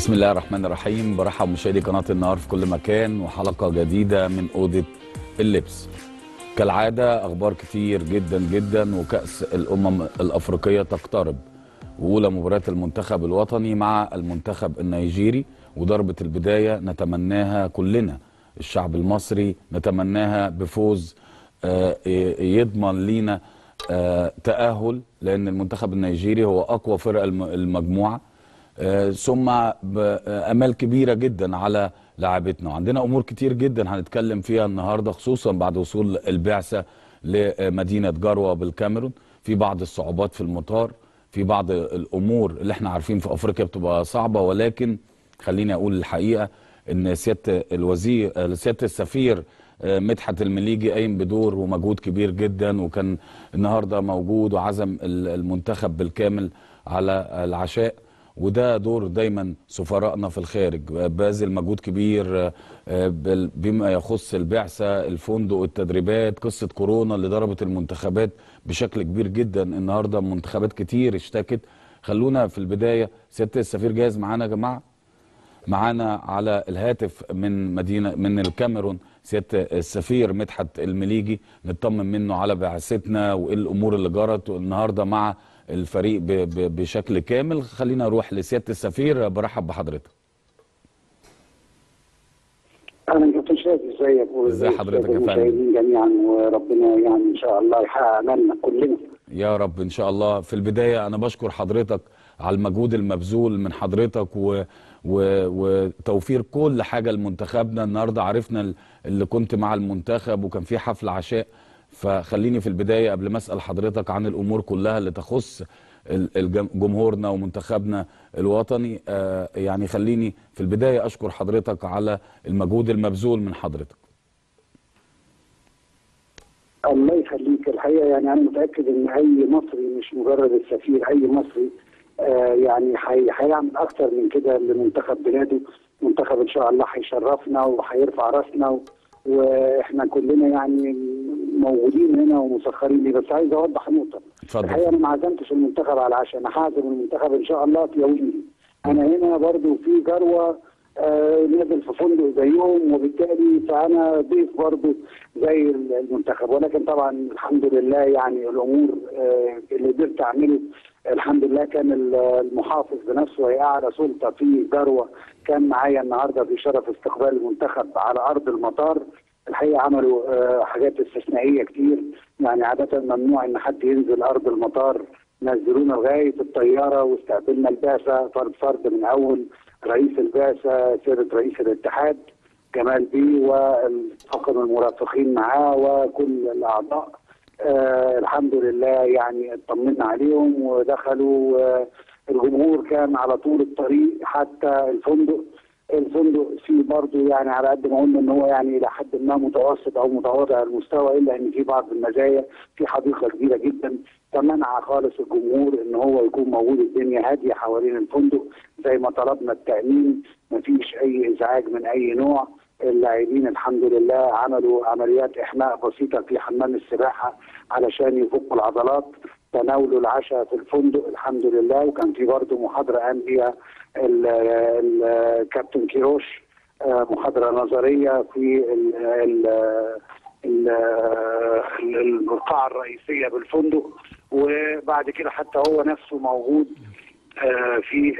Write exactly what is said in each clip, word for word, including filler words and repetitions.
بسم الله الرحمن الرحيم. برحب مشاهدي قناة النهار في كل مكان وحلقة جديدة من أوضة اللبس. كالعادة أخبار كتير جدا جدا، وكأس الأمم الأفريقية تقترب، وأولى مباريات المنتخب الوطني مع المنتخب النيجيري، وضربة البداية نتمناها كلنا، الشعب المصري نتمناها بفوز يضمن لينا تأهل، لأن المنتخب النيجيري هو أقوى فرق المجموعة، ثم بأمال كبيرة جدا على لاعبتنا. وعندنا أمور كتير جدا هنتكلم فيها النهاردة، خصوصا بعد وصول البعثة لمدينة جروة بالكاميرون. في بعض الصعوبات في المطار، في بعض الأمور اللي احنا عارفين في أفريقيا بتبقى صعبة، ولكن خليني أقول الحقيقة إن سيادة الوزير سيادة السفير مدحت المليجي قايم بدور ومجهود كبير جدا، وكان النهارده موجود وعزم المنتخب بالكامل على العشاء. وده دور دايما سفرائنا في الخارج، باذل مجهود كبير بما يخص البعثه، الفندق، التدريبات، قصه كورونا اللي ضربت المنتخبات بشكل كبير جدا. النهارده منتخبات كتير اشتكت. خلونا في البدايه، سياده السفير جاهز معانا يا جماعه؟ معانا على الهاتف من مدينه من الكاميرون سياده السفير مدحت المليجي، نطمن منه على بعثتنا وايه الامور اللي جرت النهارده مع الفريق بشكل كامل. خلينا نروح لسياده السفير. برحب بحضرتك. اهلا كابتن شادي، ازيك؟ ازي حضرتك يا فندم؟ المشاهدين جميعا، وربنا يعني ان شاء الله يحقق امالنا كلنا يا رب ان شاء الله. في البدايه انا بشكر حضرتك على المجهود المبذول من حضرتك و... و... وتوفير كل حاجه لمنتخبنا. النهارده عرفنا اللي كنت مع المنتخب وكان في حفل عشاء، فخليني في البدايه قبل ما اسال حضرتك عن الامور كلها اللي تخص جمهورنا ومنتخبنا الوطني، آه يعني خليني في البدايه اشكر حضرتك على المجهود المبذول من حضرتك. الله يخليك. الحقيقه يعني انا متاكد ان اي مصري، مش مجرد السفير، اي مصري آه يعني هيعمل اكتر من كده لمنتخب بلاده. منتخب ان شاء الله هيشرفنا وهيرفع راسنا، واحنا كلنا يعني موجودين هنا ومسخرين ليه. بس عايز اوضح نقطه. اتفضل. الحقيقه انا ما عزمتش المنتخب على العشاء، انا هعزم المنتخب ان شاء الله في يومين. انا هنا برضو في جروه آه نازل في فندق زيهم، وبالتالي فانا ضيف برضو زي المنتخب. ولكن طبعا الحمد لله يعني الامور آه اللي قدرت اعمله الحمد لله. كان المحافظ بنفسه وهي اعلى سلطه في جروه كان معايا النهارده في شرف استقبال المنتخب على ارض المطار. الحقيقه عملوا آه حاجات استثنائيه كتير، يعني عاده ممنوع ان حد ينزل ارض المطار، نزلونا لغايه الطياره واستقبلنا البعثه فرد فرد، من اول رئيس البعثه سياده رئيس الاتحاد جمال بيه والطاقم المرافقين معاه وكل الاعضاء. آه الحمد لله يعني اطمنا عليهم ودخلوا. آه الجمهور كان على طول الطريق حتى الفندق. الفندق فيه برضه يعني على قد ما قلنا ان هو يعني الى حد ما متوسط او متواضع المستوى، الا ان في بعض المزايا. في حديقه كبيره جدا تمنع خالص الجمهور ان هو يكون موجود، الدنيا هاديه حوالين الفندق زي ما طلبنا التامين، مفيش اي ازعاج من اي نوع. اللاعبين الحمد لله عملوا عمليات احماء بسيطه في حمام السباحه علشان يفكوا العضلات، تناولوا العشاء في الفندق الحمد لله. وكان في برضه محاضره قام بها الكابتن كيروش، محاضره نظريه في القاعه الرئيسيه بالفندق، وبعد كده حتى هو نفسه موجود في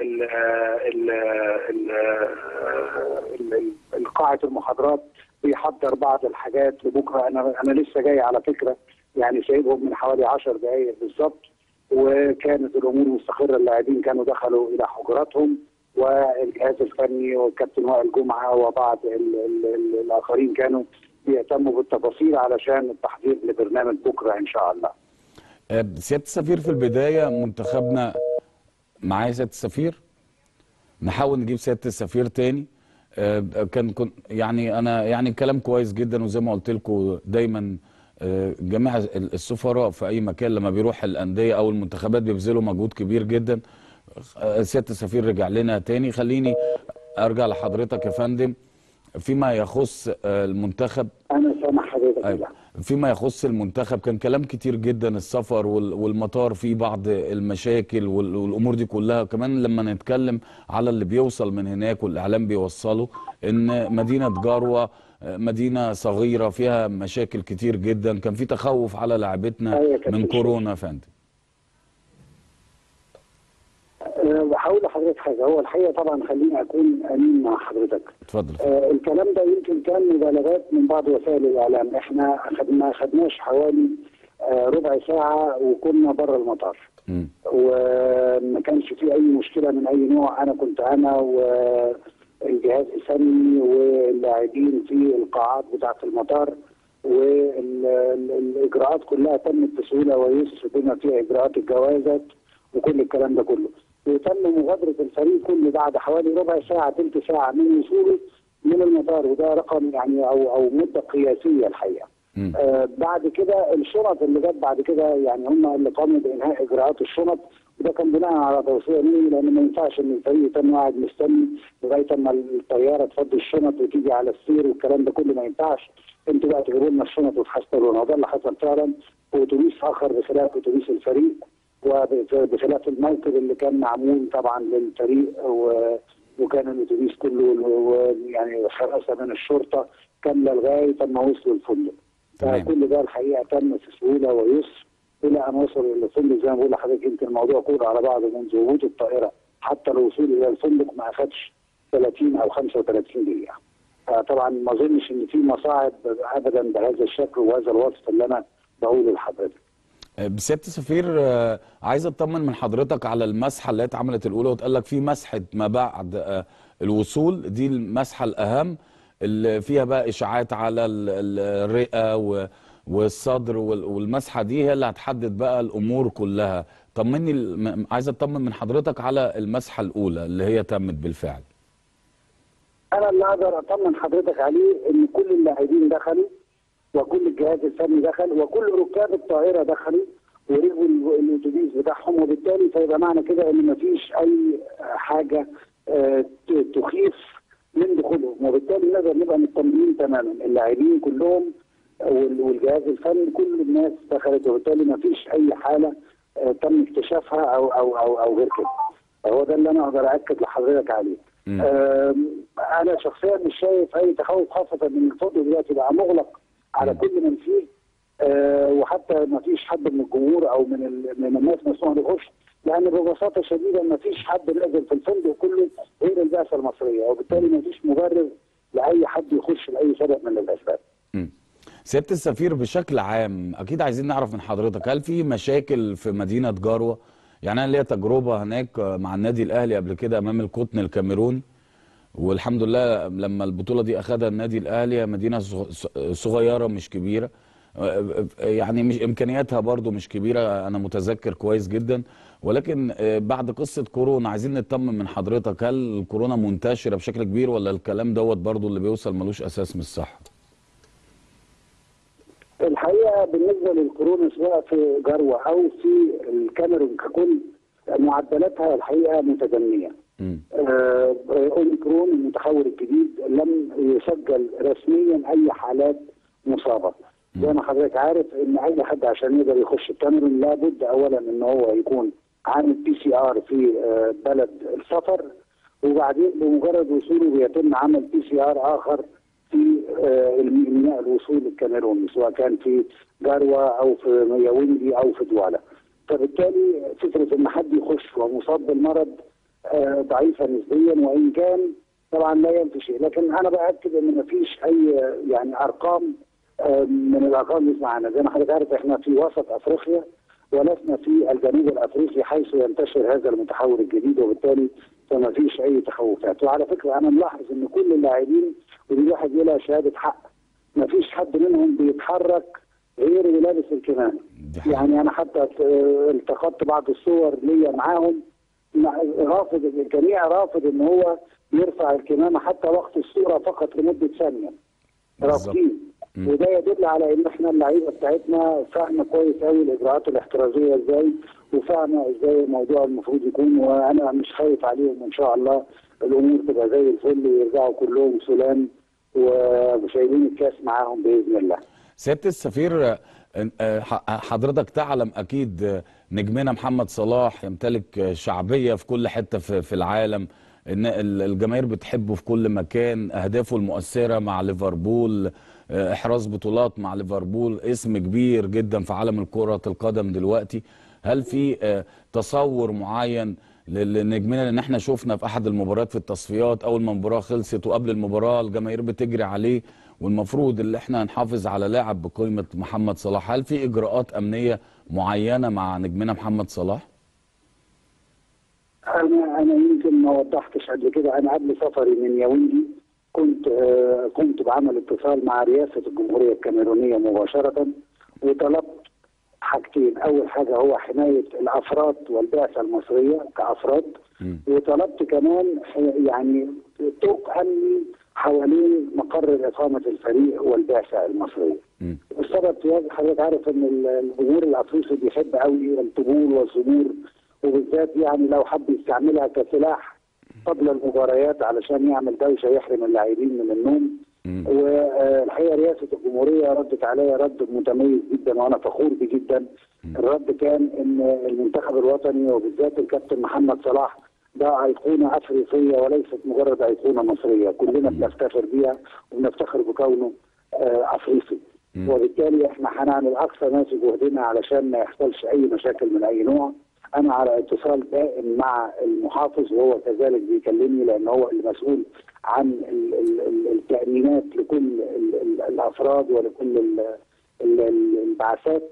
قاعه المحاضرات بيحضر بعض الحاجات لبكره. انا انا لسه جاي على فكره، يعني سايبهم من حوالي عشر دقائق بالظبط، وكانت الامور مستقره. اللاعبين كانوا دخلوا الى حجراتهم، والجهاز الفني والكابتن وائل جمعه وبعض ال ال ال الاخرين كانوا بيهتموا بالتفاصيل علشان التحضير لبرنامج بكره ان شاء الله. سياده السفير، في البدايه منتخبنا معايا سياده السفير، نحاول نجيب سياده السفير تاني. كان كن يعني انا يعني كلام كويس جدا، وزي ما قلت لكم دايما جميع السفراء في اي مكان لما بيروح الانديه او المنتخبات بيبذلوا مجهود كبير جدا. سياده السفير رجع لنا تاني. خليني ارجع لحضرتك يا فندم. فيما يخص المنتخب. انا سامع حضرتك. أيوة. فيما يخص المنتخب كان كلام كتير جدا، السفر والمطار فيه بعض المشاكل والامور دي كلها. كمان لما نتكلم على اللي بيوصل من هناك والاعلام بيوصله ان مدينه جاروه مدينه صغيره فيها مشاكل كتير جدا، كان في تخوف على لاعبتنا أيوة من كورونا يا فندم. بحاول لحضرتك حاجه، هو الحقيقه طبعا خليني اكون امين مع حضرتك. اتفضل. آه الكلام ده يمكن كان مبالغات من بعض وسائل الاعلام، احنا ما خدناش حوالي آه ربع ساعه وكنا بره المطار. م. وما كانش في اي مشكله من اي نوع. انا كنت انا والجهاز الفني واللاعبين في القاعات بتاعه المطار، والاجراءات كلها تمت بسهوله ويسر بما فيها اجراءات الجوازات وكل الكلام ده كله. وتم مغادره الفريق كله بعد حوالي ربع ساعه ثلث ساعه من وصوله من المطار، وده رقم يعني او او مده قياسيه الحقيقه. آه بعد كده الشنط اللي جت بعد كده يعني هم اللي قاموا بانهاء اجراءات الشنط، وده كان بناء على توصيه مني، لان ما ينفعش ان الفريق يتم قاعد مستني لغايه اما الطياره تفضي الشنط وتيجي على السير والكلام ده كله، ما ينفعش. انتوا بقى تجيبوا لنا الشنط وتحصلونا، وده اللي حصل فعلا. اتوبيس اخر بخلاف اتوبيس الفريق، وبخلاف الموكب اللي كان معمول طبعا للفريق، وكان الاتوبيس كله يعني حراسه من الشرطه كامله لغايه ما وصلوا الفندق. فكل ده الحقيقه تم في سهوله ويسر الى ان وصلوا للفندق. زي ما بقول لحضرتك يمكن الموضوع كله على بعضه منذ هبوط الطائره حتى الوصول الى الفندق ما اخذش ثلاثين او خمسة وثلاثين دقيقه. طبعا ما اظنش ان في مصاعب ابدا بهذا الشكل وهذا الوصف اللي انا بقوله لحضرتك. بسيادة السفير، عايز اطمن من حضرتك على المسحه اللي اتعملت الاولى، واتقال لك في مسحه ما بعد الوصول، دي المسحه الاهم اللي فيها بقى اشاعات على الرئه والصدر، والمسحه دي هي اللي هتحدد بقى الامور كلها. طمني، عايز اطمن من حضرتك على المسحه الاولى اللي هي تمت بالفعل. انا اللي اقدر اطمن حضرتك عليه ان كل اللاعبين دخلوا، وكل الجهاز الفني دخل، وكل ركاب الطائره دخلوا وركبوا الاتوبيس بتاعهم، وبالتالي فيبقى معنى كده ان مفيش اي حاجه تخيف من دخولهم، وبالتالي نقدر نبقى مطمئنين تماما. اللاعبين كلهم والجهاز الفني كل الناس دخلت، وبالتالي مفيش اي حاله تم اكتشافها او او او او غير كده. هو ده اللي انا اقدر اكد لحضرتك عليه. انا شخصيا مش شايف اي تخوف، خاصه ان الفندق دلوقتي بقى مغلق على كل من فيه، أه وحتى ما فيش حد من الجمهور او من من الناس مسموح له يخش، لان ببساطه شديده ما فيش حد نازل في الفندق كله غير البعثه المصريه، وبالتالي ما فيش مبرر لاي حد يخش لاي سبب من الاسباب. سياده السفير، بشكل عام اكيد عايزين نعرف من حضرتك، هل في مشاكل في مدينه جاروه؟ يعني انا ليا تجربه هناك مع النادي الاهلي قبل كده امام القطن الكاميروني، والحمد لله لما البطوله دي اخذها النادي الاهلي، مدينه صغيره مش كبيره، يعني مش امكانياتها برضو مش كبيره، انا متذكر كويس جدا. ولكن بعد قصه كورونا عايزين نطمن من حضرتك، هل الكورونا منتشره بشكل كبير ولا الكلام دوت برضو اللي بيوصل ملوش اساس من الصحه؟ الحقيقه بالنسبه للكورونا سواء في جاروه او في الكاميرون ككل، معدلاتها الحقيقه متدنيه. آه اوميكرون المتحور الجديد لم يسجل رسميا اي حالات مصابه. زي ما حضرتك عارف ان اي حد عشان يقدر يخش الكاميرون لابد اولا ان هو يكون عامل بي سي ار في آه بلد السفر، وبعدين بمجرد وصوله بيتم عمل بي سي ار اخر في آه الميناء الوصول الكاميروني، سواء كان في جاروه او في ياوندي او في دوالا. فبالتالي فكره ان حد يخش ومصاب بالمرض آه ضعيفه نسبيا، وان كان طبعا لا ينفي شيء، لكن انا باكد ان ما فيش اي يعني ارقام آه من الارقام اللي معانا. زي ما حضرتك عارف احنا في وسط افريقيا ولسنا في الجنوب الافريقي حيث ينتشر هذا المتحور الجديد، وبالتالي فما فيش اي تخوفات. وعلى فكره انا ملاحظ ان كل اللاعبين، ودي الواحد لها شهاده حق، ما فيش حد منهم بيتحرك غير ولابس الكمامه. يعني انا حتى التقطت بعض الصور ليا معاهم، رافض الجميع رافض ان هو يرفع الكمامه حتى وقت الصوره فقط لمده ثانيه. رافضين. وده يدل على ان احنا اللعيبه بتاعتنا فاهمه كويس قوي الاجراءات الاحترازيه ازاي، وفاهمه ازاي الموضوع المفروض يكون، وانا مش خايف عليهم، ان شاء الله الامور تبقى زي الفل ويرجعوا كلهم سلام وشايلين الكاس معاهم باذن الله. سياده السفير، حضرتك تعلم اكيد نجمنا محمد صلاح يمتلك شعبيه في كل حته في العالم، ان الجماهير بتحبه في كل مكان، اهدافه المؤثره مع ليفربول، احراز بطولات مع ليفربول، اسم كبير جدا في عالم كرة القدم دلوقتي. هل في تصور معين لنجمنا؟ لان احنا شفنا في احد المباريات في التصفيات اول ما المباراه خلصت وقبل المباراه الجماهير بتجري عليه، والمفروض اللي احنا نحافظ على لاعب بقيمه محمد صلاح. هل في اجراءات امنيه معينه مع نجمنا محمد صلاح؟ انا انا يمكن ما وضحتش قبل كده. انا قبل سفري من ياوندي كنت آه كنت بعمل اتصال مع رئاسه الجمهوريه الكاميرونيه مباشره، وطلبت حاجتين. اول حاجه هو حمايه الافراد والبعثه المصريه كافراد، م. وطلبت كمان يعني طوق امني حوالين مقر اقامه الفريق والبعثه المصريه. م. والسبب في حضرتك عارف ان الجمهور الافريقي بيحب قوي الطبول والزبور، وبالذات يعني لو حب يستعملها كسلاح قبل المباريات علشان يعمل دوشه يحرم اللاعبين من النوم. والحقيقه رئاسه الجمهوريه ردت عليا رد متميز جدا وانا فخور بيه جدا. الرد كان ان المنتخب الوطني وبالذات الكابتن محمد صلاح ده ايقونه افريقيه وليست مجرد ايقونه مصريه، كلنا بنفتخر بيها وبنفتخر بكونه افريقي، وبالتالي احنا هنعمل اقصى ما في جهدنا علشان ما يحصلش اي مشاكل من اي نوع. انا على اتصال دائم مع المحافظ وهو كذلك بيكلمني، لان هو المسؤول عن التامينات لكل الافراد ولكل البعثات.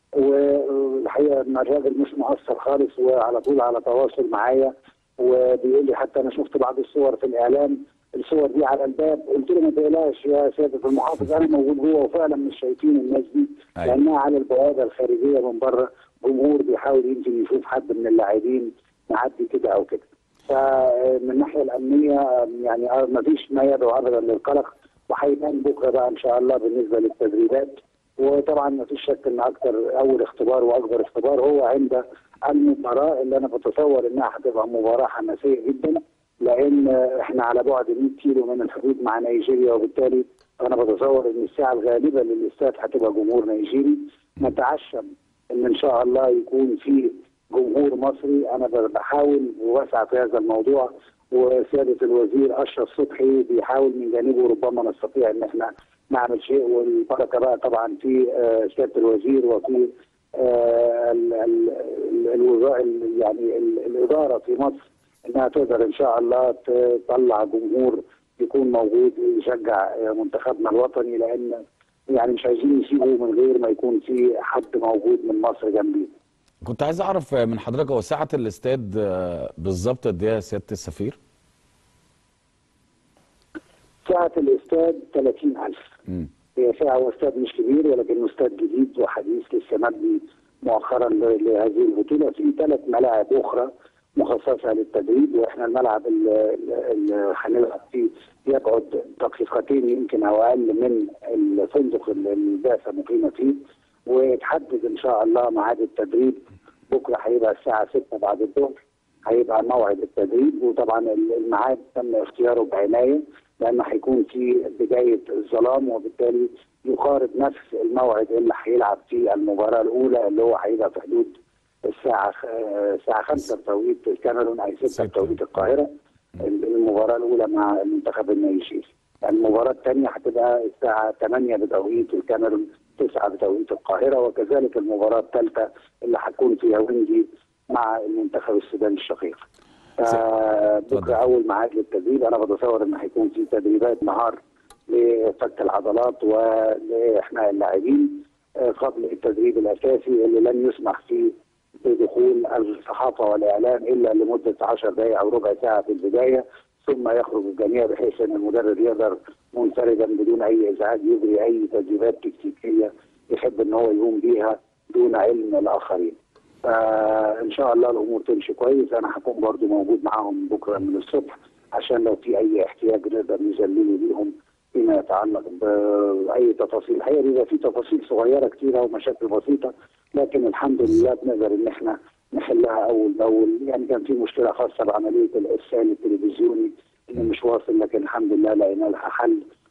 والحقيقه ان الراجل مش مقصر خالص وعلى طول على تواصل معايا، وبيقول لي حتى انا شفت بعض الصور في الاعلام، الصور دي على الباب. قلت له ما تقلقش يا سياده المحافظ، انا موجود جوه وفعلا مش شايفين الناس دي لانها على البوابه الخارجيه من بره جمهور بيحاول يمكن يشوف حد من اللاعبين معدي كده او كده. فمن الناحيه الامنيه يعني ما فيش ما يدعو ابدا للقلق، وهيبان بكره بقى ان شاء الله بالنسبه للتدريبات. وطبعا ما فيش شك ان اكثر اول اختبار واكبر اختبار هو عند المباراه اللي انا بتصور انها هتبقى مباراه حماسيه جدا، لان احنا على بعد مية كيلو من الحدود مع نيجيريا، وبالتالي انا بتصور ان الساعه الغالبه للاستاد هتبقى جمهور نيجيري. نتعشم ان ان شاء الله يكون في جمهور مصري. انا بحاول واسعى في هذا الموضوع، وسياده الوزير اشرف صبحي بيحاول من جانبه، ربما نستطيع ان احنا نعمل شيء. والبركه بقى طبعا في سياده الوزير وفي الوزاره يعني الاداره في مصر، انها تقدر ان شاء الله تطلع جمهور يكون موجود يشجع منتخبنا الوطني، لان يعني مش عايزين يسيبوا من غير ما يكون في حد موجود من مصر جنبيه. كنت عايز اعرف من حضرتك، هو سعه الاستاد بالظبط قد ايه يا سياده السفير؟ سعه الاستاد ثلاثين ألف. امم هي سعه، هو استاد مش كبير ولكنه استاد جديد وحديث لسه مبني مؤخرا لهذه البطوله. في ثلاث ملاعب اخرى مخصصه للتدريب، واحنا الملعب اللي هنلعب فيه يبعد دقيقتين يمكن او اقل من الفندق اللي البعثه مقيمه فيه. ويتحدد ان شاء الله ميعاد التدريب بكره، هيبقى الساعه ستة بعد الظهر هيبقى موعد التدريب. وطبعا الميعاد تم اختياره بعنايه لانه هيكون في بدايه الظلام، وبالتالي يقارب نفس الموعد اللي هيلعب فيه المباراه الاولى اللي هو هيبقى في حدود الساعه الساعه خمسة بتوقيت الكاميرون اي ستة بتوقيت القاهره. المباراه الاولى مع المنتخب النيجيري. المباراه الثانيه هتبقى الساعه ثمانية بتوقيت الكاميرون، تسعة بتوقيت القاهره، وكذلك المباراه الثالثه اللي هتكون في ياوندي مع المنتخب السوداني الشقيق. بكره اول ميعاد للتدريب. انا بتصور ان هيكون في تدريبات نهار لفك العضلات ولاحماء اللاعبين قبل التدريب الاساسي اللي لن يسمح فيه بدخول الصحافه والاعلام الا لمده عشر دقائق او ربع ساعه في البدايه، ثم يخرج الجميع بحيث ان المدرب يقدر منفردا بدون اي ازعاج يجري اي تدريبات تكتيكيه يحب ان هو يقوم بيها دون علم الاخرين. فان شاء الله الامور تمشي كويس. انا هكون برضو موجود معاهم بكره من الصبح عشان لو في اي احتياج نقدر نذلله ليهم فيما يتعلق باي تفاصيل. الحقيقه بيبقى في تفاصيل صغيره كثيره ومشاكل بسيطه، لكن الحمد لله بنقدر ان احنا نحلها اول باول. يعني كان في مشكله خاصه بعمليه الارسال التلفزيوني اللي مش واصل، لكن الحمد لله لقينا لها حل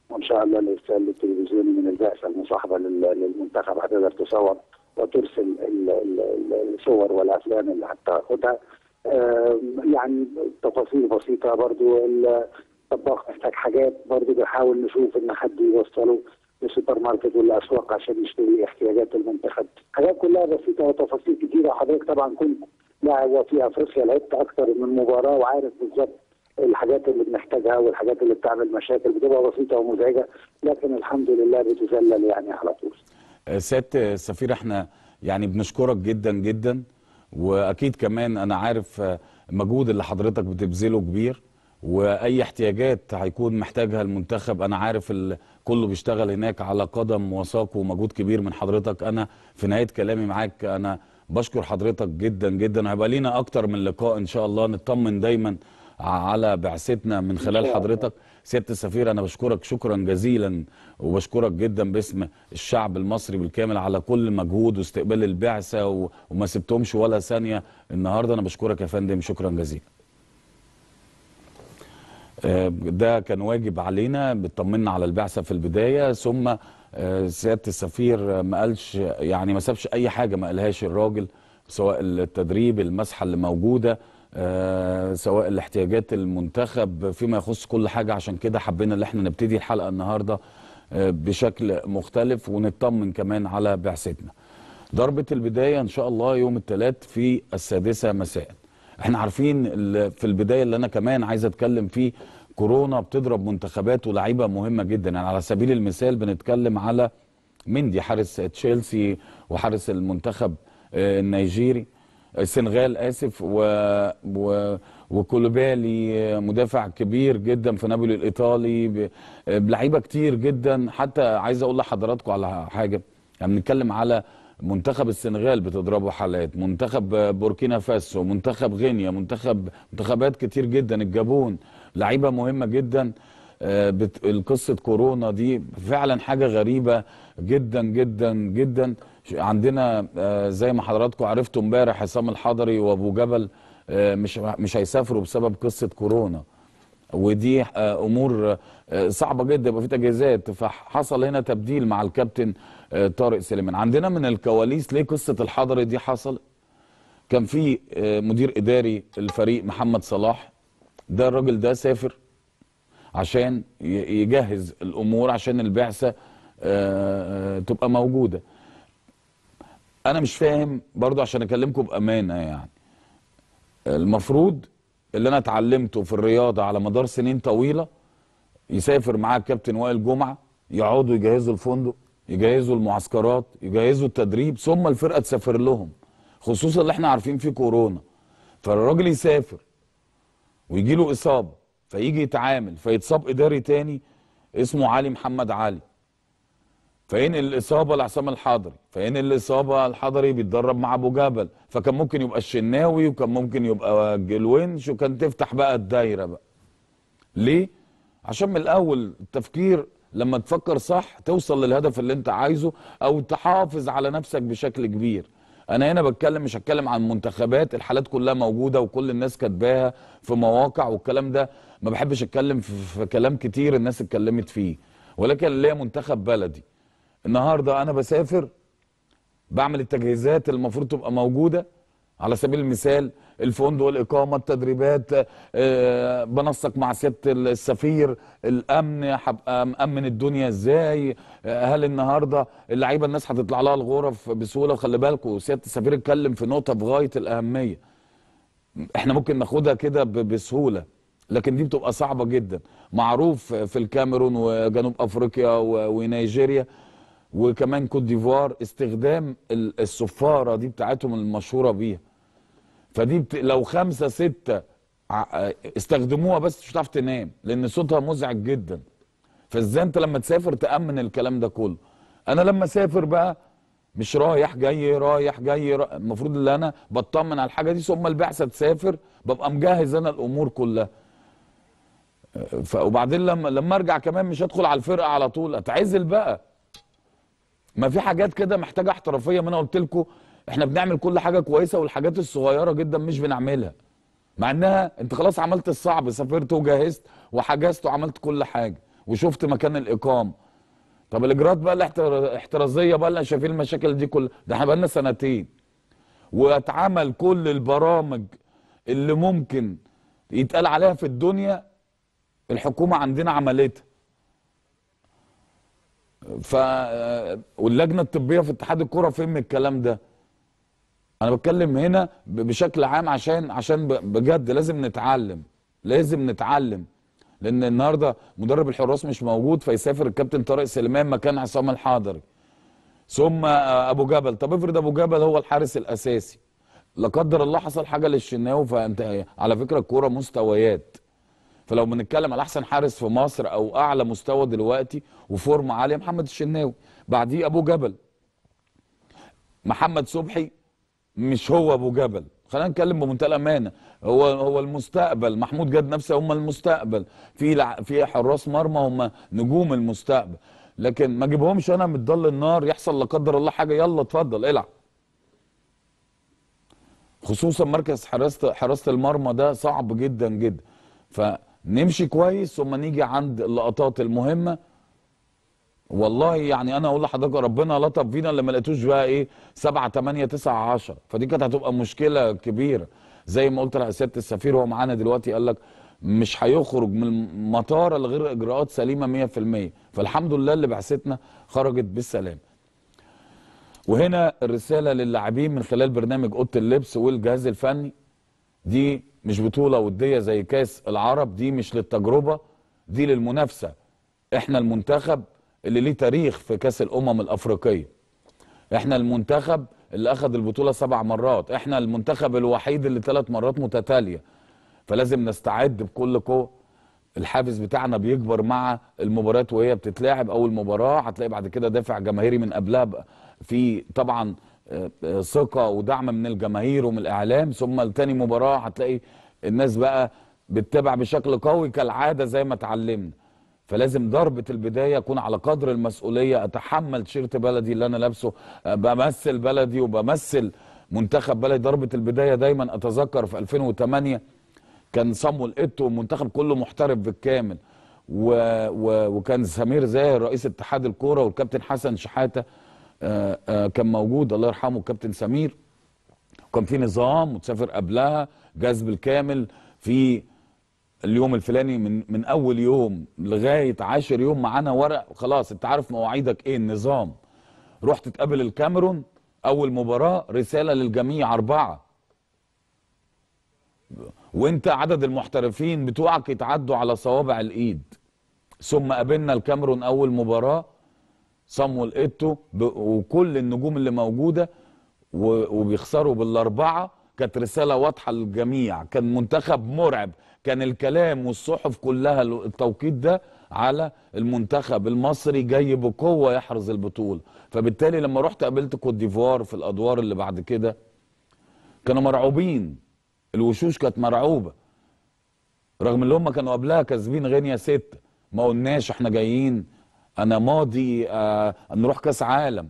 وان شاء الله الارسال التلفزيوني من البعثه المصاحبه لل- للمنتخب هتقدر تصور وترسل ال- ال- الصور والافلام اللي هتاخدها. آه، يعني تفاصيل بسيطه برضو، الطباخ محتاج حاجات برضو بنحاول نشوف ان حد يوصله للسوبر ماركت والاسواق عشان يشتري احتياجات المنتخب، حاجات كلها بسيطه وتفاصيل كتيره. حضرتك طبعا كنت لاعب في افريقيا، لعبت اكثر من مباراه وعارف بالظبط الحاجات اللي بنحتاجها والحاجات اللي بتعمل مشاكل، بتبقى بسيطه ومزعجه لكن الحمد لله بتذلل يعني على طول. سيادة السفير، احنا يعني بنشكرك جدا جدا، واكيد كمان انا عارف المجهود اللي حضرتك بتبذله كبير، واي احتياجات هيكون محتاجها المنتخب انا عارف ال- كله بيشتغل هناك على قدم وساق ومجهود كبير من حضرتك. انا في نهاية كلامي معاك انا بشكر حضرتك جدا جدا، وهيبقى لينا اكتر من لقاء ان شاء الله نطمن دايما على بعثتنا من خلال حضرتك. سيادة السفير انا بشكرك شكرا جزيلا، وبشكرك جدا باسم الشعب المصري بالكامل على كل مجهود واستقبال البعثة و- وما سبتهمش ولا ثانية النهاردة. انا بشكرك يا فندم شكرا جزيلا. آه، ده كان واجب علينا، بتطمنا على البعثة في البداية، ثم آه، سيادة السفير ما قالش يعني ما سابش اي حاجة ما قالهاش الراجل، سواء التدريب المسحة اللي موجودة، آه، سواء الاحتياجات المنتخب فيما يخص كل حاجة. عشان كده حبينا ان احنا نبتدي الحلقة النهاردة آه، بشكل مختلف ونطمن كمان على بعثتنا. ضربة البداية ان شاء الله يوم الثلاث في السادسة مساء. احنا عارفين ال- في البداية اللي انا كمان عايز اتكلم فيه، كورونا بتضرب منتخبات ولاعيبة مهمة جدا. يعني على سبيل المثال بنتكلم على مندي حارس تشيلسي وحارس المنتخب آه، النيجيري السنغال اسف و... و... وكولوبالي آه، مدافع كبير جدا في نابولي الايطالي ب... آه، بلعيبه كتير جدا. حتى عايز اقول لحضراتكم على حاجه، يعني بنتكلم على منتخب السنغال بتضربه حالات، منتخب آه، بوركينا فاسو، منتخب غينيا، منتخب منتخبات كتير جدا، الجابون، لعيبه مهمه جدا. آه، بت... القصه كورونا دي فعلا حاجه غريبه جدا جدا جدا. عندنا آه، زي ما حضراتكم عرفتوا امبارح عصام الحضري وابو جبل آه، مش مش هيسافروا بسبب قصه كورونا، ودي آه، امور آه، صعبه جدا، يبقى في تجهيزات. فحصل هنا تبديل مع الكابتن آه، طارق سليمان. عندنا من الكواليس ليه قصه الحضري دي حصل، كان في آه، مدير اداري الفريق محمد صلاح، ده الراجل ده سافر عشان ي- يجهز الامور عشان البعثه آه، آه، تبقى موجوده. انا مش فاهم برضو عشان اكلمكم بامانه، يعني المفروض اللي انا اتعلمته في الرياضه على مدار سنين طويله، يسافر معاه الكابتن وائل جمعه، يقعدوا يجهزوا الفندق، يجهزوا المعسكرات، يجهزوا التدريب، ثم الفرقه تسافر لهم، خصوصا اللي احنا عارفين فيه كورونا. فالراجل يسافر ويجي له اصابه فيجي يتعامل فيتصاب اداري تاني اسمه علي محمد علي، فينقل الاصابه لعصام الحضري، فينقل الاصابه الحضري بيتدرب مع ابو جبل، فكان ممكن يبقى الشناوي وكان ممكن يبقى الونش، وكان تفتح بقى الدايره بقى. ليه؟ عشان من الاول التفكير لما تفكر صح توصل للهدف اللي انت عايزه، او تحافظ على نفسك بشكل كبير. انا هنا بتكلم مش هتكلم عن منتخبات، الحالات كلها موجوده وكل الناس كاتباها في مواقع والكلام ده، ما بحبش اتكلم في, في كلام كتير الناس اتكلمت فيه، ولكن اللي هي منتخب بلدي. النهارده انا بسافر بعمل التجهيزات اللي المفروض تبقى موجوده، على سبيل المثال الفندق، الاقامه، التدريبات، آه، بنسق مع سياده السفير الامن، هبقى مامن الدنيا ازاي، آه، هل النهارده اللعيبه الناس هتطلع لها الغرف بسهوله. وخلي بالكم سياده السفير اتكلم في نقطه في غايه الاهميه، احنا ممكن ناخدها كده ب- بسهوله، لكن دي بتبقى صعبه جدا. معروف في الكاميرون وجنوب افريقيا و- ونيجيريا وكمان كوت ديفوار استخدام ال- الصفاره دي بتاعتهم المشهوره بيها، فدي بت... لو خمسه سته ع- استخدموها بس مش هتعرف تنام لان صوتها مزعج جدا. فازاي انت لما تسافر تامن الكلام ده كله؟ انا لما اسافر بقى مش رايح جاي رايح جاي را... المفروض ان انا بطمن على الحاجه دي، ثم البعثه تسافر ببقى مجهز انا الامور كلها. ف... وبعدين لما لما ارجع كمان مش هدخل على الفرقه على طول اتعزل بقى. ما في حاجات كده محتاجه احترافيه، ما انا قلت لكم احنا بنعمل كل حاجه كويسه والحاجات الصغيره جدا مش بنعملها، مع انها انت خلاص عملت الصعب، سافرت وجهزت وحجزت وعملت كل حاجه، وشفت مكان الاقامه. طب الاجراءات بقى الاحترازيه بقى اللي شايفين المشاكل دي كلها، ده احنا بقى لنا سنتين واتعمل كل البرامج اللي ممكن يتقال عليها في الدنيا الحكومه عندنا عملتها. ف واللجنه الطبيه في اتحاد الكوره فين من الكلام ده؟ انا بتكلم هنا بشكل عام عشان عشان بجد لازم نتعلم، لازم نتعلم. لان النهارده مدرب الحراس مش موجود، فيسافر الكابتن طارق سليمان مكان عصام الحضري، ثم ابو جبل. طب افرض ابو جبل هو الحارس الاساسي، لا قدر الله حصل حاجه للشناوي، فانت على فكره الكوره مستويات. فلو بنتكلم على احسن حارس في مصر او اعلى مستوى دلوقتي وفورمه عاليه، محمد الشناوي، بعديه ابو جبل. محمد صبحي مش هو ابو جبل، خلينا نتكلم بمنتهى الامانه، هو هو المستقبل. محمود جاد نفسه هم المستقبل، في لع... في حراس مرمى هم نجوم المستقبل، لكن ما اجيبهمش انا متضل النار يحصل لا قدر الله حاجه يلا اتفضل العب. خصوصا مركز حراسه حراسه المرمى ده صعب جدا جدا. فنمشي كويس ثم نيجي عند اللقطات المهمه. والله يعني انا اقول لحضرتك ربنا لطف فينا اللي ما لقيتوش بقى ايه سبعة تمانية تسعة عشرة، فدي كانت هتبقى مشكله كبيره. زي ما قلت لسياده السفير هو معانا دلوقتي قال لك مش هيخرج من المطار الا غير اجراءات سليمه مية في المية، فالحمد لله اللي بعثتنا خرجت بالسلام. وهنا الرساله للاعبين من خلال برنامج اوضه اللبس والجهاز الفني، دي مش بطوله وديه زي كاس العرب، دي مش للتجربه، دي للمنافسه. احنا المنتخب اللي ليه تاريخ في كاس الامم الافريقيه، احنا المنتخب اللي اخذ البطوله سبع مرات، احنا المنتخب الوحيد اللي ثلاث مرات متتاليه، فلازم نستعد بكل قوه. الحافز بتاعنا بيكبر مع المباريات وهي بتتلعب. اول مباراه هتلاقي بعد كده دافع جماهيري من قبلها، في طبعا ثقه ودعم من الجماهير ومن الاعلام، ثم تاني مباراه هتلاقي الناس بقى بتتابع بشكل قوي كالعاده زي ما اتعلمنا. فلازم ضربه البدايه اكون على قدر المسؤوليه، اتحمل تيشيرت بلدي اللي انا لابسه، بمثل بلدي وبمثل منتخب بلدي. ضربه البدايه دايما اتذكر في ألفين وتمانية كان صامويل ايتو المنتخب كله محترف بالكامل، و... و... وكان سمير زاهر رئيس اتحاد الكوره، والكابتن حسن شحاته آآ آآ كان موجود الله يرحمه الكابتن سمير. وكان في نظام وتسافر قبلها جهاز بالكامل في اليوم الفلاني، من من اول يوم لغايه عاشر يوم معانا ورق، خلاص انت عارف مواعيدك ايه النظام. رحت تقابل الكاميرون اول مباراه، رساله للجميع اربعه، وانت عدد المحترفين بتوعك يتعدوا على صوابع الايد. ثم قابلنا الكاميرون اول مباراه، صامويل ايتو وكل النجوم اللي موجوده وبيخسروا بالاربعه. كانت رساله واضحه للجميع، كان منتخب مرعب، كان الكلام والصحف كلها التوقيت ده على المنتخب المصري جاي بقوه يحرز البطوله. فبالتالي لما رحت قابلت كوت ديفوار في الادوار اللي بعد كده كانوا مرعوبين، الوشوش كانت مرعوبه، رغم ان هم كانوا قبلها كاسبين غينيا ستة. ما قلناش احنا جايين انا ماضي آه نروح كاس عالم،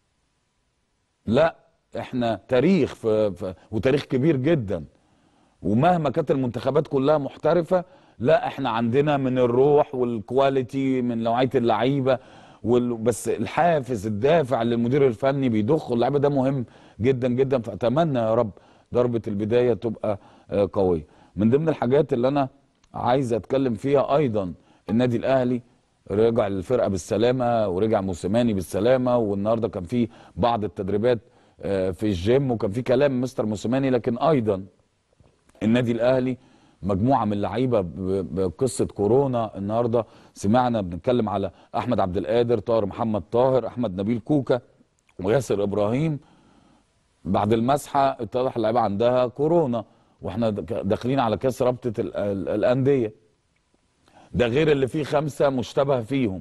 لا احنا تاريخ في في وتاريخ كبير جدا. ومهما كانت المنتخبات كلها محترفه، لا احنا عندنا من الروح والكواليتي من نوعيه اللعيبه وال... بس الحافز الدافع للمدير الفني بيضخ اللعيبه، ده مهم جدا جدا. فاتمنى يا رب ضربه البدايه تبقى قويه. من ضمن الحاجات اللي انا عايز اتكلم فيها ايضا، النادي الاهلي رجع للفرقه بالسلامه ورجع موسيماني بالسلامه، والنهارده كان في بعض التدريبات في الجيم وكان في كلام مستر موسيماني. لكن ايضا النادي الاهلي مجموعه من اللعيبه بقصه كورونا. النهارده سمعنا بنتكلم على احمد عبد القادر، طاهر محمد طاهر، احمد نبيل كوكا، وياسر ابراهيم. بعد المسحه اتضح اللعيبه عندها كورونا، واحنا داخلين على كاس رابطه الانديه، ده غير اللي فيه خمسه مشتبه فيهم.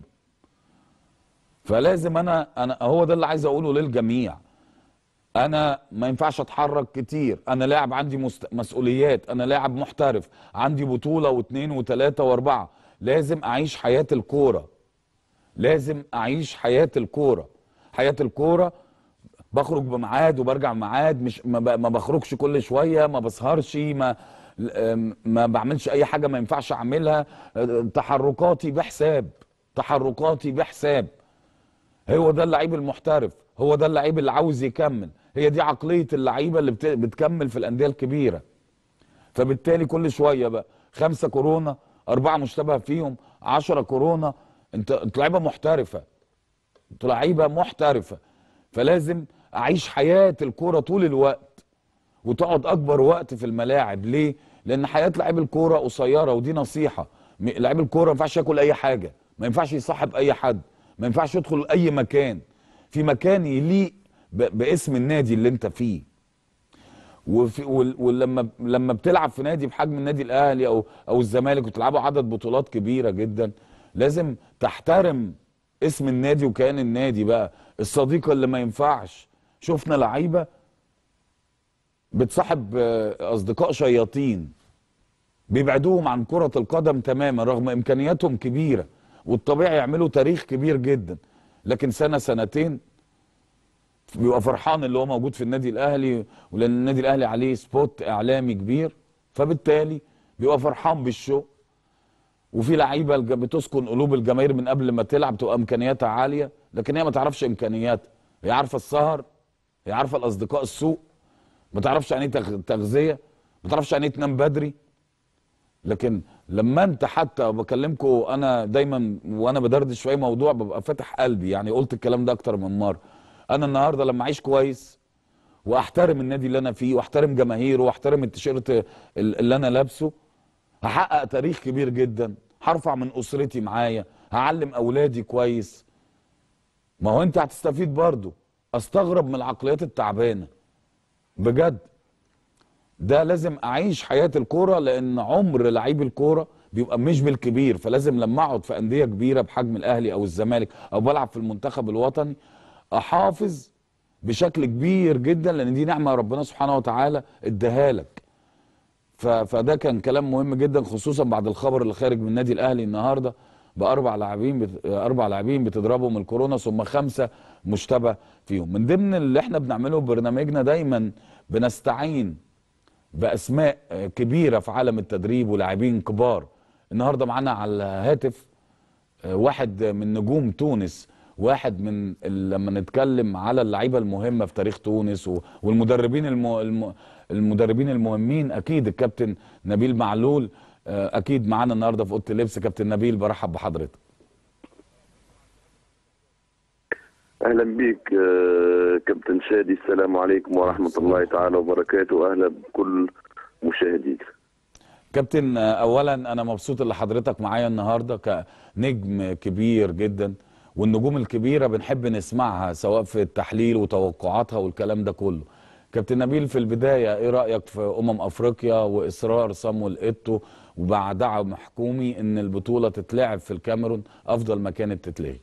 فلازم انا انا هو ده اللي عايز اقوله للجميع، انا ما ينفعش اتحرك كتير، انا لاعب عندي مست... مسؤوليات، انا لاعب محترف عندي بطوله واثنين وثلاثه واربعه، لازم اعيش حياه الكوره، لازم اعيش حياه الكوره. حياه الكوره بخرج بميعاد وبرجع بميعاد، مش ما, ب... ما بخرجش كل شويه، ما بسهرش، ما ما بعملش اي حاجه ما ينفعش اعملها، تحركاتي بحساب. تحركاتي بحساب. هو ده اللعيب المحترف، هو ده اللعيب اللي عاوز يكمل، هي دي عقليه اللعيبه اللي بت... بتكمل في الانديه الكبيره. فبالتالي كل شويه بقى خمسه كورونا، اربعه مشتبه فيهم، عشرة كورونا. انت انت لعيبه محترفه، انت لعيبه محترفه. فلازم اعيش حياه الكوره طول الوقت وتقعد اكبر وقت في الملاعب. ليه؟ لان حياه لعيب الكوره قصيره، ودي نصيحه. م- لعيب الكوره ما ينفعش ياكل اي حاجه، ما ينفعش يصاحب اي حد، ما ينفعش يدخل اي مكان، في مكان يليق ب- باسم النادي اللي انت فيه. وفي وال- ولما لما بتلعب في نادي بحجم النادي الاهلي او او الزمالك وتلعبوا عدد بطولات كبيره جدا، لازم تحترم اسم النادي وكيان النادي. بقى الصديقه اللي ما ينفعش، شفنا لعيبه بتصاحب آه، اصدقاء شياطين بيبعدوهم عن كره القدم تماما رغم امكانياتهم كبيره، والطبيعي يعملوا تاريخ كبير جدا، لكن سنه سنتين بيبقى فرحان اللي هو موجود في النادي الاهلي، ولان النادي الاهلي عليه سبوت اعلامي كبير، فبالتالي بيبقى فرحان بالشو. وفي لعيبه الج- بتسكن قلوب الجماهير من قبل ما تلعب، تبقى امكانياتها عاليه لكن هي ما تعرفش امكانياتها. هي عارفه السهر، هي عارفه الاصدقاء السوء، ما تعرفش يعني ايه تغ- تغذيه، ما تعرفش يعني ايه تنام بدري. لكن لما انت حتى بكلمكم انا دايما وانا بدردش في اي موضوع ببقى فاتح قلبي، يعني قلت الكلام ده اكتر من مره. انا النهارده لما اعيش كويس واحترم النادي اللي انا فيه واحترم جماهيره واحترم التيشيرت ال- اللي انا لابسه، هحقق تاريخ كبير جدا، هرفع من اسرتي معايا، هعلم اولادي كويس. ما هو انت هتستفيد برضه. استغرب من العقليات التعبانه بجد. ده لازم اعيش حياه الكوره، لان عمر لعيب الكوره بيبقى مش بالكبير. فلازم لما اقعد في انديه كبيره بحجم الاهلي او الزمالك او بلعب في المنتخب الوطني احافظ بشكل كبير جدا، لان دي نعمه ربنا سبحانه وتعالى اداها لك. ف- فده كان كلام مهم جدا، خصوصا بعد الخبر اللي خارج من النادي الاهلي النهارده باربع لاعبين بت... اربع لاعبين بتضربهم الكورونا ثم خمسه مشتبه فيهم. من ضمن اللي احنا بنعمله في برنامجنا دايما بنستعين باسماء كبيره في عالم التدريب ولاعبين كبار. النهارده معانا على الهاتف واحد من نجوم تونس، واحد من ال- لما نتكلم على اللعيبه المهمه في تاريخ تونس و- والمدربين الم... الم... المدربين المهمين، اكيد الكابتن نبيل معلول. آه، اكيد معانا النهارده في اوضه اللبس. كابتن نبيل برحب بحضرتك. اهلا بك آه، كابتن شادي. السلام عليكم ورحمه الله تعالى وبركاته. اهلا بكل مشاهديك. كابتن، آه، اولا انا مبسوط ان حضرتك معايا النهارده كنجم كبير جدا، والنجوم الكبيره بنحب نسمعها سواء في التحليل وتوقعاتها والكلام ده كله. كابتن نبيل، في البدايه ايه رايك في امم افريقيا واصرار صامويل ايتو وبعد دعم حكومي ان البطوله تتلعب في الكاميرون افضل ما كانت تتلعب؟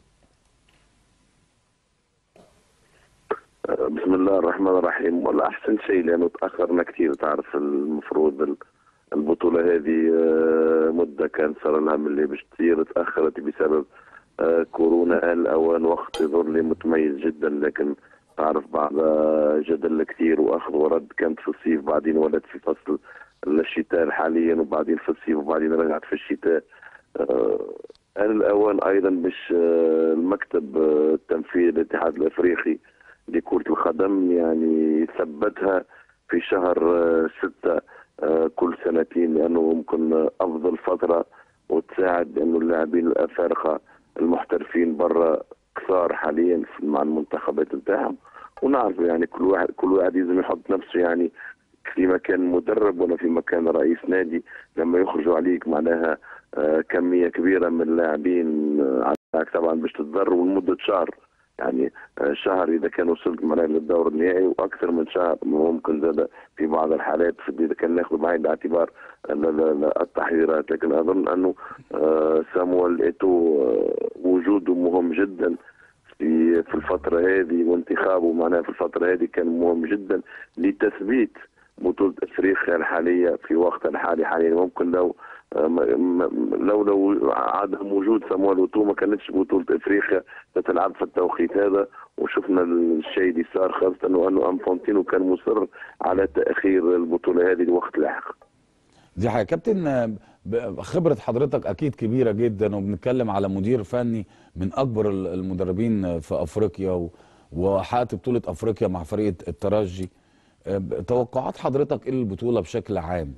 آه، بسم الله الرحمن الرحيم. ولا احسن شيء لانه تاخرنا كثير. تعرف المفروض ال- البطوله هذه آه، مده كان صار لها من اللي باش تصير، تاخرت بسبب آه، كورونا. الاوان وقت يظهر لي متميز جدا، لكن تعرف بعد جدل كثير واخذ ورد، كانت في الصيف بعدين ولد في فصل الشتاء حاليا، وبعدين في الصيف وبعدين رجعت في الشتاء. آه، آن الأوان أيضا باش آه، المكتب آه، التنفيذي للاتحاد الأفريقي لكرة القدم يعني يثبتها في شهر آه، ستة آه، كل سنتين، لأنه ممكن آه، أفضل فترة وتساعد أنه اللاعبين الأفارقة المحترفين برا كثار حاليا في- مع المنتخبات نتاعهم. ونعرف يعني كل واحد كل واحد لازم يحط نفسه يعني في مكان مدرب ولا في مكان رئيس نادي. لما يخرجوا عليك معناها آه، كميه كبيره من اللاعبين آه، عليك طبعا باش تتضرر لمده شهر. يعني آه، شهر اذا كان وصلت معناها للدور النهائي، واكثر من شهر ممكن زاد في بعض الحالات في- اذا كان ناخذ بعين الاعتبار ال- ال- التحذيرات. لكن اظن انه آه، سامويل ايتو آه، وجوده مهم جدا في في الفترة هذه، وانتخابه معناها في الفترة هذه كان مهم جدا لتثبيت بطولة افريقيا الحالية في وقتها الحالي. حاليا ممكن لو آه، م- م- لو لو عدم وجود سامويل ايتو ما كانتش بطولة افريقيا تتلعب في التوقيت هذا. وشفنا الشيء اللي صار، خاصة انه انفونتينو كان مصر على تأخير البطولة هذه لوقت لاحق. دي حاجه. كابتن، آه، خبره حضرتك اكيد كبيره جدا، وبنتكلم على مدير فني من اكبر المدربين في افريقيا، وحققت بطوله افريقيا مع فريق الترجي. توقعات حضرتك ايه للبطوله بشكل عام؟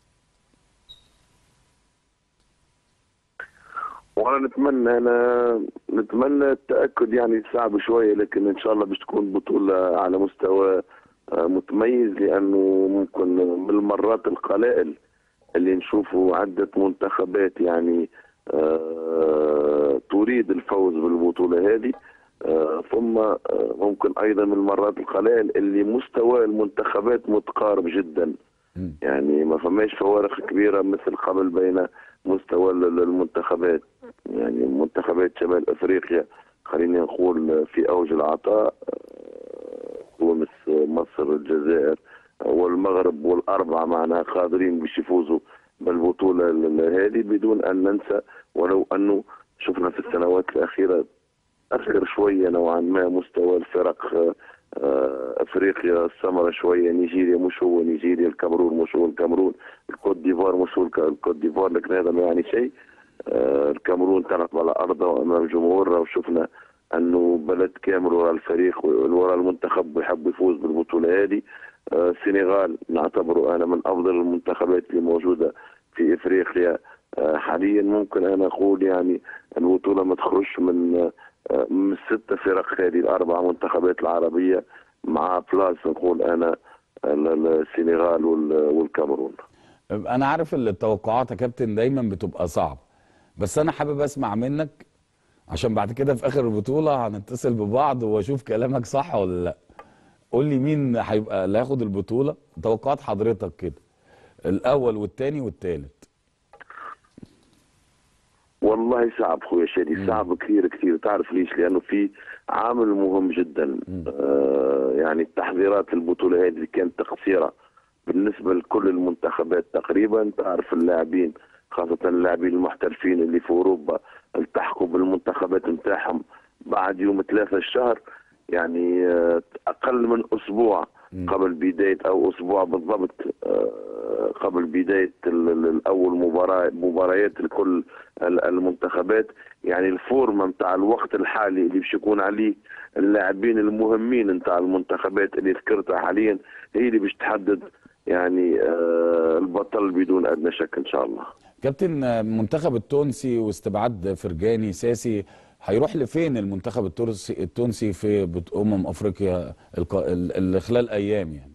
وانا نتمنى انا نتمنى التاكد، يعني صعب شويه، لكن ان شاء الله باش تكون بطوله على مستوى متميز، لانه ممكن من المرات القلائل اللي نشوفوا عده منتخبات يعني آه تريد الفوز بالبطوله هذه، آه ثم آه ممكن ايضا من المرات القلائل اللي مستوى المنتخبات متقارب جدا، يعني ما فماش فوارق كبيره مثل قبل بين مستوى المنتخبات. يعني منتخبات شمال افريقيا خلينا نقول في اوج العطاء، تونس مصر الجزائر والمغرب والاربعه معنا قادرين باش يفوزوا بالبطوله هذه بدون ان ننسى، ولو انه شفنا في السنوات الاخيره اخر شويه نوعا ما مستوى الفرق افريقيا السمراء شويه، نيجيريا مش هو نيجيريا، الكاميرون مش هو الكاميرون، الكوت ديفوار مش هو الكوت ديفوار، لكن هذا ما يعني شيء. الكاميرون تلعب على ارضه امام جمهورها، وشفنا انه بلد كامل وراء الفريق وراء المنتخب ويحب يفوز بالبطوله هذه. السنغال نعتبره انا من افضل المنتخبات اللي موجوده في افريقيا حاليا، ممكن انا اقول يعني البطوله ما تخرجش من من الست فرق هذه الاربع منتخبات العربيه، مع بلاس نقول انا السنغال والكاميرون. انا عارف التوقعات يا كابتن دايما بتبقى صعب، بس انا حابب اسمع منك عشان بعد كده في اخر البطوله هنتصل ببعض واشوف كلامك صح ولا لا. قول لي مين هيبقى اللي هياخد البطوله، توقعات حضرتك كده، الاول والثاني والثالث. والله صعب خويا شادي، صعب كثير كثير. تعرف ليش؟ لانه في عامل مهم جدا، آه يعني التحضيرات البطوله هذه كانت تقصيره بالنسبه لكل المنتخبات تقريبا. تعرف اللاعبين خاصه اللاعبين المحترفين اللي في اوروبا التحقوا بالمنتخبات نتاعهم بعد يوم ثلاثة الشهر، يعني آه اقل من اسبوع قبل بدايه او اسبوع بالضبط آه قبل بدايه الاول مباراه مباريات لكل المنتخبات. يعني الفورمه نتاع الوقت الحالي اللي باش يكون عليه اللاعبين المهمين نتاع المنتخبات اللي ذكرتها حاليا هي اللي باش تحدد يعني آه البطل بدون ادنى شك ان شاء الله. كابتن، المنتخب التونسي واستبعاد فرجاني ساسي هيروح لفين المنتخب التونسي التونسي في امم افريقيا اللي خلال ايام يعني؟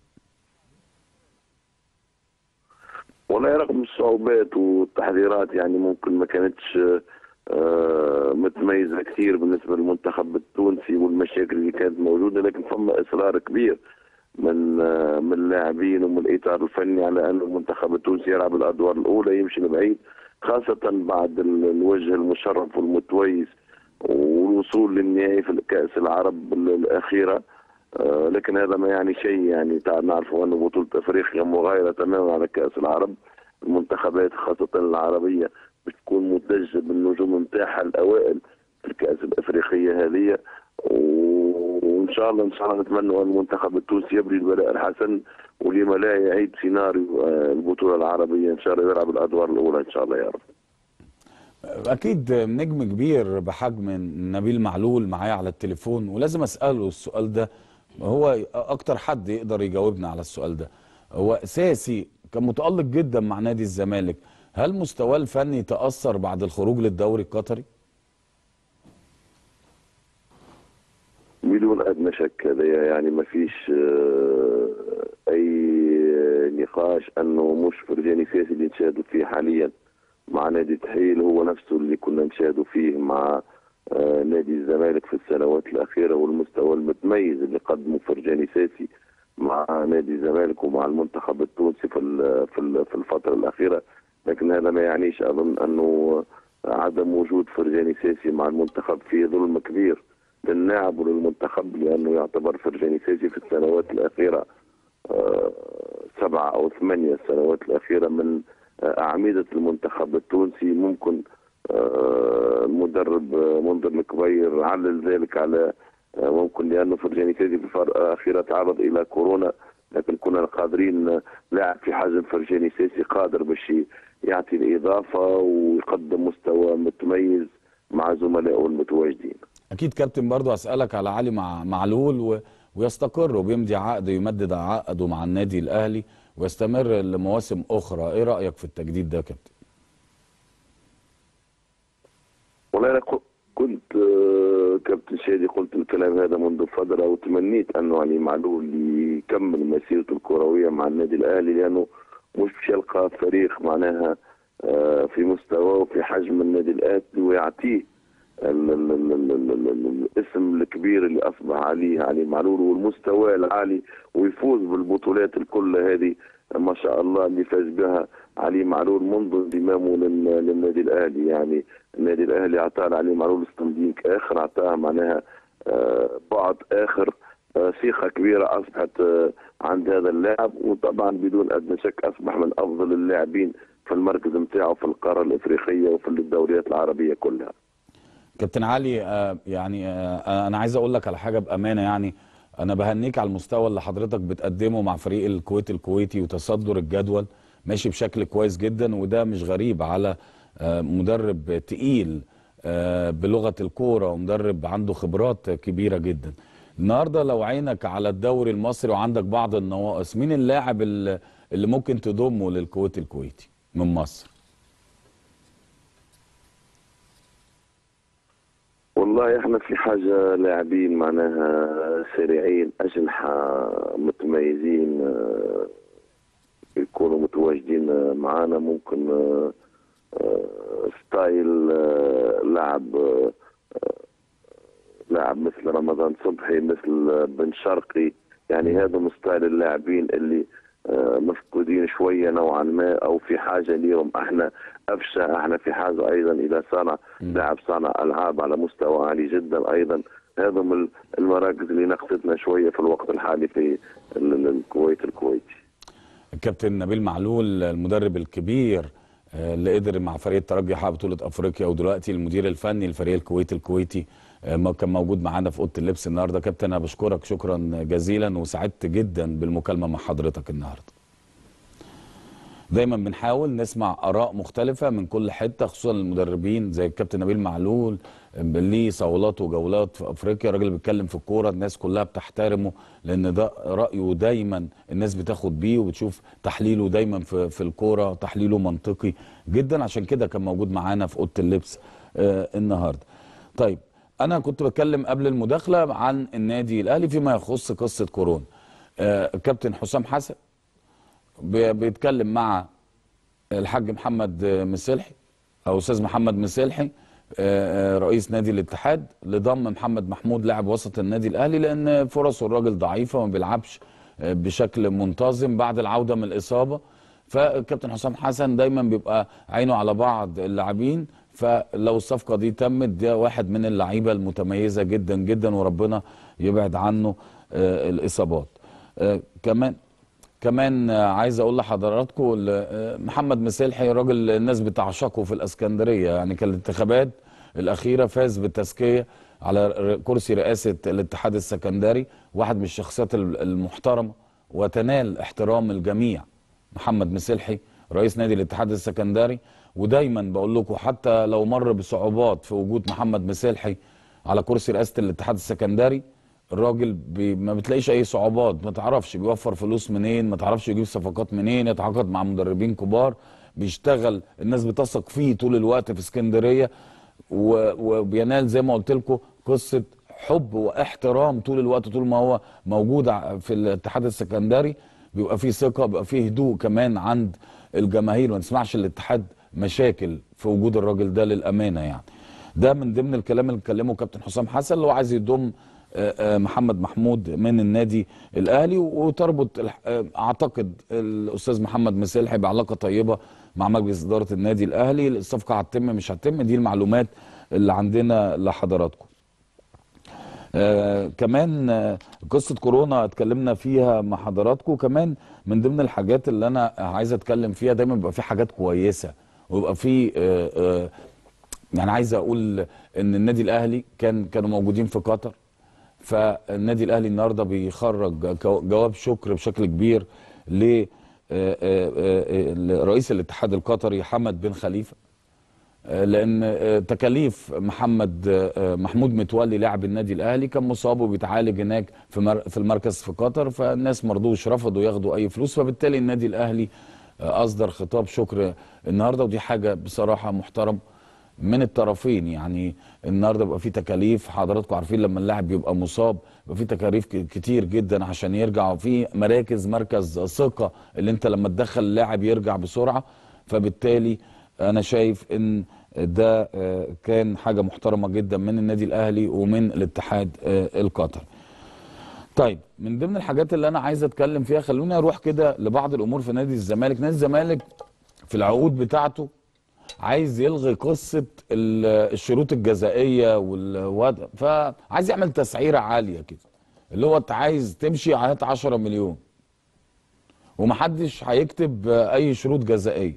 والله رغم الصعوبات والتحذيرات يعني ممكن ما كانتش آه متميزه كثير بالنسبه للمنتخب التونسي والمشاكل اللي كانت موجوده، لكن فما اصرار كبير من آه من اللاعبين ومن الاطار الفني على انه المنتخب التونسي يلعب الادوار الاولى يمشي لبعيد، خاصه بعد الوجه المشرف والمتويز والوصول للنهائي في كاس العرب الاخيره. آه لكن هذا ما يعني شيء، يعني نعرفوا انه بطوله افريقيا مغايره تماما على كاس العرب. المنتخبات خاصه العربيه بتكون متجهه بالنجوم نتاعها الاوائل في الكاس الافريقيه هذه، وان شاء الله ان شاء الله نتمنى ان المنتخب التونسي يبري البلاء الحسن ولما لا يعيد سيناريو البطوله العربيه ان شاء الله يلعب الادوار الاولى ان شاء الله يا رب. اكيد نجم كبير بحجم نبيل معلول معايا على التليفون، ولازم اساله السؤال ده، هو اكتر حد يقدر يجاوبنا على السؤال ده. هو ساسي كان متألق جدا مع نادي الزمالك، هل مستواه الفني تأثر بعد الخروج للدوري القطري؟ بدون ادنى شك، هذا يعني ما فيش اي نقاش انه مش فرجاني ساسي اللي نشاهدوا فيه حاليا مع نادي تحيل هو نفسه اللي كنا نشاهدوا فيه مع نادي الزمالك في السنوات الاخيره، والمستوى المتميز اللي قدمه فرجاني ساسي مع نادي الزمالك ومع المنتخب التونسي في في الفتره الاخيره. لكن هذا ما يعنيش اظن انه عدم وجود فرجاني ساسي مع المنتخب فيه ظلم كبير للاعب وللمنتخب، لانه يعتبر فرجاني ساسي في السنوات الاخيره سبعه او ثمانيه السنوات الاخيره من اعمده المنتخب التونسي. ممكن المدرب منذر الكبير علل ذلك على ممكن لانه فرجاني ساسي في الفتره الاخيره تعرض الى كورونا لكن كنا قادرين لاعب في حجم فرجاني ساسي قادر باش يعطي الاضافه ويقدم مستوى متميز مع زملائه المتواجدين. اكيد كابتن، برضو اسالك على علي مع معلول و... ويستقر وبيمضي عقد يمدد عقده مع النادي الاهلي ويستمر لمواسم اخرى، ايه رايك في التجديد ده يا كابتن؟ والله انا كنت كابتن شادي قلت الكلام هذا منذ فتره، وتمنيت انه علي معلول يكمل مسيرته الكرويه مع النادي الاهلي، لانه مش باش يلقى فريق معناها في مستواه وفي حجم النادي الاهلي ويعطيه الاسم الكبير اللي اصبح عليه علي معلول والمستوى العالي، ويفوز بالبطولات الكل هذه ما شاء الله اللي فاز بها علي معلول منذ انضمامه للنادي الاهلي. يعني النادي الاهلي اعطاه علي معلول ستاندينج اخر، اعطاه معناها بعد اخر، ثقه كبيره اصبحت عند هذا اللاعب، وطبعا بدون ادنى شك اصبح من افضل اللاعبين في المركز نتاعه في القاره الافريقيه وفي الدوريات العربيه كلها. كابتن علي، آه يعني آه انا عايز اقول لك على حاجه بامانه، يعني انا بهنيك على المستوى اللي حضرتك بتقدمه مع فريق الكويت الكويتي وتصدر الجدول ماشي بشكل كويس جدا، وده مش غريب على آه مدرب تقيل آه بلغه الكوره ومدرب عنده خبرات كبيره جدا. النهارده لو عينك على الدوري المصري وعندك بعض النواقص، مين اللاعب اللي, اللي ممكن تضمه للكويت الكويتي من مصر؟ والله احنا في حاجة لاعبين معناها سريعين أجنحة متميزين يكونوا متواجدين معانا، ممكن ستايل لاعب لاعب مثل رمضان صبحي، مثل بن شرقي، يعني هذا من ستايل اللاعبين اللي مفقودين شويه نوعا ما او في حاجه ليهم. احنا افشى، احنا في حاجه ايضا الى صانع لاعب صانع العاب على مستوى عالي جدا ايضا. هذا من المراكز اللي نقصتنا شويه في الوقت الحالي في الكويت الكويتي. الكابتن نبيل معلول المدرب الكبير اللي قدر مع فريق الترجي يحقق بطوله افريقيا، ودلوقتي المدير الفني لفريق الكويت الكويتي، كان موجود معانا في اوضه اللبس النهارده. كابتن انا بشكرك شكرا جزيلا وسعدت جدا بالمكالمه مع حضرتك النهارده. دايما بنحاول نسمع اراء مختلفه من كل حته، خصوصا المدربين زي الكابتن نبيل معلول ليه صولات وجولات في افريقيا، راجل بيتكلم في الكوره الناس كلها بتحترمه، لان ده رايه دايما الناس بتاخد بيه وبتشوف تحليله دايما في في الكوره، تحليله منطقي جدا، عشان كده كان موجود معانا في اوضه اللبس آه النهارده. طيب انا كنت بتكلم قبل المداخله عن النادي الاهلي فيما يخص قصه كورونا. آه الكابتن حسام حسن بيتكلم مع الحاج محمد مسلحي او استاذ محمد مسلحي رئيس نادي الاتحاد لضم محمد محمود لاعب وسط النادي الاهلي، لان فرصه الراجل ضعيفه وما بيلعبش بشكل منتظم بعد العوده من الاصابه. فالكابتن حسام حسن دايما بيبقى عينه على بعض اللاعبين، فلو الصفقه دي تمت ده واحد من اللعيبه المتميزه جدا جدا وربنا يبعد عنه الاصابات. كمان كمان عايز اقول لحضراتكم محمد مسلحي راجل الناس بتعشقه في الاسكندريه، يعني كان الانتخابات الاخيره فاز بالتزكيه على كرسي رئاسه الاتحاد السكندري، واحد من الشخصيات المحترمه وتنال احترام الجميع. محمد مسلحي رئيس نادي الاتحاد السكندري، ودايما بقول لكم حتى لو مر بصعوبات في وجود محمد مسلحي على كرسي رئاسه الاتحاد السكندري، الراجل بي ما بتلاقيش اي صعوبات، ما تعرفش بيوفر فلوس منين، ما تعرفش يجيب صفقات منين، يتعاقد مع مدربين كبار، بيشتغل الناس بتثق فيه طول الوقت في اسكندريه، وبينال زي ما قلت لكم قصه حب واحترام طول الوقت. طول ما هو موجود في الاتحاد السكندري بيبقى فيه ثقه، بيبقى فيه هدوء كمان عند الجماهير، ما نسمعش الاتحاد مشاكل في وجود الراجل ده للامانه. يعني ده من ضمن الكلام اللي اتكلمه كابتن حسام حسن، اللي هو عايز يضم محمد محمود من النادي الاهلي، وتربط اعتقد الاستاذ محمد مسلحي بعلاقه طيبه مع مجلس اداره النادي الاهلي. الصفقه هتتم مش هتتم، دي المعلومات اللي عندنا لحضراتكم. آه كمان آه قصه كورونا اتكلمنا فيها مع حضراتكم. كمان من ضمن الحاجات اللي انا عايز اتكلم فيها، دايما بيبقى في حاجات كويسه ويبقى في آه آه يعني عايز اقول ان النادي الاهلي كان كانوا موجودين في قطر فالنادي الاهلي النهارده بيخرج جواب شكر بشكل كبير ل رئيس الاتحاد القطري حمد بن خليفه، لان تكاليف محمد محمود متولي لاعب النادي الاهلي كان مصاب وبيتعالج هناك في في المركز في قطر، فالناس ما رضوش، رفضوا ياخدوا اي فلوس، فبالتالي النادي الاهلي اصدر خطاب شكر النهارده، ودي حاجه بصراحه محترم من الطرفين. يعني النهارده بيبقى في تكاليف، حضراتكم عارفين لما اللاعب بيبقى مصاب بيبقى في تكاليف كتير جدا عشان يرجع، وفي مراكز مركز ثقه اللي انت لما تدخل اللاعب يرجع بسرعه، فبالتالي انا شايف ان ده كان حاجه محترمه جدا من النادي الاهلي ومن الاتحاد القطري. طيب من ضمن الحاجات اللي انا عايز اتكلم فيها، خلوني اروح كده لبعض الامور في نادي الزمالك. نادي الزمالك في العقود بتاعته عايز يلغي قصه الشروط الجزائيه والوضع، فعايز يعمل تسعيره عاليه كده، اللي هو انت عايز تمشي هات عشرة مليون ومحدش هيكتب اي شروط جزائيه.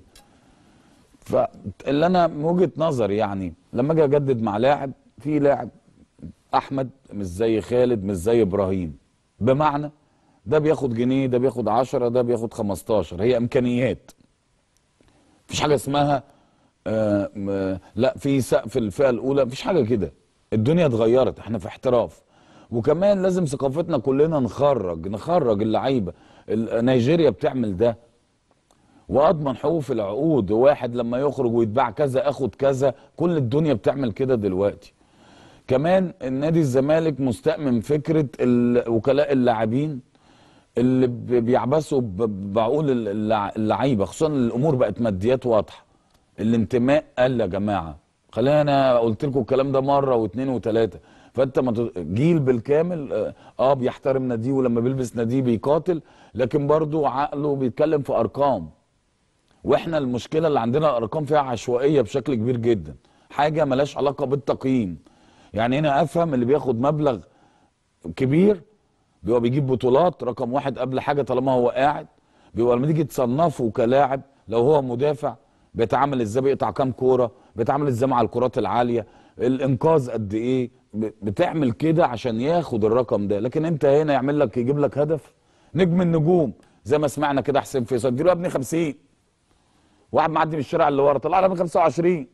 فاللي انا من وجهه نظري يعني لما اجي اجدد مع لاعب، في لاعب احمد مش زي خالد مش زي ابراهيم، بمعنى ده بياخد جنيه ده بياخد عشرة ده بياخد خمستاشر، هي امكانيات، مفيش حاجه اسمها آه آه لا في سقف الفئه الاولى، مفيش حاجه كده، الدنيا اتغيرت، احنا في احتراف. وكمان لازم ثقافتنا كلنا نخرج نخرج اللعيبه. نيجيريا بتعمل ده، واضمن حقوق في العقود، واحد لما يخرج ويتباع كذا اخد كذا، كل الدنيا بتعمل كده دلوقتي. كمان النادي الزمالك مستأمن فكره وكلاء اللاعبين اللي بيعبثوا بعقول اللعيبه، خصوصا الامور بقت ماديات واضحه، الانتماء قل يا جماعه. خلينا انا قلت لكم الكلام ده مره واثنين وثلاثه، فانت جيل بالكامل اه بيحترم ناديه، ولما بيلبس ناديه بيقاتل، لكن برضه عقله بيتكلم في ارقام. واحنا المشكله اللي عندنا الارقام فيها عشوائيه بشكل كبير جدا، حاجه ملهاش علاقه بالتقييم. يعني هنا افهم اللي بياخد مبلغ كبير بيبقى بيجيب بطولات رقم واحد قبل حاجه طالما هو قاعد، بيبقى لما تيجي تصنفه كلاعب لو هو مدافع بيتعامل ازاي، بيقطع كام كوره، بيتعامل ازاي مع الكرات العاليه، الانقاذ قد ايه، بتعمل كده عشان ياخد الرقم ده. لكن انت هنا يعمل لك يجيب لك هدف نجم النجوم زي ما سمعنا كده، حسين فيصل اديله يا ابني خمسين، واحد معدي من الشارع اللي ورا طلع له من خمسة وعشرين،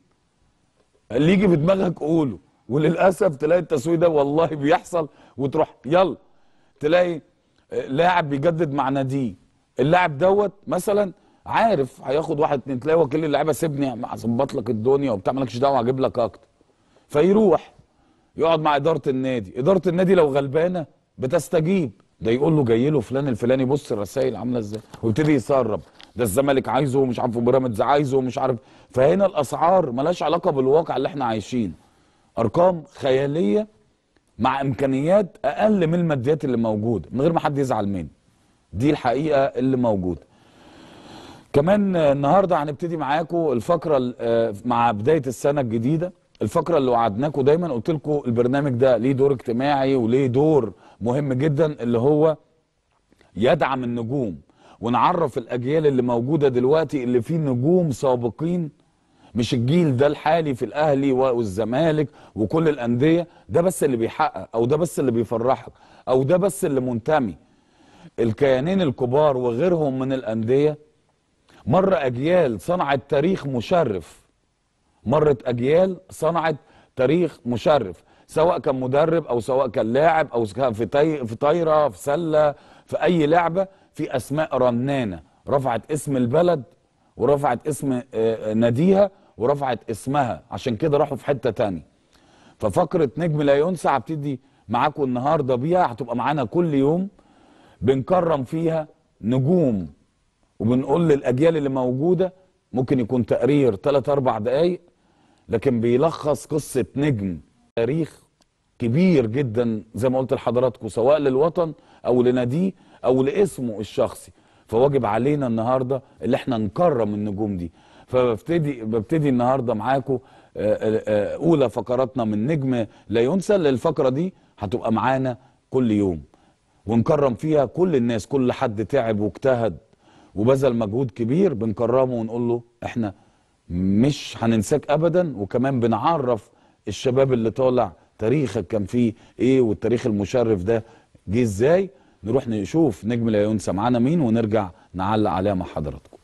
اللي يجي في دماغك قوله. وللاسف تلاقي التسويق ده والله بيحصل، وتروح يلا تلاقي لاعب بيجدد مع ناديه، اللاعب دوت مثلا عارف هياخد واحد اتنين، تلاقي وكيل اللعيبه سيبني اظبط لك الدنيا وبتاع، مالكش دعوه هجيب لك اكتر، فيروح يقعد مع اداره النادي، اداره النادي لو غلبانه بتستجيب، ده يقول له جاي له فلان الفلاني، بص الرسائل عامله ازاي، ويبتدي يسرب، ده الزمالك عايزه ومش عارف بيراميدز عايزه ومش عارف. فهنا الاسعار مالهاش علاقه بالواقع اللي احنا عايشينه، ارقام خياليه مع امكانيات اقل من الماديات اللي موجوده، من غير ما حد يزعل مني، دي الحقيقه اللي موجوده. كمان النهارده هنبتدي معاكم الفقره مع بدايه السنه الجديده، الفقره اللي وعدناكم دايما، قلت لكم البرنامج ده ليه دور اجتماعي وليه دور مهم جدا، اللي هو يدعم النجوم ونعرف الاجيال اللي موجوده دلوقتي اللي فيه نجوم سابقين، مش الجيل ده الحالي في الاهلي والزمالك وكل الانديه، ده بس اللي بيحقق او ده بس اللي بيفرحك او ده بس اللي منتمي. الكيانين الكبار وغيرهم من الانديه مر اجيال صنعت تاريخ مشرف، مرت اجيال صنعت تاريخ مشرف، سواء كان مدرب او سواء كان لاعب او كان في طي... في طايره في سله في اي لعبه، في اسماء رنانه رفعت اسم البلد ورفعت اسم ناديها ورفعت اسمها، عشان كده راحوا في حته تانية. ففقره نجم لا ينسى هبتدي معاكم النهارده بيها، هتبقى معانا كل يوم بنكرم فيها نجوم وبنقول للاجيال اللي موجوده، ممكن يكون تقرير ثلاث اربع دقائق لكن بيلخص قصه نجم تاريخ كبير جدا زي ما قلت لحضراتكم، سواء للوطن او لناديه او لاسمه الشخصي. فواجب علينا النهارده اللي احنا نكرم النجوم دي. فببتدي ببتدي النهارده معاكم اولى فقراتنا من نجم لا ينسى. الفقره دي هتبقى معانا كل يوم ونكرم فيها كل الناس، كل حد تعب واجتهد وبذل مجهود كبير بنكرمه ونقول له احنا مش هننساك ابدا. وكمان بنعرف الشباب اللي طالع تاريخك كان فيه ايه والتاريخ المشرف ده جه ازاي. نروح نشوف نجم العيون سمعانا مين ونرجع نعلق عليها مع حضراتكم.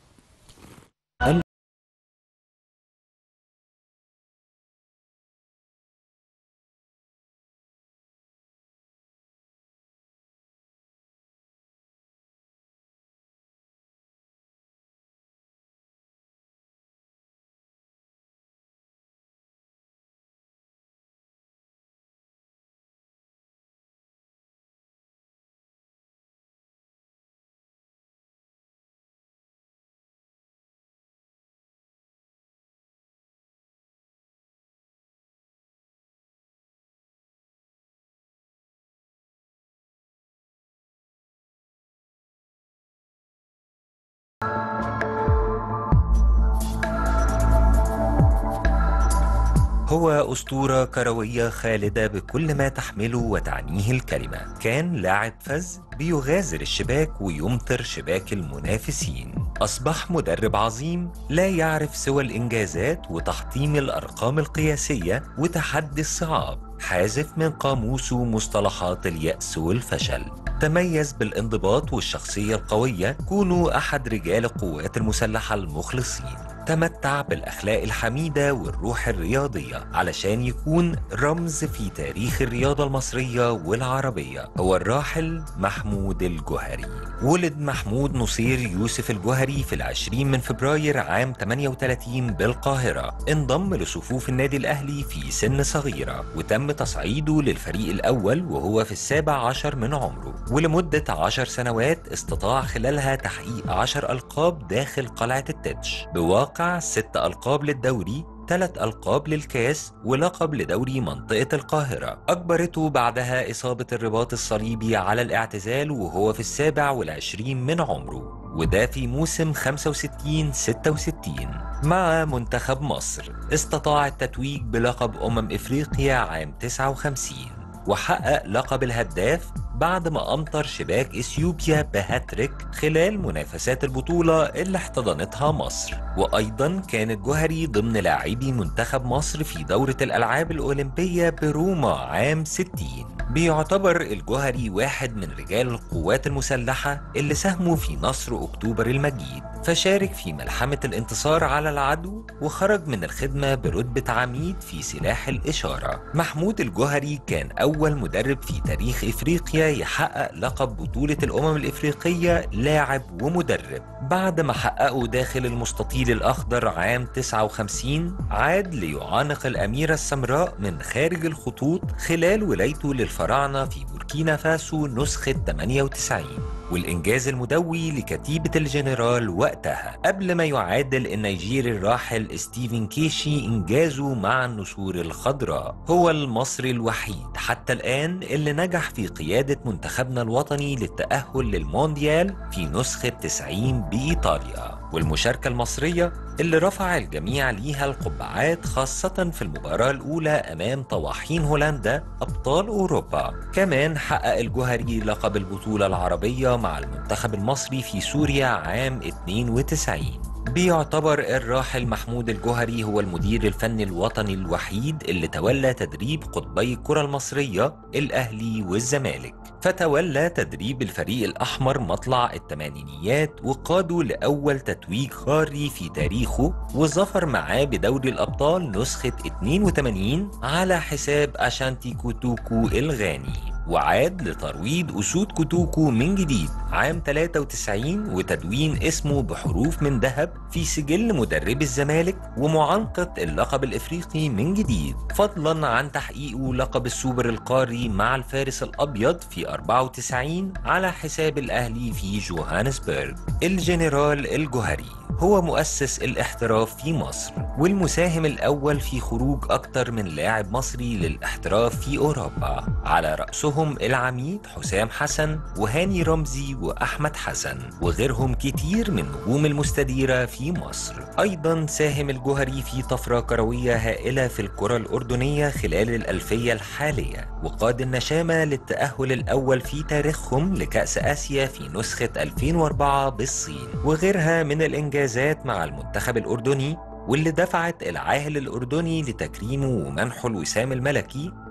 هو أسطورة كروية خالدة بكل ما تحمله وتعنيه الكلمة. كان لاعب فذ بيغازر الشباك ويمطر شباك المنافسين. أصبح مدرب عظيم لا يعرف سوى الإنجازات وتحطيم الأرقام القياسية وتحدي الصعاب. حازف من قاموسه مصطلحات اليأس والفشل. تميز بالانضباط والشخصية القوية. كونوا أحد رجال القوات المسلحة المخلصين. تمتع بالأخلاق الحميدة والروح الرياضية علشان يكون رمز في تاريخ الرياضة المصرية والعربية. هو الراحل محمود الجوهري. ولد محمود نصير يوسف الجوهري في العشرين من فبراير عام ثمانية وثلاثين بالقاهرة. انضم لصفوف النادي الأهلي في سن صغيرة وتم تصعيده للفريق الأول وهو في السابع عشر من عمره، ولمدة عشر سنوات استطاع خلالها تحقيق عشر ألقاب داخل قلعة التتش، بواقع ست ألقاب للدوري، ثلاث ألقاب للكاس، ولقب لدوري منطقة القاهرة. أجبرته بعدها إصابة الرباط الصليبي على الاعتزال وهو في السابع والعشرين من عمره، وده في موسم خمسة وستين ستة وستين. مع منتخب مصر استطاع التتويج بلقب أمم إفريقيا عام تسعة وخمسين، وحقق لقب الهداف بعد ما أمطر شباك إثيوبيا بهاتريك خلال منافسات البطولة اللي احتضنتها مصر. وأيضا كان الجوهري ضمن لاعبي منتخب مصر في دورة الألعاب الأولمبية بروما عام ستين. بيعتبر الجوهري واحد من رجال القوات المسلحة اللي ساهموا في نصر أكتوبر المجيد، فشارك في ملحمة الانتصار على العدو وخرج من الخدمة برتبة عميد في سلاح الإشارة. محمود الجوهري كان أول مدرب في تاريخ إفريقيا يحقق لقب بطولة الأمم الإفريقية لاعب ومدرب. بعد ما حققه داخل المستطيل الأخضر عام تسعة وخمسين، عاد ليعانق الأميرة السمراء من خارج الخطوط خلال ولايته للفراعنة في بوركينا فاسو نسخة ثمانية وتسعين، والإنجاز المدوي لكتيبة الجنرال وقتها، قبل ما يعادل النيجيري الراحل ستيفن كيشي إنجازه مع النسور الخضراء. هو المصري الوحيد حتى الآن اللي نجح في قيادة منتخبنا الوطني للتأهل للمونديال في نسخة تسعين بإيطاليا، والمشاركة المصرية اللي رفع الجميع ليها القبعات خاصة في المباراة الأولى أمام طواحين هولندا أبطال أوروبا. كمان حقق الجوهري لقب البطولة العربية مع المنتخب المصري في سوريا عام اثنين وتسعين. بيعتبر الراحل محمود الجوهري هو المدير الفني الوطني الوحيد اللي تولى تدريب قطبي الكرة المصرية الأهلي والزمالك، فتولى تدريب الفريق الأحمر مطلع الثمانينيات وقاده لأول تتويج قاري في تاريخه، وظفر معاه بدوري الأبطال نسخة اثنين وثمانين على حساب أشانتي كوتوكو الغاني، وعاد لترويض أسود كوتوكو من جديد عام ثلاثة وتسعين وتدوين اسمه بحروف من ذهب في سجل مدرب الزمالك ومعانقة اللقب الإفريقي من جديد، فضلا عن تحقيقه لقب السوبر القاري مع الفارس الأبيض في أربعة وتسعين على حساب الأهلي في جوهانسبرغ. الجنرال الجوهري هو مؤسس الاحتراف في مصر والمساهم الأول في خروج أكثر من لاعب مصري للاحتراف في أوروبا، على رأسهم العميد حسام حسن وهاني رمزي وأحمد حسن وغيرهم كتير من نجوم المستديرة في مصر. أيضا ساهم الجوهري في طفرة كروية هائلة في الكرة الأردنية خلال الألفية الحالية، وقاد النشامة للتأهل الأول في تاريخهم لكأس آسيا في نسخة ألفين وأربعة بالصين، وغيرها من الإنجازات مع المنتخب الأردني واللي دفعت العاهل الأردني لتكريمه ومنحه الوسام الملكي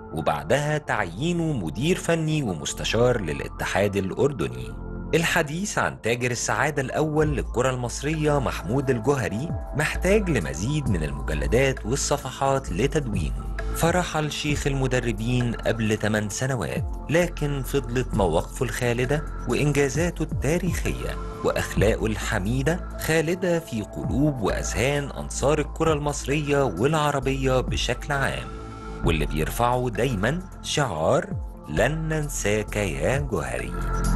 وبعدها تعيينه مدير فني ومستشار للاتحاد الأردني. الحديث عن تاجر السعادة الأول للكرة المصرية محمود الجوهري محتاج لمزيد من المجلدات والصفحات لتدوينه. فرحل شيخ المدربين قبل ثمان سنوات، لكن فضلت مواقفه الخالدة وإنجازاته التاريخية وأخلاقه الحميدة خالدة في قلوب وأذهان أنصار الكرة المصرية والعربية بشكل عام، واللي بيرفعوا دايما شعار لن ننساك يا جوهري.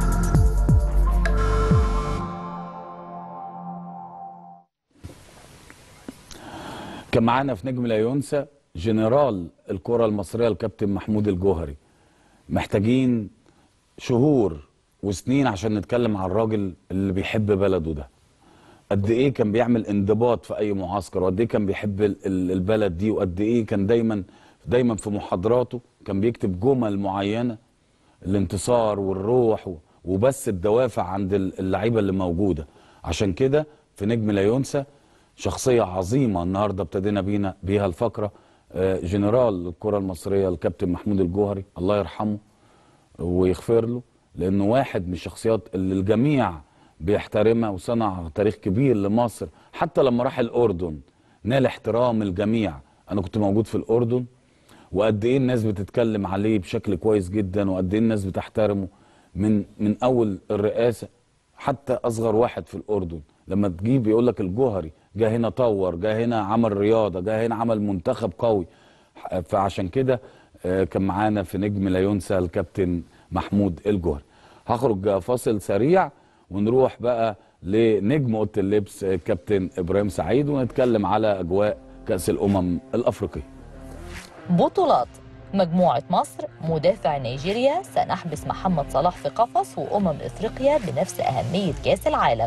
كان معانا في نجم لا ينسى جنرال الكرة المصرية الكابتن محمود الجوهري. محتاجين شهور وسنين عشان نتكلم عن الراجل اللي بيحب بلده ده. قد ايه كان بيعمل انضباط في اي معسكر، وقد ايه كان بيحب البلد دي، وقد ايه كان دايما دايما في محاضراته كان بيكتب جمل معينة، الانتصار والروح وبس الدوافع عند اللعيبة اللي موجودة. عشان كده في نجم لا ينسى شخصية عظيمة النهاردة ابتدينا بينا بيها الفقرة، جنرال الكرة المصرية الكابتن محمود الجوهري، الله يرحمه ويغفر له، لأنه واحد من الشخصيات اللي الجميع بيحترمها وصنع تاريخ كبير لمصر. حتى لما راح الأردن نال احترام الجميع. أنا كنت موجود في الأردن، وقد إيه الناس بتتكلم عليه بشكل كويس جدا، وقد إيه الناس بتحترمه من من أول الرئاسة حتى أصغر واحد في الأردن. لما تجيب يقول لك الجوهري جه هنا طور، جه هنا عمل رياضة، جه هنا عمل منتخب قوي. فعشان كده كان معانا في نجم لا ينسى الكابتن محمود الجوهري. هخرج فاصل سريع ونروح بقى لنجم اوضه اللبس كابتن ابراهيم سعيد، ونتكلم على اجواء كأس الامم الافريقيه. بطولات مجموعة مصر، مدافع نيجيريا، سنحبس محمد صلاح في قفص، وأمم إفريقيا بنفس أهمية كأس العالم.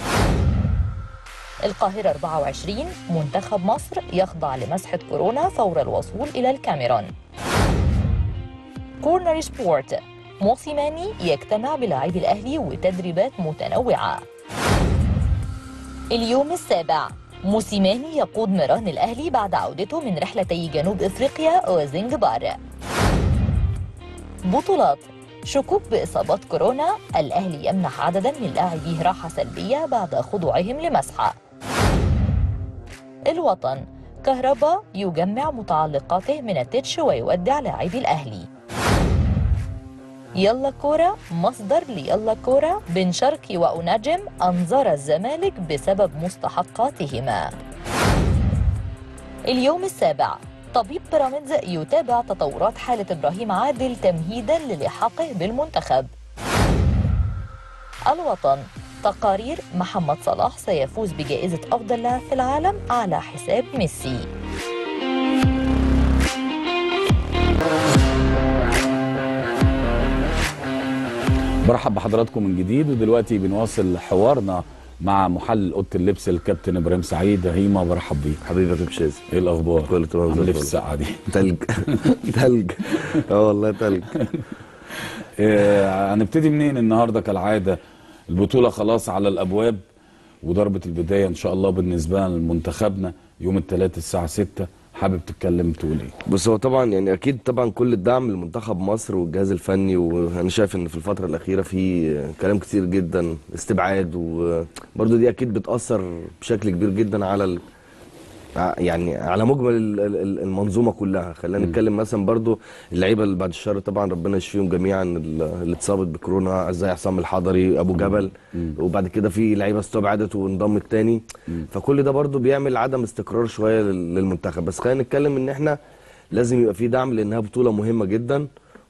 القاهرة أربعة وعشرين، منتخب مصر يخضع لمسحة كورونا فور الوصول إلى الكاميرون. كورنر سبورت، موسيماني يجتمع بلاعبي الأهلي وتدريبات متنوعة. اليوم السابع، موسيماني يقود ميران الأهلي بعد عودته من رحلتي جنوب إفريقيا وزنجبار. بطولات شكوك بإصابات كورونا، الأهلي يمنح عددا من لاعبيه راحة سلبية بعد خضوعهم لمسحة. الوطن، كهربا يجمع متعلقاته من التتش ويودع لاعبي الأهلي. يلا كورة، مصدر ليلا كورة، بن شرقي وأنجم أنظر الزمالك بسبب مستحقاتهما. اليوم السابع، طبيب بيراميدز يتابع تطورات حالة إبراهيم عادل تمهيدا للحاقه بالمنتخب. الوطن، تقارير محمد صلاح سيفوز بجائزة أفضل لاعب في العالم على حساب ميسي. برحب بحضراتكم من جديد، ودلوقتي بنواصل حوارنا مع محلل اوضه اللبس الكابتن ابراهيم سعيد. هيما برحب بيك حبيبي يا كابتن شاذ، ايه الاخبار؟ كله تمام. عامل ايه في الساعه دي؟ تلج تلج اه والله تلج. إيه هنبتدي منين النهارده؟ كالعاده البطوله خلاص على الابواب، وضربه البدايه ان شاء الله بالنسبه لمنتخبنا يوم الثلاث الساعه ستة. حابب تتكلم تقول ايه؟ بص، هو طبعا يعني اكيد طبعا كل الدعم لمنتخب مصر والجهاز الفني، وانا شايف ان في الفتره الاخيره في كلام كتير جدا استبعاد، وبرده دي اكيد بتاثر بشكل كبير جدا على ال... يعني على مجمل المنظومه كلها. خلينا نتكلم مثلا برضو اللعيبه اللي بعد الشر طبعا ربنا يشفيهم جميعا، اللي اتصابت بكورونا زي عصام الحضري، ابو جبل، وبعد كده في لعيبه استبعدت وانضمت تاني. فكل ده برضو بيعمل عدم استقرار شويه للمنتخب. بس خلينا نتكلم ان احنا لازم يبقى في دعم، لانها بطوله مهمه جدا.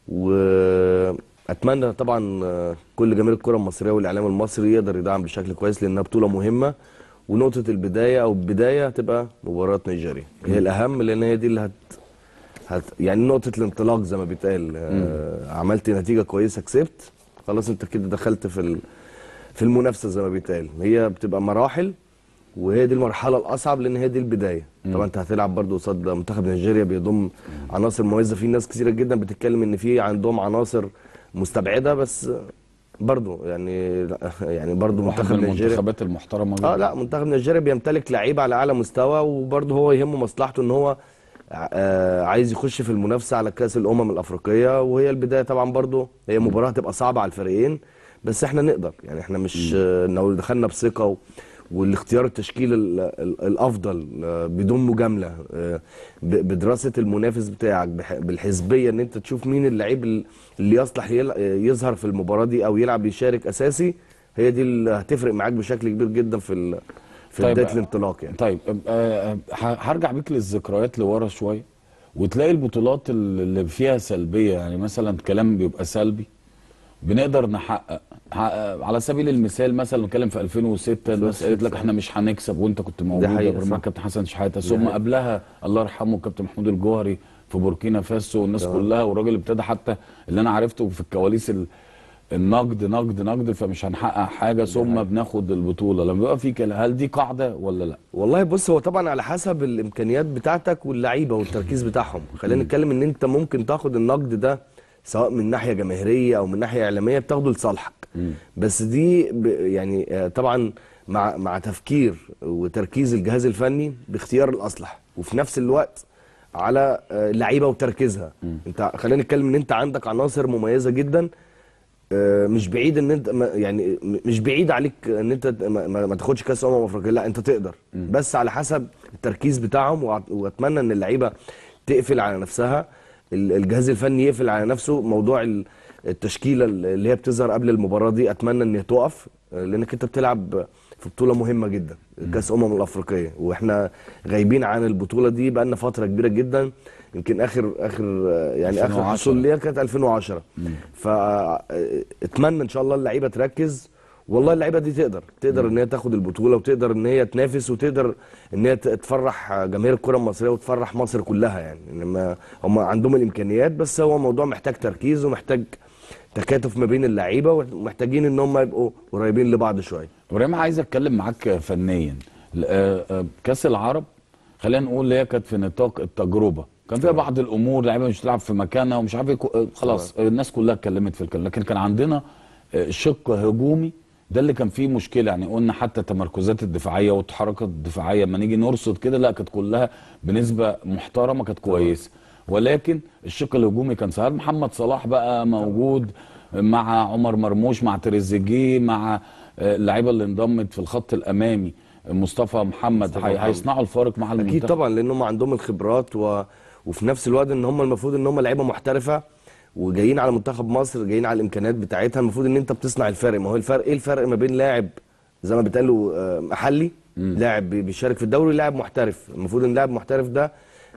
واتمنى طبعا كل جماهير الكره المصريه والاعلام المصري يقدر يدعم بشكل كويس، لانها بطوله مهمه. ونقطة البداية أو البداية هتبقى مباراة نيجيريا، هي الأهم، لأن هي دي اللي هت, هت يعني نقطة الانطلاق زي ما بيتقال. آه عملت نتيجة كويسة، كسبت، خلاص أنت كده دخلت في في المنافسة زي ما بيتقال. هي بتبقى مراحل، وهي دي المرحلة الأصعب، لأن هي دي البداية. مم. طبعا أنت هتلعب برضه قصاد منتخب نيجيريا بيضم عناصر مميزة. في ناس كثيرة جدا بتتكلم إن في عندهم عناصر مستبعدة، بس برضه يعني يعني برضه منتخب نيجيريا المنتخبات المحترمه اه لا منتخب نيجيريا بيمتلك لعيبه على اعلى مستوى، وبرضه هو يهمه مصلحته ان هو آه عايز يخش في المنافسه على كاس الامم الافريقيه، وهي البدايه طبعا برضو هي مباراه هتبقى صعبه على الفريقين، بس احنا نقدر يعني احنا مش آه لو دخلنا بثقه و... والاختيار التشكيل ال... ال... الافضل آه بدون مجامله آه ب... بدراسه المنافس بتاعك بح... بالحسبيه ان انت تشوف مين اللعيب اللي يصلح يل... يظهر في المباراه دي او يلعب يشارك اساسي، هي دي اللي هتفرق معاك بشكل كبير جدا في ال... في طيب بدايه الانطلاق يعني. طيب آه هرجع بيك للذكريات لورا شويه، وتلاقي البطولات اللي فيها سلبيه، يعني مثلا كلام بيبقى سلبي بنقدر نحقق. على سبيل المثال مثلا نتكلم في ألفين وستة الناس قالت لك احنا مش هنكسب وانت كنت موجود مع كابتن حسن شحاته، ثم قبلها الله يرحمه الكابتن محمود الجوهري في بوركينا فاسو والناس ده. كلها، والراجل ابتدى حتى اللي انا عرفته في الكواليس النقد نقد نقد فمش هنحقق حاجه، ثم بناخد البطوله. لما بيبقى في كده هل دي قاعده ولا لا؟ والله بص، هو طبعا على حسب الامكانيات بتاعتك واللعيبه والتركيز بتاعهم. خلينا نتكلم ان انت ممكن تاخد النقد ده سواء من ناحيه جماهيريه او من ناحيه اعلاميه بتاخده لصالحك، بس دي يعني طبعا مع مع تفكير وتركيز الجهاز الفني باختيار الاصلح، وفي نفس الوقت على اللعيبه وتركيزها. انت خلينا نتكلم ان انت عندك عناصر مميزه جدا، مش بعيد ان انت يعني مش بعيد عليك ان انت ما, ما تاخدش كاس امم افريقيا، لا انت تقدر، بس على حسب التركيز بتاعهم. واتمنى ان اللعيبه تقفل على نفسها، الجهاز الفني يقفل على نفسه موضوع التشكيله اللي هي بتظهر قبل المباراه دي. اتمنى ان هي تقف، لانك انت بتلعب في بطوله مهمه جدا، كاس امم الافريقيه، واحنا غايبين عن البطوله دي بقالنا فتره كبيره جدا. يمكن اخر اخر يعني اخر حصول ليها كانت ألفين وعشرة. فاتمنى ان شاء الله اللعيبه تركز، والله اللعيبه دي تقدر تقدر ان هي تاخد البطوله، وتقدر ان هي تنافس، وتقدر ان هي تفرح جماهير الكره المصريه وتفرح مصر كلها. يعني لما هم عندهم الامكانيات، بس هو موضوع محتاج تركيز ومحتاج تكاتف ما بين اللعيبه، ومحتاجين ان هم يبقوا قريبين لبعض شويه. ابراهيم عايز اتكلم معاك فنيا. كاس العرب خلينا نقول هي كانت في نطاق التجربه، كان فيها بعض الامور لعيبه مش تلعب في مكانها ومش عارف ايه، خلاص الناس كلها اتكلمت في الكلام، لكن كان عندنا شق هجومي ده اللي كان فيه مشكله. يعني قلنا حتى التمركزات الدفاعيه والتحركات الدفاعيه لما نيجي نرصد كده لا كانت كلها بنسبه محترمه، كانت كويسه، ولكن الشق الهجومي كان سهل. محمد صلاح بقى موجود مع عمر مرموش مع تريزيجيه مع اللعيبه اللي انضمت في الخط الامامي مصطفى محمد، هيصنعوا الفارق مع المنتخب اكيد طبعا، لان هم عندهم الخبرات و... وفي نفس الوقت ان هم المفروض ان هم لعيبه محترفه وجايين على منتخب مصر، جايين على الامكانيات بتاعتها. المفروض ان انت بتصنع الفرق. ما هو الفرق ايه؟ الفرق ما بين لاعب زي ما بيتقالوا محلي، لاعب بيشارك في الدوري، لاعب محترف. المفروض ان اللاعب المحترف ده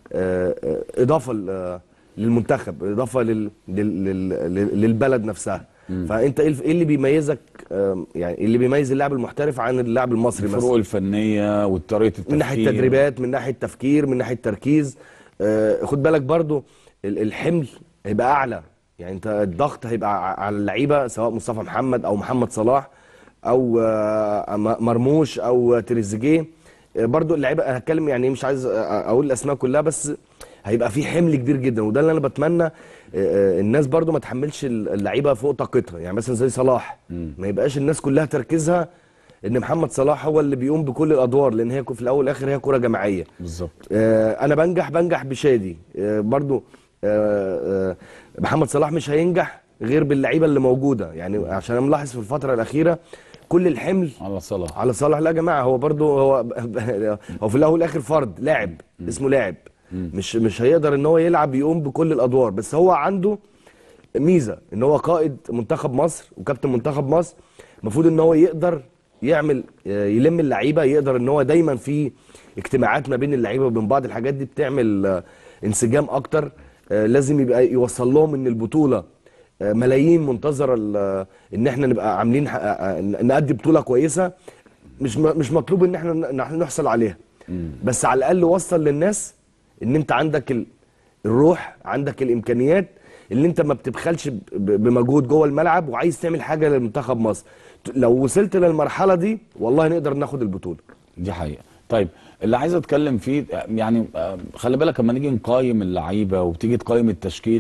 اضافه للمنتخب، اضافه لل... لل... لل... للبلد نفسها. مم. فانت ايه اللي بيميزك؟ يعني اللي بيميز اللاعب المحترف عن اللاعب المصري مثلا الفروق الفنيه وطريقه التفكير، من ناحيه تدريبات، من ناحيه تفكير، من ناحيه تركيز. آه خد بالك برضو الحمل هيبقى اعلى، يعني انت الضغط هيبقى على اللعيبه سواء مصطفى محمد او محمد صلاح او آه مرموش او تريزيجيه. آه برضو اللعيبه هتكلم يعني مش عايز اقول الاسماء كلها، بس هيبقى في حمل كبير جدا، وده اللي انا بتمنى الناس برضو ما تحملش اللعيبه فوق طاقتها. يعني مثلا زي صلاح م. ما يبقاش الناس كلها تركيزها ان محمد صلاح هو اللي بيقوم بكل الادوار، لان هي في الاول والاخر هي كره جماعيه. بالظبط. آه انا بنجح بنجح بشادي، آه برضو آه آه محمد صلاح مش هينجح غير باللعيبه اللي موجوده. يعني عشان انا ملاحظ في الفتره الاخيره كل الحمل على صلاح على صلاح. لا يا جماعه، هو برضو هو هو في الاول والاخر فرد لاعب م. اسمه لاعب، مش مش هيقدر ان هو يلعب يقوم بكل الادوار، بس هو عنده ميزه ان هو قائد منتخب مصر وكابتن منتخب مصر. المفروض ان هو يقدر يعمل يلم اللعيبه، يقدر ان هو دايما في اجتماعات ما بين اللعيبه وبين بعض. الحاجات دي بتعمل انسجام اكتر. لازم يبقى يوصل لهم ان البطوله ملايين منتظره ان احنا نبقى عاملين نأدي بطوله كويسه، مش مش مطلوب ان احنا نحصل عليها، بس على الاقل وصل للناس ان انت عندك الروح، عندك الامكانيات، اللي انت ما بتبخلش بمجهود جوه الملعب وعايز تعمل حاجه لمنتخب مصر. لو وصلت للمرحله دي والله نقدر ناخد البطوله. دي حقيقه. طيب اللي عايز اتكلم فيه يعني خلي بالك لما نيجي نقيم اللعيبه وبتيجي تقيم التشكيل،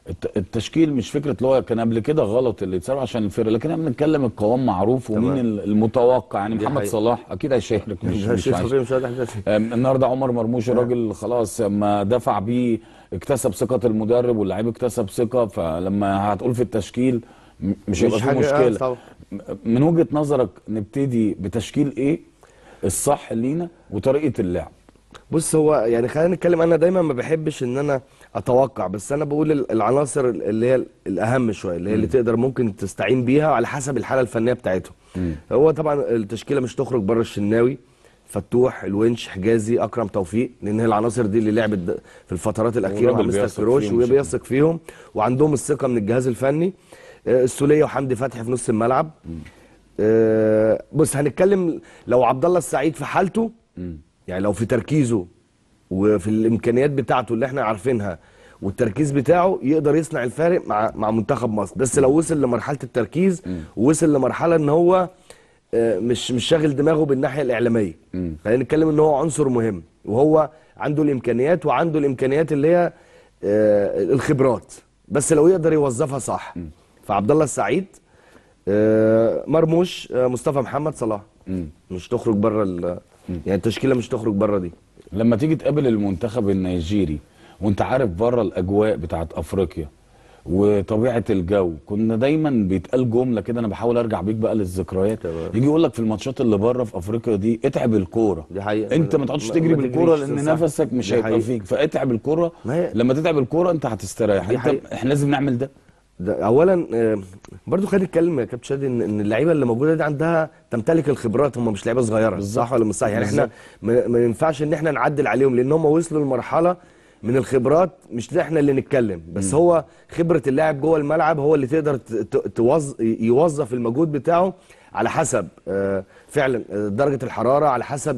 الت- التشكيل مش فكره اللي هو كان قبل كده غلط اللي اتسرب عشان الفرقه، لكن احنا بنتكلم القوام معروف ومين تمام. ال- المتوقع. يعني دي محمد حقيقة. صلاح اكيد هيشارك، مش مش مش عايش. مش هتحتاج. أم، النهارده عمر مرموش الراجل خلاص ما دفع بيه اكتسب ثقه المدرب واللعيب اكتسب ثقه، فلما هتقول في التشكيل م- مش هيبقى مش فيه حاجة- آه، مشكله. طبعا. م- من وجهه نظرك نبتدي بتشكيل ايه الصح لينا وطريقه اللعب؟ بص، هو يعني خلينا نتكلم، انا دايما ما بحبش ان انا اتوقع، بس انا بقول ال- العناصر اللي هي الاهم شويه، اللي هي اللي تقدر ممكن تستعين بيها على حسب الحاله الفنيه بتاعتهم. هو طبعا التشكيله مش تخرج بره الشناوي، فتوح، الونش، حجازي، اكرم توفيق، لان هي العناصر دي اللي لعبت د- في الفترات الاخيره مع والراجل مستر بيثق كروش فيهم بشكل- وبيثق فيهم وعندهم الثقه من الجهاز الفني. آه، السوليه وحمدي فتحي في نص الملعب. آه، بص، هنتكلم لو عبد الله السعيد في حالته، يعني لو في تركيزه وفي الامكانيات بتاعته اللي احنا عارفينها والتركيز بتاعه، يقدر يصنع الفارق مع مع منتخب مصر. بس لو وصل لمرحله التركيز ووصل لمرحله ان هو آه، مش مش شاغل دماغه بالناحيه الاعلاميه، خلينا نتكلم ان هو عنصر مهم، وهو عنده الامكانيات وعنده الامكانيات اللي هي آه، الخبرات، بس لو يقدر يوظفها صح. فعبد الله السعيد، آه، مرموش، آه، مصطفى محمد، صلاح، مش تخرج بره ال- يعني التشكيله مش تخرج بره دي. لما تيجي تقابل المنتخب النيجيري وانت عارف بره الاجواء بتاعت افريقيا وطبيعه الجو، كنا دايما بيتقال جمله كده، انا بحاول ارجع بيك بقى للذكريات، تمام. يجي يقول لك في الماتشات اللي بره في افريقيا دي اتعب الكوره. دي حقيقة. انت ما تقعدش ما- تجري ما بالكوره تجريش، لان صح. نفسك مش دي هيبقى حقيقة. فيك، فاتعب الكوره. ما هي- لما تتعب الكوره انت هتستريح. دي انت حقيقة. احنا لازم نعمل ده. ده اولا، آه، برضو خلينا نتكلم يا كابتن شادي ان إن اللعيبه اللي موجوده دي عندها تمتلك الخبرات، هم مش لعيبه صغيره، صح ولا مش صح؟ يعني احنا ما ما ينفعش ان احنا نعدل عليهم، لان هم وصلوا لمرحله من الخبرات مش احنا اللي نتكلم، بس هو خبره اللاعب جوه الملعب هو اللي تقدر ت- ت- توظ- يوظف المجهود بتاعه على حسب آه، فعلا آه، درجه الحراره، على حسب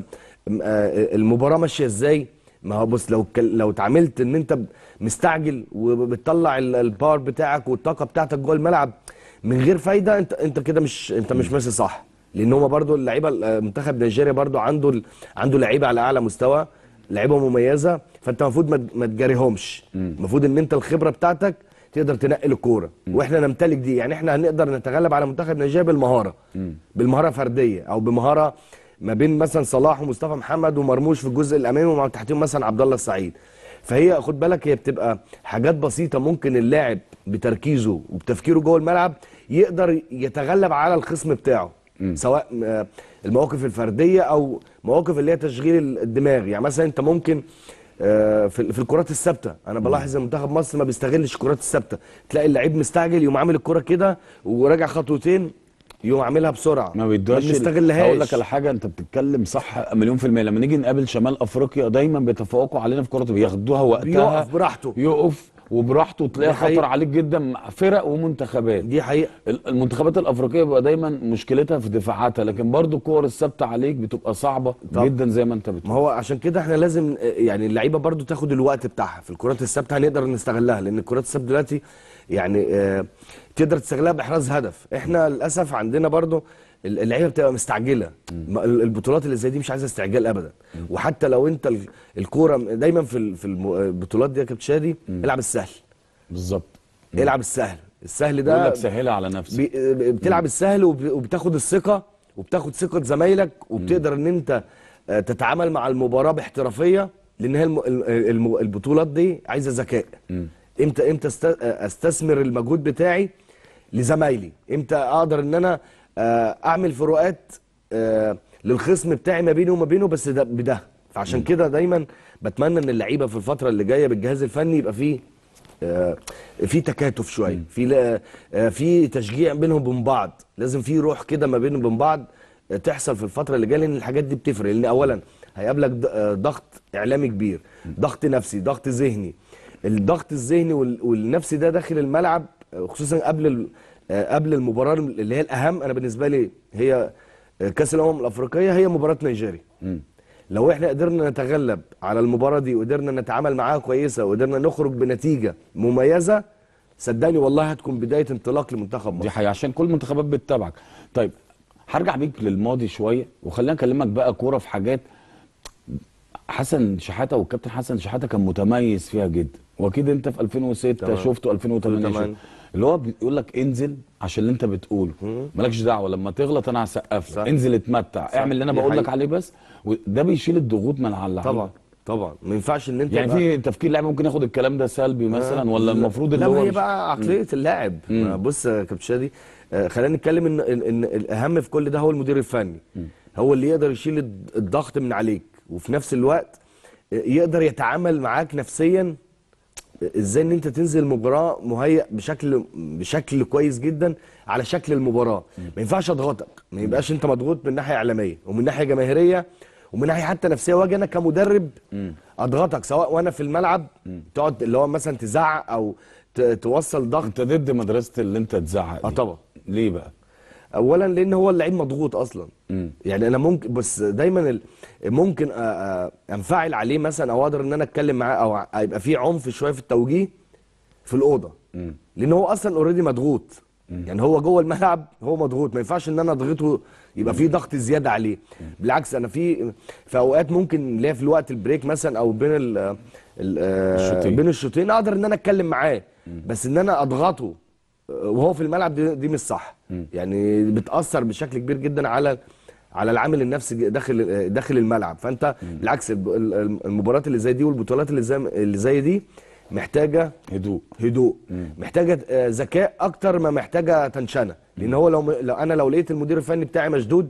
آه، المباراه ماشيه ازاي. ما هو بص، لو كل- لو اتعاملت ان انت مستعجل وبتطلع ال- الباور بتاعك والطاقه بتاعتك جوه الملعب من غير فايده، انت انت كده مش انت مش ماشي صح. لان هما برضو اللعيبه، منتخب نيجيريا برضو عنده ال- عنده لعيبه على اعلى مستوى، لعيبه مميزه، فانت المفروض ما ما تجاريهمش. المفروض ان انت الخبره بتاعتك تقدر تنقل الكوره، واحنا نمتلك دي. يعني احنا هنقدر نتغلب على منتخب نيجيريا بالمهاره، بالمهاره فرديه او بمهاره ما بين مثلا صلاح ومصطفى محمد ومرموش في الجزء الامامي، ومع تحتهم مثلا عبد الله السعيد. فهي خد بالك، هي بتبقى حاجات بسيطه ممكن اللاعب بتركيزه وبتفكيره جوه الملعب يقدر يتغلب على الخصم بتاعه، سواء آه، المواقف الفرديه او مواقف اللي هي تشغيل الدماغ. يعني مثلا انت ممكن آه، في في الكرات الثابته، انا بلاحظ ان منتخب مصر ما بيستغلش الكرات الثابته، تلاقي اللعيب مستعجل يقوم عامل الكره كده وراجع خطوتين يقوم عاملها بسرعه، ما بيدوهاش. بنستغلهاش. هقول لك على حاجه، انت بتتكلم صح مليون في الميه. لما نيجي نقابل شمال افريقيا دايما بيتفوقوا علينا في كره، بياخدوها وقتها، بيقف براحته. يقف وبراحته، تلاقي دي حقيقة. خطر عليك جدا مع فرق ومنتخبات. دي حقيقه. ال- المنتخبات الافريقيه بيبقى دايما مشكلتها في دفاعاتها، لكن برضو الكور الثابته عليك بتبقى صعبه طب. جدا زي ما انت بتقول. ما هو عشان كده احنا لازم آه، يعني اللعيبه برضو تاخد الوقت بتاعها في الكرات الثابته، هنقدر نستغلها، لان الكرات الثابته دلوقتي يعني آه، تقدر تستغلها باحراز هدف. احنا للاسف عندنا برضو ال- اللعيبه بتبقى مستعجله، ما- ال- البطولات اللي زي دي مش عايزه استعجال ابدا. وحتى لو انت ال- الكوره دايما في ال- في الم- البطولات دي يا كابتن شادي، العب السهل، بالظبط. العب السهل. السهل بيقول ده لك سهلها على نفسك. بي- بتلعب السهل وب- وبتاخد الثقه وبتاخد ثقه زمايلك، وبتقدر ان انت آه، تتعامل مع المباراه باحترافيه، لان هي الم- الم- البطولات دي عايزه ذكاء. امتى امتى است- آه، استثمر المجهود بتاعي لزمايلي، امتى اقدر ان انا آه، اعمل فروقات آه، للخصم بتاعي ما بيني وما بينه، بس ده بده. فعشان كده دايما بتمنى ان اللعيبه في الفتره اللي جايه بالجهاز الفني يبقى فيه آه، في تكاتف شويه، في لا- آه، في تشجيع بينهم وبين بعض، لازم في روح كده ما بينهم وبين بعض آه، تحصل في الفتره اللي جايه، لان الحاجات دي بتفرق. لان اولا هيقابلك ض- آه، ضغط اعلامي كبير، ضغط نفسي، ضغط ذهني. الضغط الذهني وال- والنفسي ده داخل الملعب، آه، خصوصا قبل ال- آه، قبل المباراه اللي هي الاهم. انا بالنسبه لي هي آه، كاس الامم الافريقيه، هي مباراه نيجيريا. لو احنا قدرنا نتغلب على المباراه دي وقدرنا نتعامل معاها كويسه وقدرنا نخرج بنتيجه مميزه، صدقني والله هتكون بدايه انطلاق لمنتخب دي مصر. حقيقة عشان كل المنتخبات بتتابعك. طيب هرجع بيك للماضي شويه وخلينا اكلمك بقى كوره في حاجات حسن شحاته والكابتن حسن شحاته كان متميز فيها جدا، واكيد انت في ألفين وستة تمام. شفته ألفين وتمانية تمام. شفته. اللي هو بيقول لك انزل عشان اللي انت بتقوله، مالكش دعوه لما تغلط انا هسقف صح. لك، انزل اتمتع، صح. اعمل اللي انا دي بقول لك حقيقة. عليه بس. وده بيشيل الضغوط من على اللعيبه. طبعا طبعا ما ينفعش ان انت يعني بقى في تفكير لاعب ممكن ياخد الكلام ده سلبي مثلا، ولا المفروض اللي لا، هو ما هي مش- بقى عقليه اللاعب. ما بص يا كابتن شادي، آه، خلينا نتكلم ان ان إن الاهم في كل ده هو المدير الفني. هو اللي يقدر يشيل الض- الضغط من عليك، وفي نفس الوقت آه، يقدر يتعامل معاك نفسيا. آه، ازاي ان انت تنزل المباراه مهيأ بشكل بشكل كويس جدا على شكل المباراه. ما ينفعش اضغطك، ما يبقاش انت مضغوط من ناحيه اعلاميه ومن ناحيه جماهيريه ومن ناحيه حتى نفسيه. واجي انا كمدرب اضغطك سواء وانا في الملعب، تقعد اللي هو مثلا تزعق او ت- توصل ضغط. انت ضد مدرسه اللي انت تزعق اه دي. طبعا. ليه بقى؟ اولا لان هو اللعيب مضغوط اصلا. مم. يعني انا ممكن، بس دايما ال- ممكن أ- أ- انفعل عليه مثلا، او اقدر ان انا اتكلم معاه، او ع- يبقى في عنف شويه في التوجيه في الاوضه. مم. لان هو اصلا اوريدي مضغوط. يعني هو جوه الملعب هو مضغوط، ما ينفعش ان انا اضغطه يبقى في ضغط زياده عليه. بالعكس انا في في اوقات ممكن اللي هي في الوقت البريك مثلا، او بين ال ال- الشوطين. بين الشوطين اقدر ان انا اتكلم معاه. بس ان انا اضغطه وهو في الملعب دي, دي مش صح. يعني بتاثر بشكل كبير جدا على على العامل النفسي داخل داخل الملعب. فانت بالعكس الب- ال- المباريات اللي زي دي والبطولات اللي زي اللي زي دي محتاجه هدوء. هدوء، محتاجه آه، ذكاء اكتر ما محتاجه تنشنه. لان هو لو لو انا لو لقيت المدير الفني بتاعي مشدود،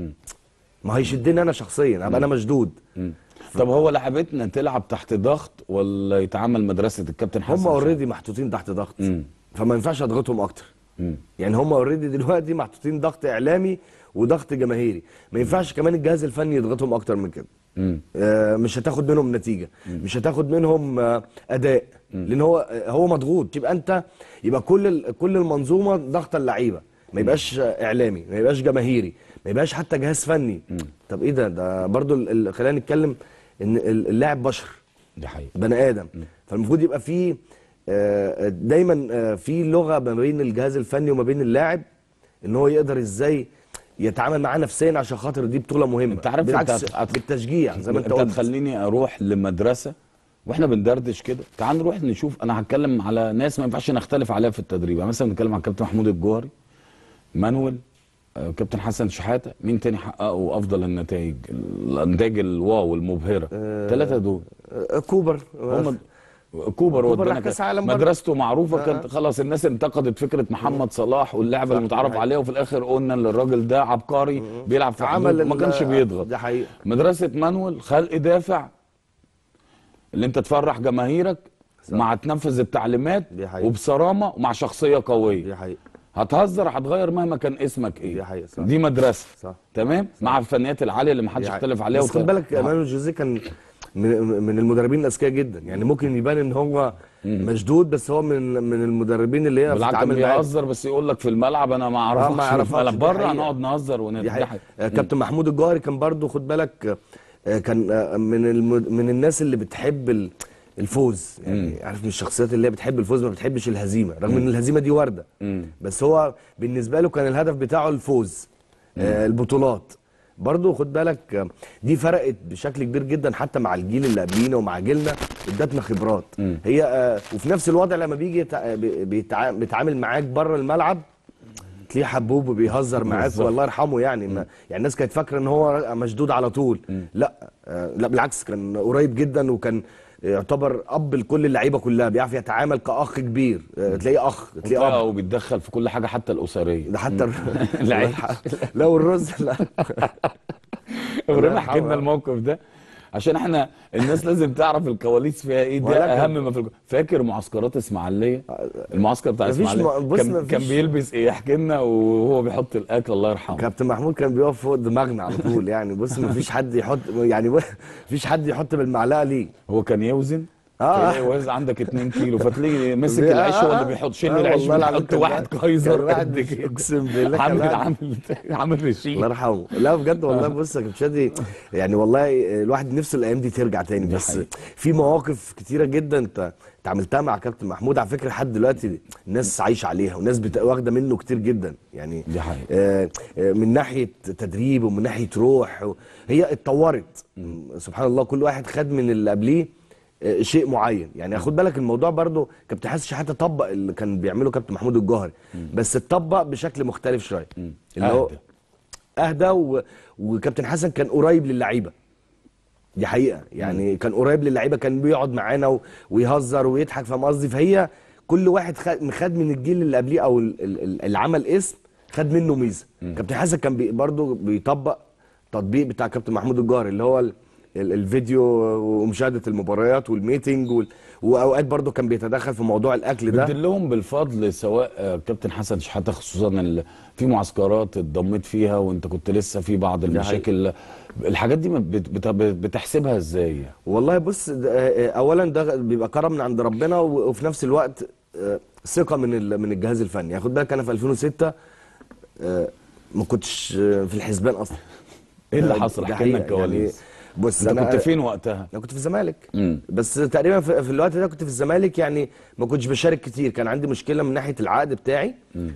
ما هيشدني انا شخصيا، ابقى انا مشدود. طب هو لعبتنا تلعب تحت ضغط ولا يتعامل مدرسه الكابتن حسن هم شحاتة؟ اوريدي محطوطين تحت ضغط، مم. فما ينفعش اضغطهم اكتر. مم. يعني هم اوريدي دلوقتي محطوطين ضغط اعلامي وضغط جماهيري، ما ينفعش كمان الجهاز الفني يضغطهم اكتر من كده. مم. آه، مش هتاخد منهم نتيجه، مش هتاخد منهم آه، اداء. لان هو آه، هو مضغوط. يبقى انت يبقى كل ال- كل المنظومه ضغط اللعيبه، ما يبقاش آه، اعلامي، ما يبقاش جماهيري، ما يبقاش حتى جهاز فني. طب ايه ده ده برضو ال- ال- خلينا نتكلم ان ال- اللاعب بشر، دي حقيقه. بني ادم. فالمفروض يبقى في آه، دايما آه، في لغه ما بين الجهاز الفني وما بين اللاعب، ان هو يقدر ازاي يتعامل معاه نفسيا عشان خاطر دي بطوله مهمه. انت عارف بالعكس انت هت- بالتشجيع زي ما انت انت قلت. تخليني اروح لمدرسه واحنا بندردش كده. تعال نروح نشوف. انا هتكلم على ناس ما ينفعش نختلف عليها في التدريب. يعني مثلا بنتكلم على الكابتن محمود الجوهري، مانويل، آه، كابتن حسن شحاته. مين تاني حققوا افضل النتائج، النتائج الواو المبهره؟ الثلاثه دول آه، كوبر هم. كوبر كوبر ودانا راح كأس كده. عالم برضه. مدرسته معروفه. آه. كانت خلاص الناس انتقدت فكره محمد صلاح واللعبه صح، المتعارف دي عليها، وفي الاخر قلنا ان الراجل ده عبقري بيلعب في عمل حدود ما ال- كانش بيضغط. ده حقيقة. مدرسه مانويل خلق دافع، اللي انت تفرح جماهيرك مع تنفذ التعليمات دي حقيقة. وبصرامه ومع شخصيه قويه. دي حقيقه. هتهزر هتغير مهما كان اسمك ايه. دي حقيقة، صح. دي مدرسه. صح. تمام. مع الفنيات العاليه اللي ما حدش دي حقيقة. يختلف عليها. بس خد بالك مانويل جوزيه كان من من المدربين الاذكياء جدا. يعني ممكن يبان ان هو مشدود، بس هو من من المدربين اللي هي بالعكس كان بتتعامل معاه. بيهزر، بس يقول لك في الملعب انا ما آه، اعرفكش. ما في يعرفكش، الملعب دي بره حقيقة. هنقعد نهزر ونضحك. دي دي حقيقة. حقيقة. آه، كابتن محمود الجوهري كان برضو خد بالك آه، كان آه، من الم- من الناس اللي بتحب ال- الفوز. يعني عارف من الشخصيات اللي هي بتحب الفوز، ما بتحبش الهزيمه، رغم ان الهزيمه دي وارده. بس هو بالنسبه له كان الهدف بتاعه الفوز، آه، البطولات. برضو خد بالك آه، دي فرقت بشكل كبير جدا حتى مع الجيل اللي قبلينا ومع جيلنا، ادتنا خبرات. هي آه، وفي نفس الوضع لما بيجي يتع- بي- بيتع- بيتعامل معاك بره الملعب تلاقيه حبوب وبيهزر معاك، بالظبط. والله يرحمه. يعني ما يعني الناس كانت فاكره ان هو مشدود على طول. لا آه، لا بالعكس، كان قريب جدا، وكان يعتبر اب لكل اللعيبه كلها، بيعرف يتعامل كاخ كبير. آه، تلاقيه اخ، تلاقيه وتلاقيه اب. وبيتدخل في كل حاجه حتى الاسريه. ده حتى العيش. لا والرز لا. ابراهيم الله حكي لنا يرحمه. الموقف ده عشان احنا الناس لازم تعرف الكواليس فيها ايه. ده ولكن- اهم ما في الك... فاكر معسكرات اسماعيليه؟ المعسكر بتاع مفيش اسماعيليه م- بص كان, مفيش- كان بيلبس ايه؟ يحكي لنا وهو بيحط الاكل الله يرحمه. كابتن محمود كان بيقف فوق دماغنا على طول. يعني بص مفيش حد يحط، يعني مفيش حد يحط بالمعلقه ليه. هو كان يوزن اه تلاقي وزن عندك اتنين كيلو، فتلاقي مسك آه، العيش هو آه، اللي بيحط شيل آه، العيش والله العظيم بيحط كان واحد كان كايزر واحد قد كده. اقسم بالله كان عامل واحد- عامل عامل رشيد. الله يرحمه. لا بجد والله بص يا كابتن شادي، يعني والله الواحد نفسه الايام دي ترجع تاني. دي بس حقيقة. في مواقف كتيره جدا انت انت عملتها مع كابتن محمود على فكره لحد دلوقتي الناس عايشه عليها، والناس بت- واخده منه كتير جدا يعني. دي حقيقة. آه آه، من ناحيه تدريب ومن ناحيه روح و- هي اتطورت سبحان الله. كل واحد خد من اللي قبليه آه، شيء معين يعني. خد بالك الموضوع برضو كابتن حسن شحاته طبق اللي كان بيعمله كابتن محمود الجوهري، بس اتطبق بشكل مختلف شويه اللي هو أهدى. اهدى و... وكابتن حسن كان قريب للعيبه. دي حقيقه يعني. مم. كان قريب للعيبه، كان بيقعد معانا و... ويهزر ويضحك، فاهم قصدي؟ فهي كل واحد خد خد من الجيل اللي قبليه او ال- ال- اللي عمل اسم خد منه ميزه. كابتن حسن كان بي... برضه بيطبق تطبيق بتاع كابتن محمود الجوهري اللي هو ال... ال- الفيديو ومشاهده المباريات والميتنج وال... واوقات برضه كان بيتدخل في موضوع الاكل ده. بتدلهم بالفضل سواء آه، كابتن حسن شحاته، خصوصا ال- في معسكرات اتضميت فيها وانت كنت لسه في بعض المشاكل، الحاجات دي بت- بت- بتحسبها ازاي؟ والله بص، ده- آه، اولا ده بيبقى كرم من عند ربنا، و- وفي نفس الوقت آه، ثقه من ال- من الجهاز الفني. يعني خد بالك انا في ألفين وستة آه، ما كنتش آه، في الحسبان اصلا. ايه اللي آه، حصل؟ ده احكي لنا حقيقة. يعني الكواليس. بص انت انا كنت فين وقتها؟ انا كنت في الزمالك. مم. بس تقريبا في, في الوقت ده كنت في الزمالك، يعني ما كنتش بشارك كتير، كان عندي مشكله من ناحيه العقد بتاعي.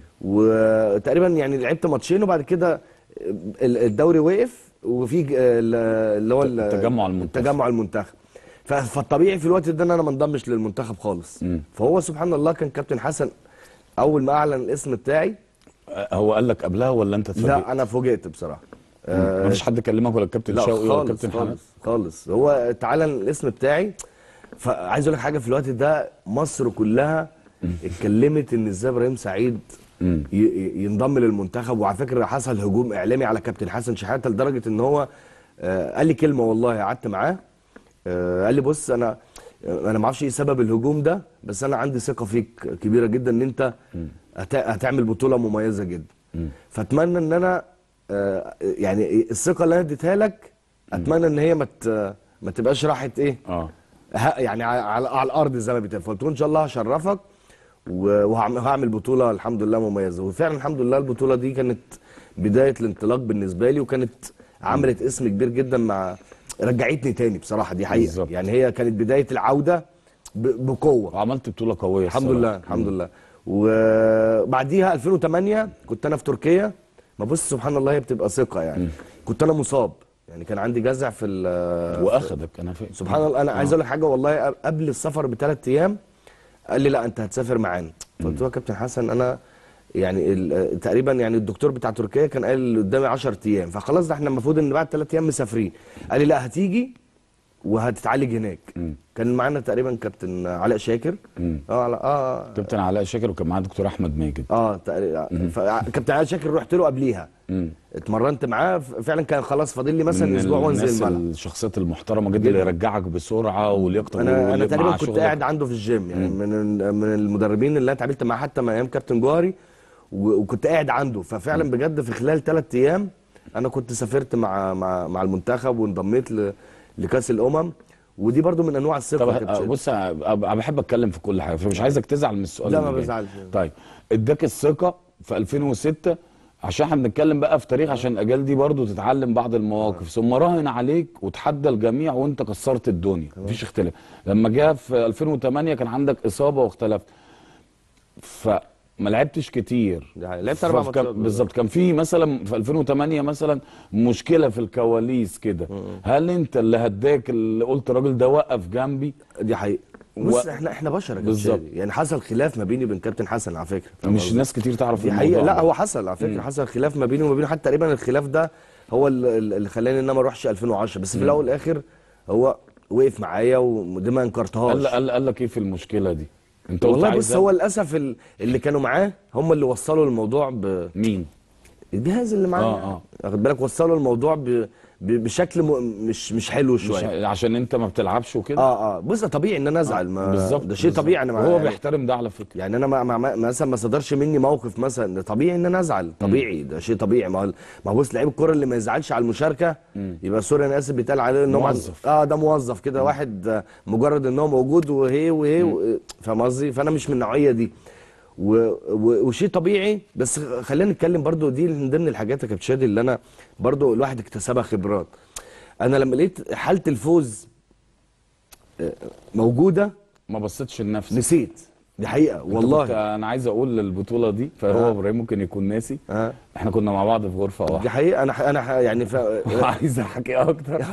وتقريبا يعني لعبت ماتشين وبعد كده ال- الدوري وقف، وفي ج- ال- اللي هو ال- التجمع المنتخب. التجمع المنتخب. ف- فالطبيعي في الوقت ده ان انا ما انضمش للمنتخب خالص. مم. فهو سبحان الله كان كابتن حسن اول ما اعلن الاسم بتاعي. آه، هو قال لك قبلها ولا انت اتفاجئت؟ لا انا فوجئت بصراحه. ما فيش حد كلمك ولا الكابتن لا شوقي ولا خالص الكابتن حماد؟ خالص خالص. هو تعالى الاسم بتاعي، فعايز اقول لك حاجه، في الوقت ده مصر كلها اتكلمت ان ازاي ابراهيم سعيد مم. ي- ي- ينضم للمنتخب. وعلى فكره حصل هجوم اعلامي على كابتن حسن شحاته لدرجه ان هو آه، قال لي كلمه والله قعدت معاه. آه، قال لي بص انا انا ما اعرفش ايه سبب الهجوم ده، بس انا عندي ثقه فيك كبيره جدا ان انت هت- هتعمل بطوله مميزه جدا. فاتمنى ان انا آه، يعني الثقه اللي انا اديتها لك اتمنى ان هي ما مت ما تبقاش راحت ايه اه ه- يعني على, على, على الارض زي ما بيتقال. فقلت له ان شاء الله هشرفك و- وهعمل هعمل بطوله الحمد لله مميزه. وفعلا الحمد لله البطوله دي كانت بدايه الانطلاق بالنسبه لي، وكانت عملت اسم كبير جدا، مع رجعتني تاني بصراحه. دي حقيقه بالظبط. يعني هي كانت بدايه العوده ب- بقوه. وعملت بطوله قويه الحمد الصراحة. لله الحمد لله. وبعديها ألفين وثمانية كنت انا في تركيا. ما بص سبحان الله هي بتبقى ثقه يعني. كنت انا مصاب، يعني كان عندي جزع في ال- واخدك انا فاهم. سبحان الله. انا عايز اقول لك حاجه والله، قبل السفر بثلاث ايام قال لي لا انت هتسافر معانا. قلت له يا كابتن حسن انا يعني ال- تقريبا يعني الدكتور بتاع تركيا كان قال قدامي عشرة ايام، فخلاص ده احنا المفروض ان بعد ثلاث ايام مسافرين. قال لي لا هتيجي وهتتعالج هناك. مم. كان معانا تقريبا كابتن علاء شاكر. مم. اه على- اه كابتن علاء شاكر وكان معاه دكتور احمد ماجد. اه تقريبا. فكابتن علاء شاكر رحت له قبليها، مم. اتمرنت معاه. ف- فعلا كان خلاص فاضل لي مثلا من اسبوع وانزل الناس الملعب. الشخصيات المحترمه جدا اللي يرجعك بسرعه ولياقتك انا انا واللي تقريبا مع كنت شغلك. قاعد عنده في الجيم يعني. من ال- من المدربين اللي انا اتعاملت معاه حتى من ايام كابتن جوهري، و- وكنت قاعد عنده. ففعلا بجد في خلال ثلاث ايام انا كنت سافرت مع مع مع المنتخب وانضميت ل- لكاس الامم. ودي برضو من انواع الثقه يا طب كابتن. بص انا أنا بحب اتكلم في كل حاجه، فمش عايزك تزعل من السؤال لا، اللي ما جاي. بزعلش. طيب اداك الثقه في ألفين وستة عشان احنا بنتكلم بقى في تاريخ، عشان الاجيال دي برضو تتعلم بعض المواقف. ثم راهن عليك وتحدى الجميع وانت كسرت الدنيا، مفيش اختلاف. لما جه في ألفين وثمانية كان عندك اصابه واختلفت، فما لعبتش كتير. ده حقيقي. لعبت أربع فكان- ماتشات بالظبط. كان في مثلا في ألفين وثمانية مثلا مشكله في الكواليس كده، هل انت اللي هداك اللي قلت الراجل ده وقف جنبي؟ دي حقيقه. بص احنا احنا بشر يا كابتن بالظبط. شادي. يعني حصل خلاف ما بيني وبين كابتن حسن على فكره. مش ناس كتير تعرف دي الموضوع حقيقه. لا ده. هو حصل على فكره. حصل خلاف ما بيني وما بينه، حتى تقريبا الخلاف ده هو اللي اللي خلاني ان انا ما اروحش ألفين وعشرة. بس في الاول والاخر هو وقف معايا ودي ما انكرتهاش. قال قال قال لك ايه في المشكله دي؟ انت قلت والله عايز بص هو للاسف ال- اللي كانوا معاه هم اللي وصلوا الموضوع ب مين؟ الجهاز اللي معاه. آه، آه. واخد بالك، وصلوا الموضوع ب... ب- بشكل م... مش مش حلو مش شويه. عشان انت ما بتلعبش وكده. اه اه بص طبيعي ان انا ازعل، ما بالظبط ده شيء طبيعي. انا وهو يعني بيحترم ده على فكره. يعني انا ما ما ما- مثلا ما صدرش مني موقف مثلا، ده طبيعي ان انا ازعل، طبيعي ده شيء طبيعي. ما هو ما هو بص لعيب الكوره اللي ما يزعلش على المشاركه يبقى سوري انا اسف بيتقال عليه ان هو موظف. اه ده موظف كده، واحد آه، مجرد ان هو موجود وهي وهي و- فاهم قصدي؟ فانا مش من النوعيه دي و... و... وشيء طبيعي. بس خلينا نتكلم برضو، دي من ضمن الحاجات يا كابتن شادي اللي انا برضو الواحد اكتسبها خبرات. انا لما لقيت حاله الفوز آه، موجوده ما بصيتش لنفسك. نسيت، دي حقيقه والله. والله. انا عايز اقول للبطوله دي فهو آه. ابراهيم ممكن يكون ناسي. آه. احنا كنا مع بعض في غرفه دي واحده. حقيقه. انا انا ح- يعني ف... عايز احكي اكتر.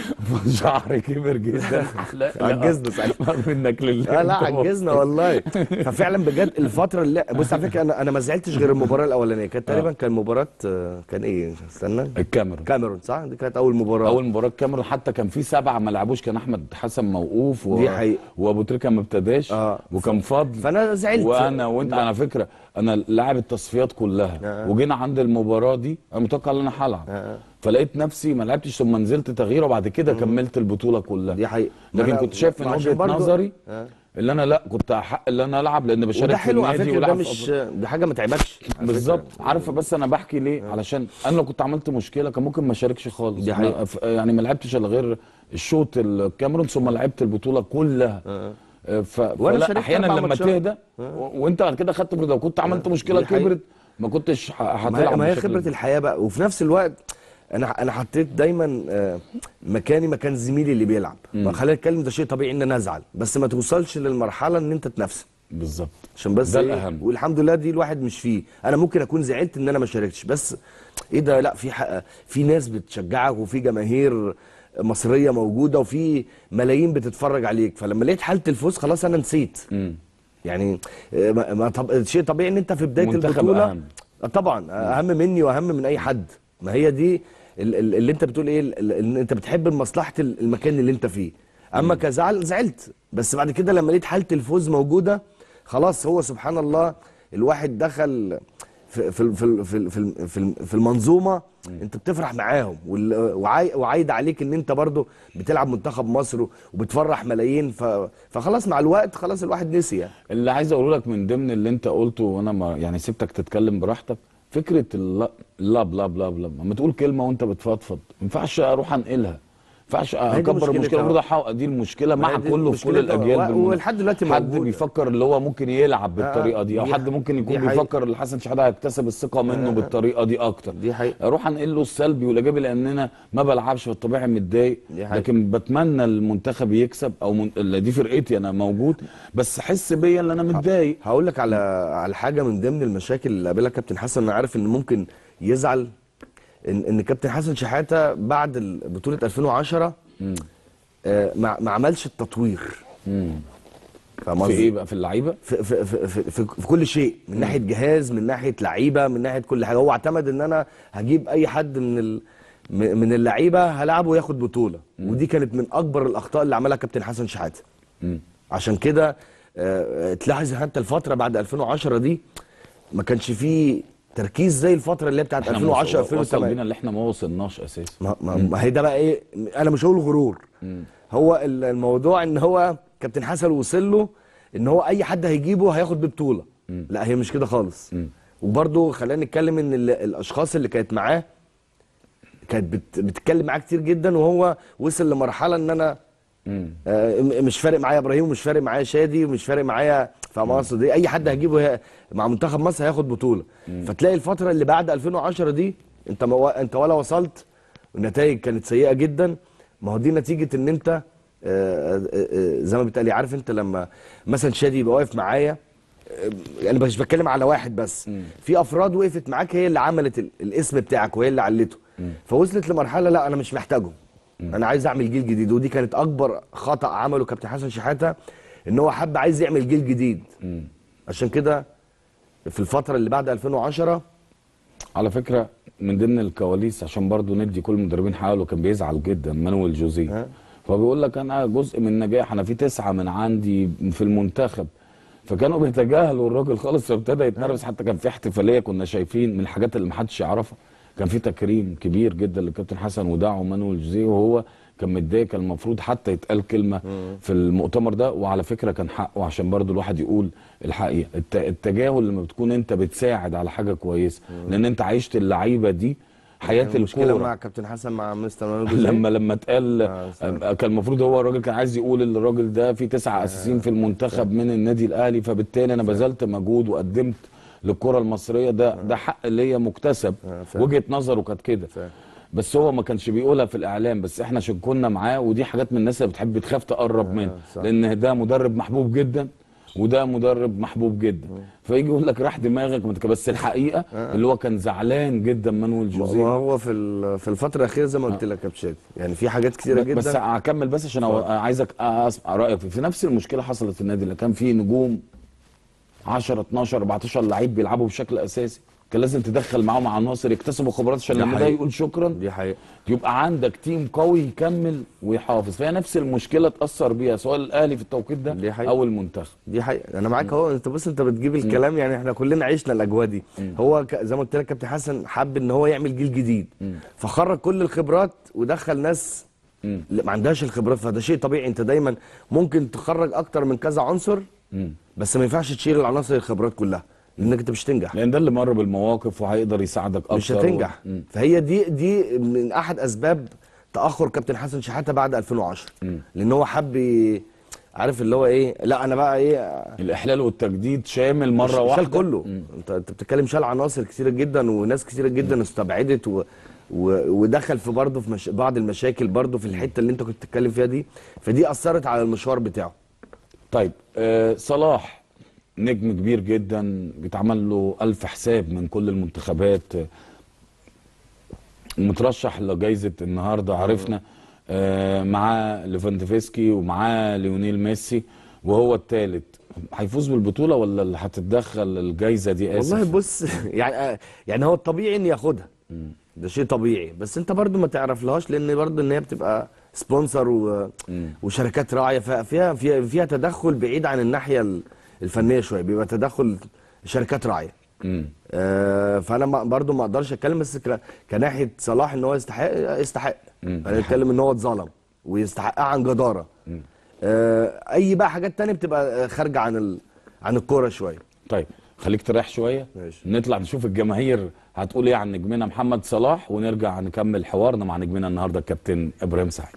شعري كبر جدا. لا عجزنا ساعتها منك لله. لا لا أنت عجزنا والله. ففعلا بجد الفتره اللي بص على فكره انا انا ما زعلتش غير المباراه الاولانيه، كانت تقريبا كان مباراه آه، كان ايه استنى الكاميرون. كاميرون صح؟ دي كانت اول مباراه. اول مباراه الكاميرون حتى كان في سبعه ما لعبوش، كان احمد حسن موقوف و... دي حقيقة. وابو تريكه ما ابتداش. آه. وكان فضل. فانا زعلت. وانا وانت على فكره انا لاعب التصفيات كلها. آه. وجينا عند المباراه دي انا متوقع ان انا هلعب. آه. فلقيت نفسي ما لعبتش ثم نزلت تغيير وبعد كده كملت البطوله كلها. دي حقيقة. لكن أنا- كنت شايف من عشان وجهه برضو- نظري آه. اللي انا لا كنت احق اللي انا العب لان بشارك وده في حلو على النادي فكره، ده ولعب مش في أفضل. دي حاجه ما تعبكش على بالظبط. فكرة. عارفه بس انا بحكي ليه؟ علشان انا لو كنت عملت مشكله كان ممكن ما اشاركش خالص. دي أنا حقيقة. ف- يعني ما لعبتش الا غير الشوط الكاميرون ثم لعبت البطوله كلها. آه. ف... وأنا فلا شاركت احيانا أربع لما ماتشات. تهدى و... وانت بعد كده خدت برد، لو كنت عملت مشكله دي حقيقة. كبرت ما كنتش ه- ما هي, هتلعب ما هي بالشكل خبره ده. الحياه بقى. وفي نفس الوقت انا انا حطيت دايما آه، مكاني مكان زميلي اللي بيلعب. ما خلينا نتكلم، ده شيء طبيعي ان انا ازعل، بس ما توصلش للمرحله ان انت تنافس. بالظبط. عشان بس ده إيه؟ الأهم. والحمد لله دي الواحد مش فيه. انا ممكن اكون زعلت ان انا ما شاركتش، بس ايه ده، لا في حق، في ناس بتشجعك وفي جماهير مصريه موجوده وفي ملايين بتتفرج عليك. فلما لقيت حاله الفوز خلاص انا نسيت. مم. يعني آه، ما ما طب شيء طبيعي ان انت في بدايه منتخب البطوله أهم. آه، طبعا اهم مني واهم من اي حد. ما هي دي ال- ال- اللي انت بتقول ايه، ال- ال- ان انت بتحب مصلحه ال- المكان اللي انت فيه. اما كزعل زعلت، بس بعد كده لما لقيت حاله الفوز موجوده خلاص. هو سبحان الله الواحد دخل في في في في في, في, في المنظومه، انت بتفرح معاهم وال- وعاي- وعايد عليك ان انت برضو بتلعب منتخب مصر وبتفرح ملايين. ف فخلاص مع الوقت خلاص الواحد نسي يعني. اللي عايز اقوله لك من ضمن اللي انت قلته وانا ما يعني سبتك تتكلم براحتك، فكره اللا لا بلا بلا بلا لما تقول كلمه وانت بتفضفض ما ينفعش اروح انقلها، ما ينفعش دي اكبر مشكلتها. المشكله، المفروض احقق دي المشكله ما مع هي دي كله في كل مشكلتها. الاجيال و- بالمناسبة. ولحد دلوقتي حد موجودة. بيفكر اللي هو ممكن يلعب بالطريقه دي او دي- حد ممكن يكون دي حقيقة. بيفكر اللي حسن شحاته هيكتسب الثقه منه بالطريقه دي اكتر. دي حقيقة. اروح انقل له السلبي والايجابي لان انا ما بلعبش في الطبيعي متضايق، دي حقيقة. لكن بتمنى المنتخب يكسب او من... اللي دي فرقتي انا موجود، بس حس بيا ان انا متضايق. هقول لك على على حاجه من ضمن المشاكل اللي قابلها كابتن حسن. انا عارف ان ممكن يزعل ان ان كابتن حسن شحاته بعد ال- بطوله ألفين وعشرة آه ما ما عملش التطوير. امم فاهم في قصدي؟ ايه بقى؟ في اللعيبه؟ في في, في, في, في, في كل شيء، من ناحيه جهاز، من ناحيه لعيبه، من ناحيه كل حاجه. هو اعتمد ان انا هجيب اي حد من ال م- من اللعيبه هلعبه وياخد بطوله. ودي كانت من اكبر الاخطاء اللي عملها كابتن حسن شحاته. مم. عشان كده آه، تلاحظ حتى الفتره بعد ألفين وعشرة دي ما كانش فيه تركيز زي الفتره اللي هي بتاعت احنا ألفين وعشرة ألفين وصل وثمانية. بينا اللي احنا ما وصلناش اساسا. ما, ما, ما هي ده بقى ايه، انا مش هقول غرور. هو ال- الموضوع ان هو كابتن حسن وصل له ان هو اي حد هيجيبه هياخد ببطوله. لا هي مش كده خالص. وبرده خلينا نتكلم ان ال- الاشخاص اللي كانت معاه كانت بت بتتكلم معاه كتير جدا، وهو وصل لمرحله ان انا آه م- مش فارق معايا ابراهيم ومش فارق معايا شادي ومش فارق معايا، فاهم قصدي ايه، اي حد هجيبه هي- مع منتخب مصر هياخد بطوله. فتلاقي الفتره اللي بعد ألفين وعشرة دي انت ما و- انت ولا وصلت، والنتائج كانت سيئه جدا. ما هو دي نتيجه ان انت آه، آه، آه، زي ما بتقالي، عارف انت لما مثلا شادي يبقى واقف معايا، آه، يعني مش بتكلم على واحد بس، في افراد وقفت معاك هي اللي عملت ال- الاسم بتاعك وهي اللي علته. فوصلت لمرحله لا انا مش محتاجهم، انا عايز اعمل جيل جديد. ودي كانت اكبر خطا عمله كابتن حسن شحاته، ان هو حب عايز يعمل جيل جديد. عشان كده في الفتره اللي بعد ألفين وعشرة على فكره من ضمن الكواليس عشان برضو ندي كل المدربين حقه، كان بيزعل جدا مانويل جوزيه. فهو بيقول لك انا جزء من النجاح، انا في تسعه من عندي في المنتخب، فكانوا بيتجاهلوا الراجل خالص، فابتدى يتنرفز. حتى كان في احتفاليه كنا شايفين من الحاجات اللي محدش يعرفها، كان في تكريم كبير جدا للكابتن حسن ودعم مانويل جوزيه، وهو كان متضايق، كان المفروض حتى يتقال كلمه في المؤتمر ده. وعلى فكره كان حقه، عشان برضو الواحد يقول الحقيقه. التجاهل لما بتكون انت بتساعد على حاجه كويسه، لان انت عايشت اللعيبه دي حياه المشكله الكوره. مع كابتن حسن مع مستر مانويل جوزيه لما لما اتقال آه كان المفروض هو الراجل كان عايز يقول ان الراجل ده في تسعه اساسيين في المنتخب من النادي الاهلي، فبالتالي انا بذلت مجهود وقدمت للكره المصريه. ده ده حق ليا مكتسب. وجهه نظره كانت كده، بس هو ما كانش بيقولها في الاعلام، بس احنا عشان كنا معاه، ودي حاجات من الناس اللي بتحب تخاف تقرب منه، لان ده مدرب محبوب جدا وده مدرب محبوب جدا. فيجي يقول لك راح دماغك، بس الحقيقه اللي هو كان زعلان جدا مانويل جوزيه. هو في في الفتره الاخيره زي ما قلت لك يا كابتن شادي، يعني في حاجات كتيره جدا. بس هكمل بس عشان عايزك اسمع رايك في نفس المشكله حصلت في النادي اللي كان فيه نجوم عشرة اتناشر اربعتاشر لعيب بيلعبوا بشكل اساسي، كان لازم تدخل معاهم عناصر يكتسبوا خبرات عشان لما ده يقول شكرا دي حقيقة يبقى عندك تيم قوي يكمل ويحافظ. فهي نفس المشكله اتاثر بيها سواء الاهلي في التوقيت ده او المنتخب. دي حقيقة، انا معاك اهو. انت بص، انت بتجيب الكلام، يعني احنا كلنا عشنا الاجواء دي. م. هو ك... زي ما قلت لك كابتن حسن حب ان هو يعمل جيل جديد، م. فخرج كل الخبرات ودخل ناس م. ما عندهاش الخبرات. فده شيء طبيعي، انت دايما ممكن تخرج اكتر من كذا عنصر، م. بس ما ينفعش تشيل العناصر الخبرات كلها، لانك انت مش هتنجح، لان ده اللي مر بالمواقف وهيقدر يساعدك اكتر. مش هتنجح و... فهي دي دي من احد اسباب تاخر كابتن حسن شحاته بعد الفين وعشرة، م. لان هو حب ي... عارف اللي هو ايه، لا انا بقى ايه، الاحلال والتجديد شامل مره واحده، شال كله. م. انت انت بتتكلم شال عناصر كثيره جدا، وناس كثيره جدا م. استبعدت و... و... ودخل في برضه في مش... بعض المشاكل برضه في الحته اللي انت كنت بتتكلم فيها دي، فدي اثرت على المشوار بتاعه. طيب آه صلاح نجم كبير جدا، بيتعمل له ألف حساب من كل المنتخبات، مترشح لجائزة النهارده عرفنا، آه معاه ليفاندوفسكي ومعاه ليونيل ميسي وهو الثالث. هيفوز بالبطولة ولا اللي هتتدخل الجائزة دي؟ آسف والله بص يعني يعني هو الطبيعي ان ياخدها، ده شيء طبيعي، بس انت برضو ما تعرفلهاش، لان برضو ان هي بتبقى سبونسر و... وشركات راعيه، فيها فيها فيها تدخل بعيد عن الناحيه الفنيه شويه، بيبقى تدخل شركات راعيه. آه فانا برضو ما اقدرش اتكلم، بس كناحيه صلاح ان هو يستحق يستحق انا اتكلم ان هو اتظلم ويستحقها عن جداره. آه اي بقى حاجات ثانيه بتبقى خارجه عن ال... عن الكوره شويه. طيب خليك تريح شويه، ماشي. نطلع نشوف الجماهير هتقول ايه عن نجمنا محمد صلاح، ونرجع نكمل حوارنا مع نجمنا النهارده الكابتن ابراهيم سعيد.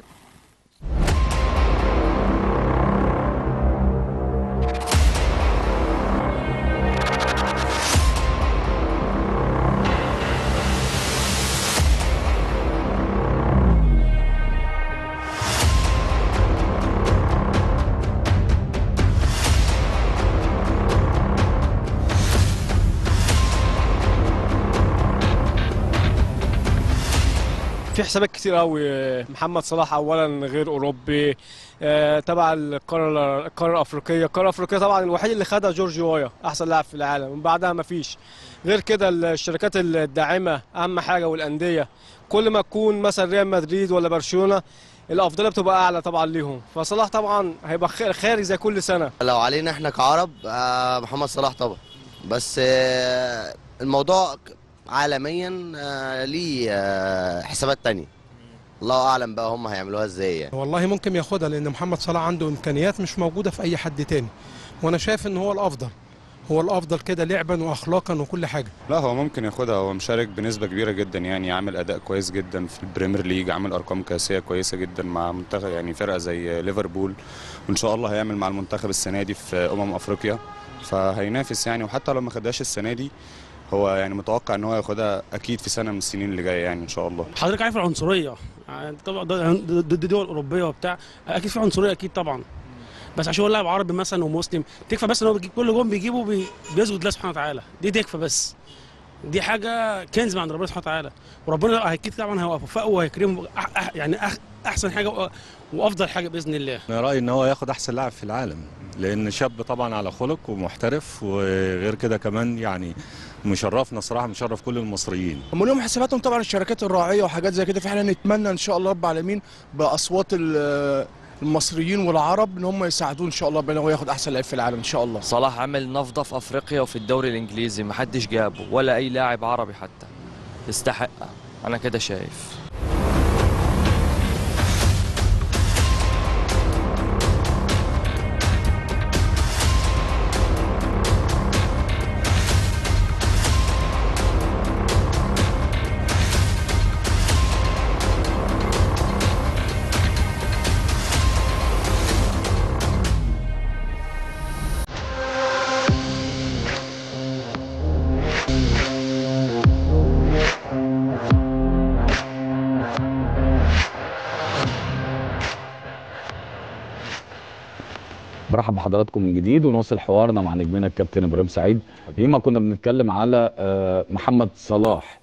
في حسابات كتير قوي. محمد صلاح اولا غير اوروبي، آه تبع القاره القاره الافريقيه، القاره الافريقيه طبعا الوحيد اللي خدها جورج وايا احسن لاعب في العالم، من بعدها ما فيش. غير كده الشركات الداعمه اهم حاجه، والانديه كل ما تكون مثلا ريال مدريد ولا برشلونه الافضليه بتبقى اعلى طبعا ليهم، فصلاح طبعا هيبقى خارج زي كل سنه. لو علينا احنا كعرب آه محمد صلاح طبعا، بس آه الموضوع عالميا آه ليه آه حسابات تانية، الله اعلم بقى هم هيعملوها ازاي يعني. والله ممكن ياخدها، لان محمد صلاح عنده امكانيات مش موجوده في اي حد تاني، وانا شايف ان هو الافضل، هو الافضل كده لعبا واخلاقا وكل حاجه. لا هو ممكن ياخدها، هو مشارك بنسبه كبيره جدا، يعني عامل اداء كويس جدا في البريمير ليج، عامل ارقام قياسيه كويسه جدا مع منتخب يعني فرقه زي ليفربول، وان شاء الله هيعمل مع المنتخب السنه دي في امم افريقيا، فهينافس يعني، وحتى لو ما خدهاش السنه دي هو يعني متوقع ان هو ياخدها اكيد في سنه من السنين اللي جايه يعني ان شاء الله. حضرتك عارف العنصريه يعني طبعا ضد دول اوروبيه وبتاع، اكيد في عنصريه اكيد طبعا، بس عشان هو لاعب عربي مثلا ومسلم تكفى، بس ان هو بيجيب كل جون بيجيبه بي بيسجد لله سبحانه وتعالى، دي تكفى، بس دي حاجه كنز من عند ربنا سبحانه وتعالى، وربنا اكيد طبعا هيوفقه وهيكرمه يعني احسن حاجه وافضل حاجه باذن الله. انا رايي ان هو ياخد احسن لاعب في العالم، لان شاب طبعا على خلق ومحترف، وغير كده كمان يعني مشرفنا صراحه، مشرف كل المصريين. هم لهم حساباتهم طبعا الشركات الراعيه وحاجات زي كده، فاحنا نتمنى ان شاء الله رب العالمين باصوات المصريين والعرب ان هم يساعدوه ان شاء الله بان هو ياخد احسن لاعب في العالم ان شاء الله. صلاح عمل نفضه في افريقيا وفي الدوري الانجليزي ما حدش جابه ولا اي لاعب عربي حتى، يستحق، انا كده شايف. برحب بحضراتكم من جديد ونواصل حوارنا مع نجمنا الكابتن ابراهيم سعيد. هيما كنا بنتكلم على محمد صلاح،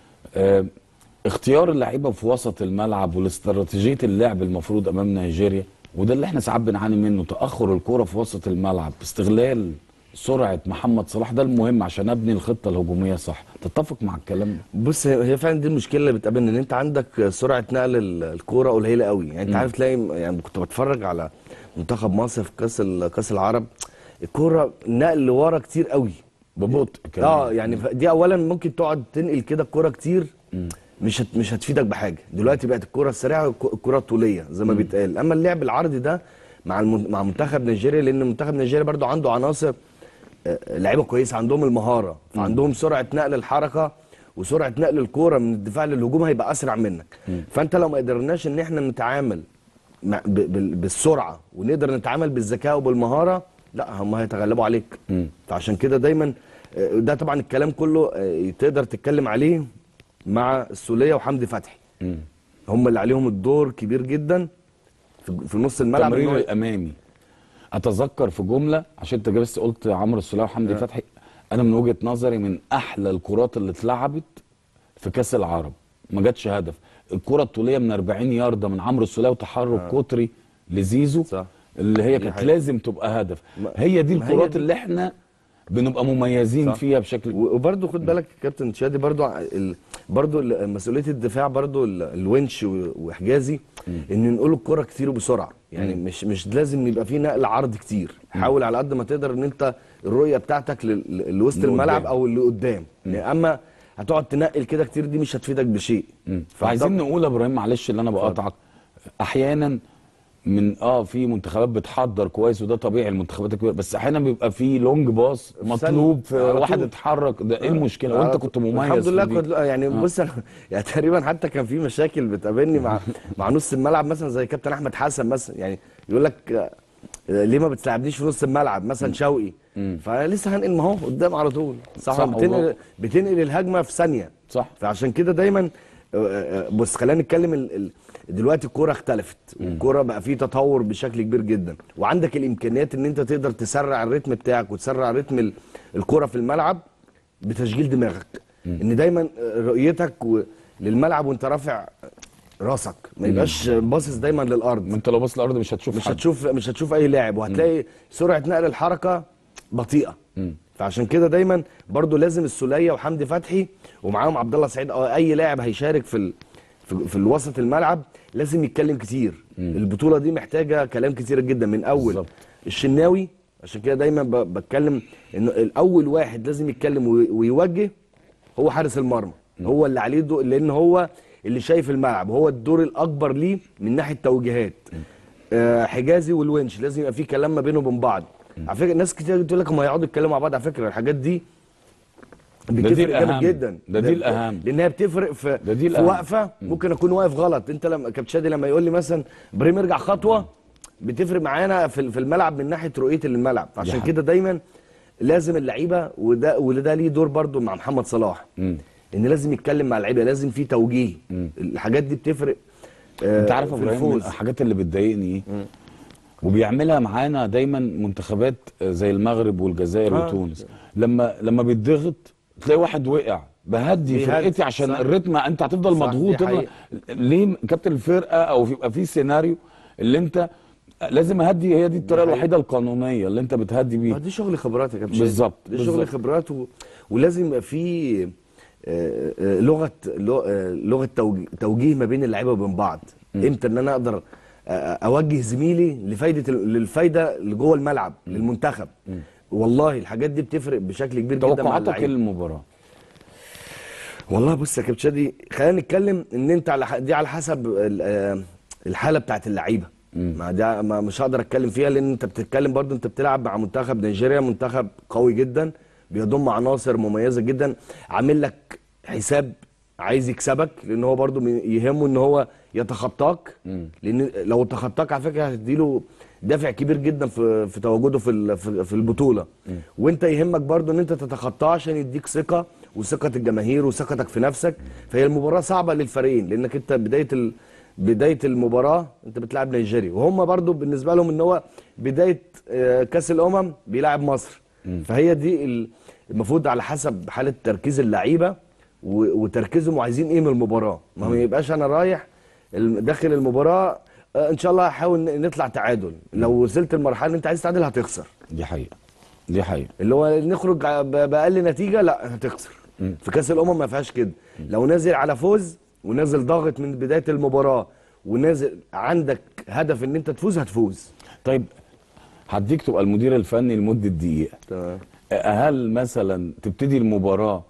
اختيار اللعيبه في وسط الملعب والاستراتيجيه اللعب المفروض امام نيجيريا، وده اللي احنا ساعات بنعاني منه، تاخر الكره في وسط الملعب، استغلال سرعه محمد صلاح ده المهم عشان ابني الخطه الهجوميه صح. تتفق مع الكلام ده؟ بص هي فعلا دي المشكله اللي بتقابلنا، ان انت عندك سرعه نقل الكوره قليله قوي. يعني انت عارف تلاقي، يعني كنت بتفرج على منتخب مصر في كاس كاس العرب، الكوره نقل ورا كتير قوي ببطء كمان. اه يعني دي اولا ممكن تقعد تنقل كده الكوره كتير، مش هت مش هتفيدك بحاجه. دلوقتي بقت الكوره السريعه الكوره الطوليه زي ما بيتقال. اما اللعب العرضي ده مع مع منتخب نيجيريا، لان منتخب نيجيريا برضو عنده عناصر لعيبه كويسه، عندهم المهاره، فعندهم سرعه نقل الحركه وسرعه نقل الكوره من الدفاع للهجوم هيبقى اسرع منك. مم. فانت لو ما قدرناش ان احنا نتعامل بالسرعه ونقدر نتعامل بالذكاء وبالمهاره، لا هم هيتغلبوا عليك. مم. فعشان كده دايما ده طبعا الكلام كله تقدر تتكلم عليه مع السوليه وحمدي فتحي. مم. هم اللي عليهم الدور كبير جدا في نص الملعب، التمرير الامامي. اتذكر في جمله عشان انت بس قلت عمرو السوليه وحمدي فتحي، انا من وجهه نظري من احلى الكرات اللي اتلعبت في كاس العرب، ما جاتش هدف. الكره الطوليه من أربعين يارده من عمرو السوليه وتحرك آه. قطري لزيزو، صح. اللي هي كانت لازم تبقى هدف. هي دي الكرات اللي احنا بنبقى مميزين صح. فيها بشكل. وبرده خد بالك كابتن شادي، برده ال... برده مسؤوليه الدفاع، برده الونش وحجازي، ان ينقلوا الكره كتير وبسرعه. يعني مم. مش مش لازم يبقى فيه نقل عرض كتير. مم. حاول على قد ما تقدر ان انت الرؤيه بتاعتك لوسط الملعب او اللي قدام. يعني اما هتقعد تنقل كده كتير دي مش هتفيدك بشيء. فعايزين نقول يا ابراهيم معلش اللي انا بقاطعك، احيانا من اه في منتخبات بتحضر كويس وده طبيعي المنتخبات الكبيره، بس احيانا بيبقى في لونج باص مطلوب في واحد اتحرك، ده ايه المشكله؟ وانت كنت مميز الحمد لله. كنت يعني آه. بص انا يعني تقريبا حتى كان في مشاكل بتقابلني مع مع نص الملعب، مثلا زي كابتن احمد حسن مثلا، يعني يقول لك ليه ما بتلعبنيش في نص الملعب مثلا شوقي، فلسه هنقل ما هو قدام على طول صح, صح. بتنقل بتنقل الهجمه في ثانيه صح. فعشان كده دايما بص خلينا نتكلم دلوقتي الكوره اختلفت، والكوره بقى فيه تطور بشكل كبير جدا، وعندك الامكانيات ان انت تقدر تسرع الريتم بتاعك وتسرع رتم الكوره في الملعب بتشغيل دماغك. مم. ان دايما رؤيتك للملعب وانت رافع راسك، ما يبقاش باصص دايما للارض. ما انت لو باصص للارض مش هتشوف مش حد. هتشوف مش هتشوف اي لاعب، وهتلاقي مم. سرعه نقل الحركه بطيئه. مم. فعشان كده دايما برضو لازم السوليه وحمدي فتحي ومعاهم عبد الله السعيد او اي لاعب هيشارك في ال... في, في الوسط الملعب لازم يتكلم كتير. مم. البطوله دي محتاجه كلام كتير جدا من اول بالزبط. الشناوي. عشان كده دايما ب... بتكلم ان الاول واحد لازم يتكلم ويوجه هو حارس المرمى. مم. هو اللي عليه دور، لان هو اللي شايف الملعب، هو الدور الاكبر ليه من ناحيه توجيهات. آه حجازي والونش لازم يبقى في كلام ما بينهم وبين بعض. مم. على فكره ناس كتير بتقول لك هم هيقعدوا يتكلموا مع بعض، على فكره الحاجات دي بتفرق جامد جدا. ده دي الاهم، لانها بتفرق في في وقفه. ممكن اكون واقف غلط، انت لما كابتن شادي لما يقول لي مثلا ابراهيم ارجع خطوه، بتفرق معانا في في الملعب من ناحيه رؤيه الملعب. فعشان كده دايما لازم اللعيبه، وده وده ليه دور برده مع محمد صلاح، مم. ان لازم يتكلم مع اللعيبه، لازم في توجيه. مم. الحاجات دي بتفرق. آه انت عارف يا ابراهيم الحاجات اللي بتضايقني ايه؟ وبيعملها معانا دايما منتخبات زي المغرب والجزائر آه. وتونس، لما لما بيتضغط تلاقي واحد وقع، بهدي فرقتي عشان صح. الريتم انت هتفضل مضغوط. ليه كابتن الفرقه او يبقى في سيناريو اللي انت لازم اهدي، هي دي الطريقه الوحيده القانونيه اللي انت بتهدي بيها. دي شغل خبرات يا كابتن بالظبط، دي شغل خبرات و... ولازم يبقى في لغه لغه توجيه ما بين اللعيبه وبين بعض. م. امتى ان انا اقدر اوجه زميلي لفايده للفايده اللي جوه الملعب م. للمنتخب. م. والله الحاجات دي بتفرق بشكل كبير جدا مع اللعيبه. توقعاتك ايه للمباراه؟ والله بص يا كابتن شادي، خلينا نتكلم ان انت على ح- دي على حسب ال- آه، الحاله بتاعت اللعيبه. ما ده ما مش هقدر اتكلم فيها، لان انت بتتكلم برضو انت بتلعب مع منتخب نيجيريا، منتخب قوي جدا بيضم عناصر مميزه جدا، عامل لك حساب عايز يكسبك، لان هو برضو يهمه ان هو يتخطاك، لان لو تخطاك على فكره هتديله دافع كبير جدا في في تواجده في ال- في في البطوله. وانت يهمك برضو ان انت تتخطاه عشان يديك ثقه وثقه الجماهير وثقتك في نفسك. فهي المباراه صعبه للفريقين، لانك انت بدايه ال... بدايه المباراه انت بتلعب نيجيريا، وهم برضو بالنسبه لهم ان هو بدايه آه، كاس الامم بيلعب مصر. فهي دي ال- المفروض على حسب حاله تركيز اللعيبه و- وتركيزهم وعايزين ايه من المباراه. ما ما يبقاش انا رايح الم- داخل المباراه آه، ان شاء الله هحاول ن- نطلع تعادل، لو وصلت المرحله اللي انت عايز تعادل هتخسر. دي حقيقه دي حقيقه اللي هو نخرج ب- باقل نتيجه، لا هتخسر. في كاس الامم ما فيهاش كده. لو نازل على فوز ونازل ضاغط من بدايه المباراه ونازل عندك هدف ان انت تفوز هتفوز. طيب هديك تبقى المدير الفني لمده دقيقه. تمام. هل مثلا تبتدي المباراه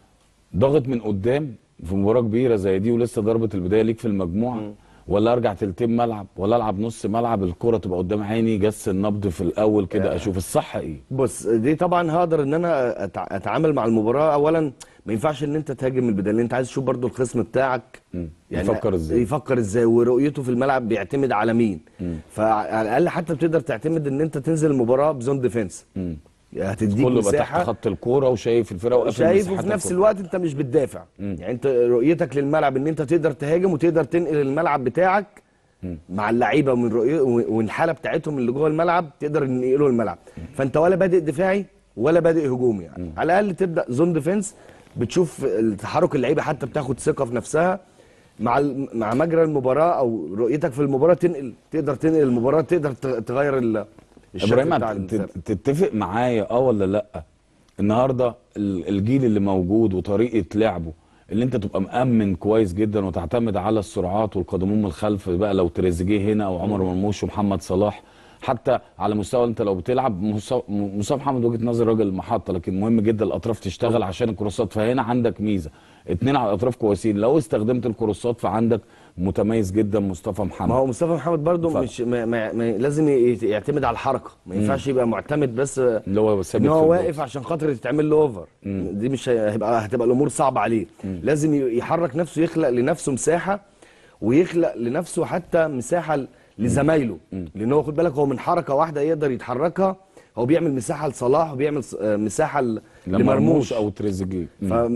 ضاغط من قدام في مباراه كبيره زي دي ولسه ضربه البدايه ليك في المجموعه، ولا ارجع تلتين ملعب، ولا العب نص ملعب الكره تبقى قدام عيني جس النبض في الاول كده اشوف الصح ايه؟ بص دي طبعا هقدر ان انا أتع- اتعامل مع المباراه. اولا ما ينفعش ان انت تهاجم من البدايه، لان انت عايز تشوف برضو الخصم بتاعك يفكر ازاي يفكر ازاي ورؤيته في الملعب بيعتمد على مين. فعلى الاقل حتى بتقدر تعتمد ان انت تنزل المباراه بزون ديفense، هتديك كله يبقى تحت مساحه، خط الكوره وشايف الفرقه وقافل شايف وفي مساحتها نفس كلها. الوقت انت مش بتدافع. يعني انت رؤيتك للملعب ان انت تقدر تهاجم وتقدر تنقل الملعب بتاعك مع اللعيبه ومن رؤيه والحاله بتاعتهم اللي جوه الملعب تقدر تنقله الملعب. فانت ولا بادئ دفاعي ولا بادئ هجومي، يعني على الاقل تبدا زون ديفنس، بتشوف تحرك اللعيبه حتى بتاخد ثقه في نفسها مع ال- مع مجرى المباراه او رؤيتك في المباراه تنقل تقدر تنقل المباراه، تقدر ت- تغير ال- الشكل ابراهيم بتاع ت- الفرقة. تتفق معايا اه ولا لا؟ النهارده ال- الجيل اللي موجود وطريقه لعبه اللي انت تبقى مأمن كويس جدا وتعتمد على السرعات والقادمون من الخلف، بقى لو تريزيجيه هنا او عمر مرموش ومحمد صلاح، حتى على مستوى انت لو بتلعب مصطفى مصطفى محمد وجهه نظر راجل محطه، لكن مهم جدا الاطراف تشتغل عشان الكروسات. فهنا عندك ميزه، اتنين على الاطراف كويسين، لو استخدمت الكروسات فعندك متميز جدا مصطفى محمد. ما هو مصطفى محمد برضو ف... مش ما ما ما لازم ي- يعتمد على الحركه، ما ينفعش يبقى معتمد بس اللي هو ثابت ان في هو البوكس. واقف عشان خاطر تتعمل له اوفر. دي مش هيبقى هتبقى الامور صعبه عليه. لازم ي- يحرك نفسه، يخلق لنفسه مساحه ويخلق لنفسه حتى مساحه ل- لزمايله، لان هو خد بالك هو من حركه واحده يقدر يتحركها، هو بيعمل مساحه لصلاح وبيعمل ص- آه، مساحه ل- لمرموش او تريزيجيه.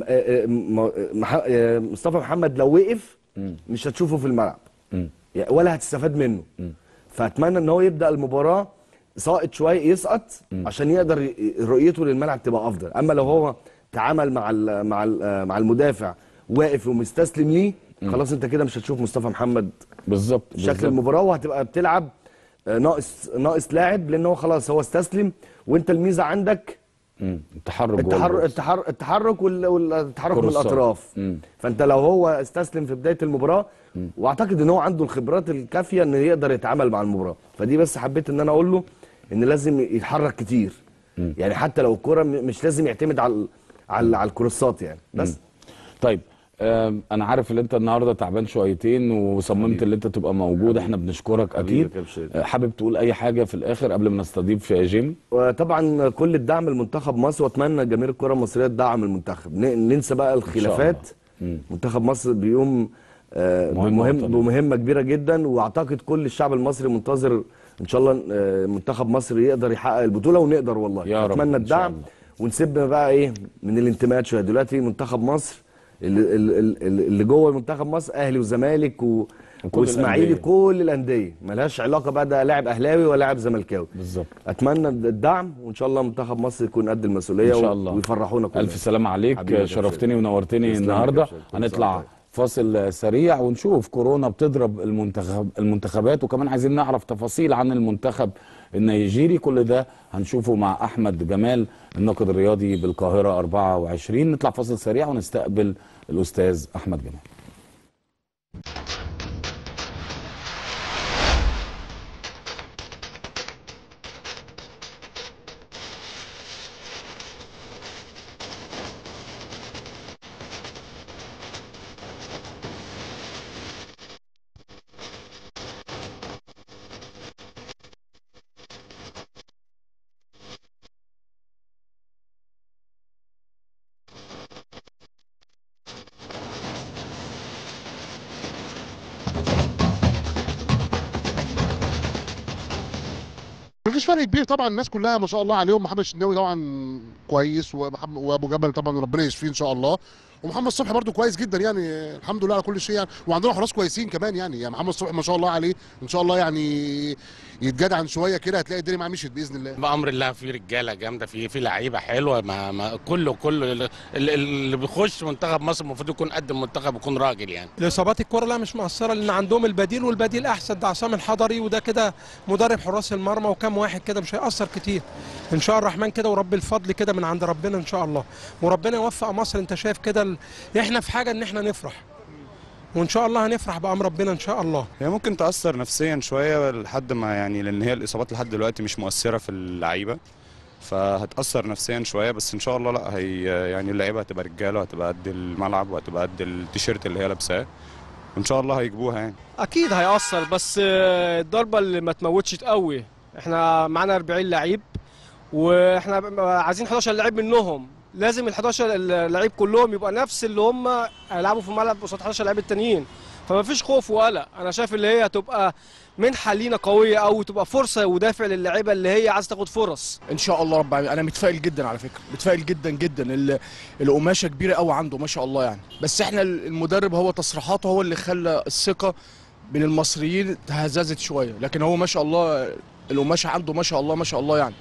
فمصطفى محمد لو وقف مش هتشوفه في الملعب يعني ولا هتستفاد منه. فاتمنى ان هو يبدا المباراه ساقط شويه، يسقط عشان يقدر ي- رؤيته للملعب تبقى افضل. اما لو هو تعامل مع ال مع ال مع المدافع واقف ومستسلم ليه، خلاص انت كده مش هتشوف مصطفى محمد بالظبط شكل المباراه، وهتبقى بتلعب آه، ناقص ناقص لاعب، لان هو خلاص هو استسلم، وانت الميزه عندك التحرك جوه التحرك البوكس. التحرك التحرك وال- والتحرك من كروسات. الاطراف. مم. فانت لو هو استسلم في بدايه المباراه، واعتقد ان هو عنده الخبرات الكافيه ان يقدر يتعامل مع المباراه. فدي بس حبيت ان انا اقول له ان لازم يتحرك كتير. يعني حتى لو الكوره م- مش لازم يعتمد على ال- على على الكروسات يعني بس. طيب آم، انا عارف ان انت النهارده تعبان شويتين وصممت ان انت تبقى موجود، احنا بنشكرك اكيد. حبيبي يا كابتن. آه، حابب تقول اي حاجه في الاخر قبل ما نستضيف جيمي؟ وطبعا كل الدعم لمنتخب مصر، واتمنى جماهير الكره المصريه تدعم المنتخب، ن- ننسى بقى الخلافات. منتخب مصر بيقوم آه، مهمة بمهم وطنية. بمهمه كبيره جدا، واعتقد كل الشعب المصري منتظر ان شاء الله آه، منتخب مصر يقدر يحقق البطوله، ونقدر والله. يا رب اتمنى إن شاء الدعم الله. ونسيبنا بقى ايه من الانتماءات شويه. دلوقتي منتخب مصر اللي, اللي, اللي جوه منتخب مصر اهلي وزمالك و... وكل واسماعيلي، الأندية. كل الانديه ملهاش علاقه بقى ده لاعب اهلاوي ولا لاعب زملكاوي. بالظبط. اتمنى الدعم، وان شاء الله منتخب مصر يكون قد المسؤوليه ان شاء الله ويفرحونا كلنا. الف سلامه عليك، حبيبي يا شرفتني كابتن. ونورتني تسلم يا النهارده. كابتن. كل هنطلع سنة فاصل سريع ونشوف كورونا بتضرب المنتخب المنتخبات، وكمان عايزين نعرف تفاصيل عن المنتخب النيجيري. كل ده هنشوفه مع احمد جمال الناقد الرياضي بالقاهره أربعة وعشرين. نطلع فاصل سريع ونستقبل الاستاذ احمد جمال. مفيش فرق كبير طبعا، الناس كلها ما شاء الله عليهم. محمد الشناوي طبعا كويس، ومحمد وابو جبل طبعا ربنا يشفيه ان شاء الله، ومحمد صبحي برده كويس جدا يعني الحمد لله على كل شيء يعني. وعندنا حراس كويسين كمان يعني يعني محمد صبحي ما شاء الله عليه ان شاء الله يعني يتجدعن شويه كده هتلاقي الدنيا معاه مشيت باذن الله. بامر الله في رجاله جامده، في في لعيبه حلوه، ما, ما كله كله اللي, اللي بيخش منتخب مصر المفروض يكون قد المنتخب، يكون راجل يعني. الاصابات الكوره لا مش مقصره، لان عندهم البديل، والبديل احسن، ده عصام الحضري، وده كده مدرب حراس المرمى وكام واحد كده، مش هيأثر كتير ان شاء الله الرحمن كده، ورب الفضل كده من عند ربنا ان شاء الله، وربنا يوفق مصر. انت شايف كده ال... احنا في حاجه ان احنا نفرح، وان شاء الله هنفرح بامر ربنا ان شاء الله. هي ممكن تاثر نفسيا شويه لحد ما يعني، لان هي الاصابات لحد دلوقتي مش مؤثره في اللعيبه، فهتاثر نفسيا شويه، بس ان شاء الله لا، هي يعني اللعيبه هتبقى رجاله، وهتبقى قد الملعب، وهتبقى قد التيشيرت اللي هي لابساه، وان شاء الله هيجيبوها يعني. اكيد هيأثر، بس الضربه اللي ما تموتش تقوي. احنا معانا أربعين لعيب، واحنا عايزين حداشر لعيب منهم، لازم ال حداشر لعيب كلهم يبقى نفس اللي هم هيلعبوا في الملعب قصاد حداشر لعيب التانيين، فما فيش خوف وقلق. انا شايف اللي هي هتبقى منحه لينا قويه، او تبقى فرصه ودافع للاعيبه اللي هي عايزه تاخد فرص ان شاء الله رب العالمين. انا متفائل جدا على فكره، متفائل جدا جدا. القماشه كبيره قوي عنده ما شاء الله يعني، بس احنا المدرب هو تصريحاته هو اللي خلى الثقه بين المصريين تهززت شويه، لكن هو ما شاء الله القماشه عنده ما شاء الله ما شاء الله يعني.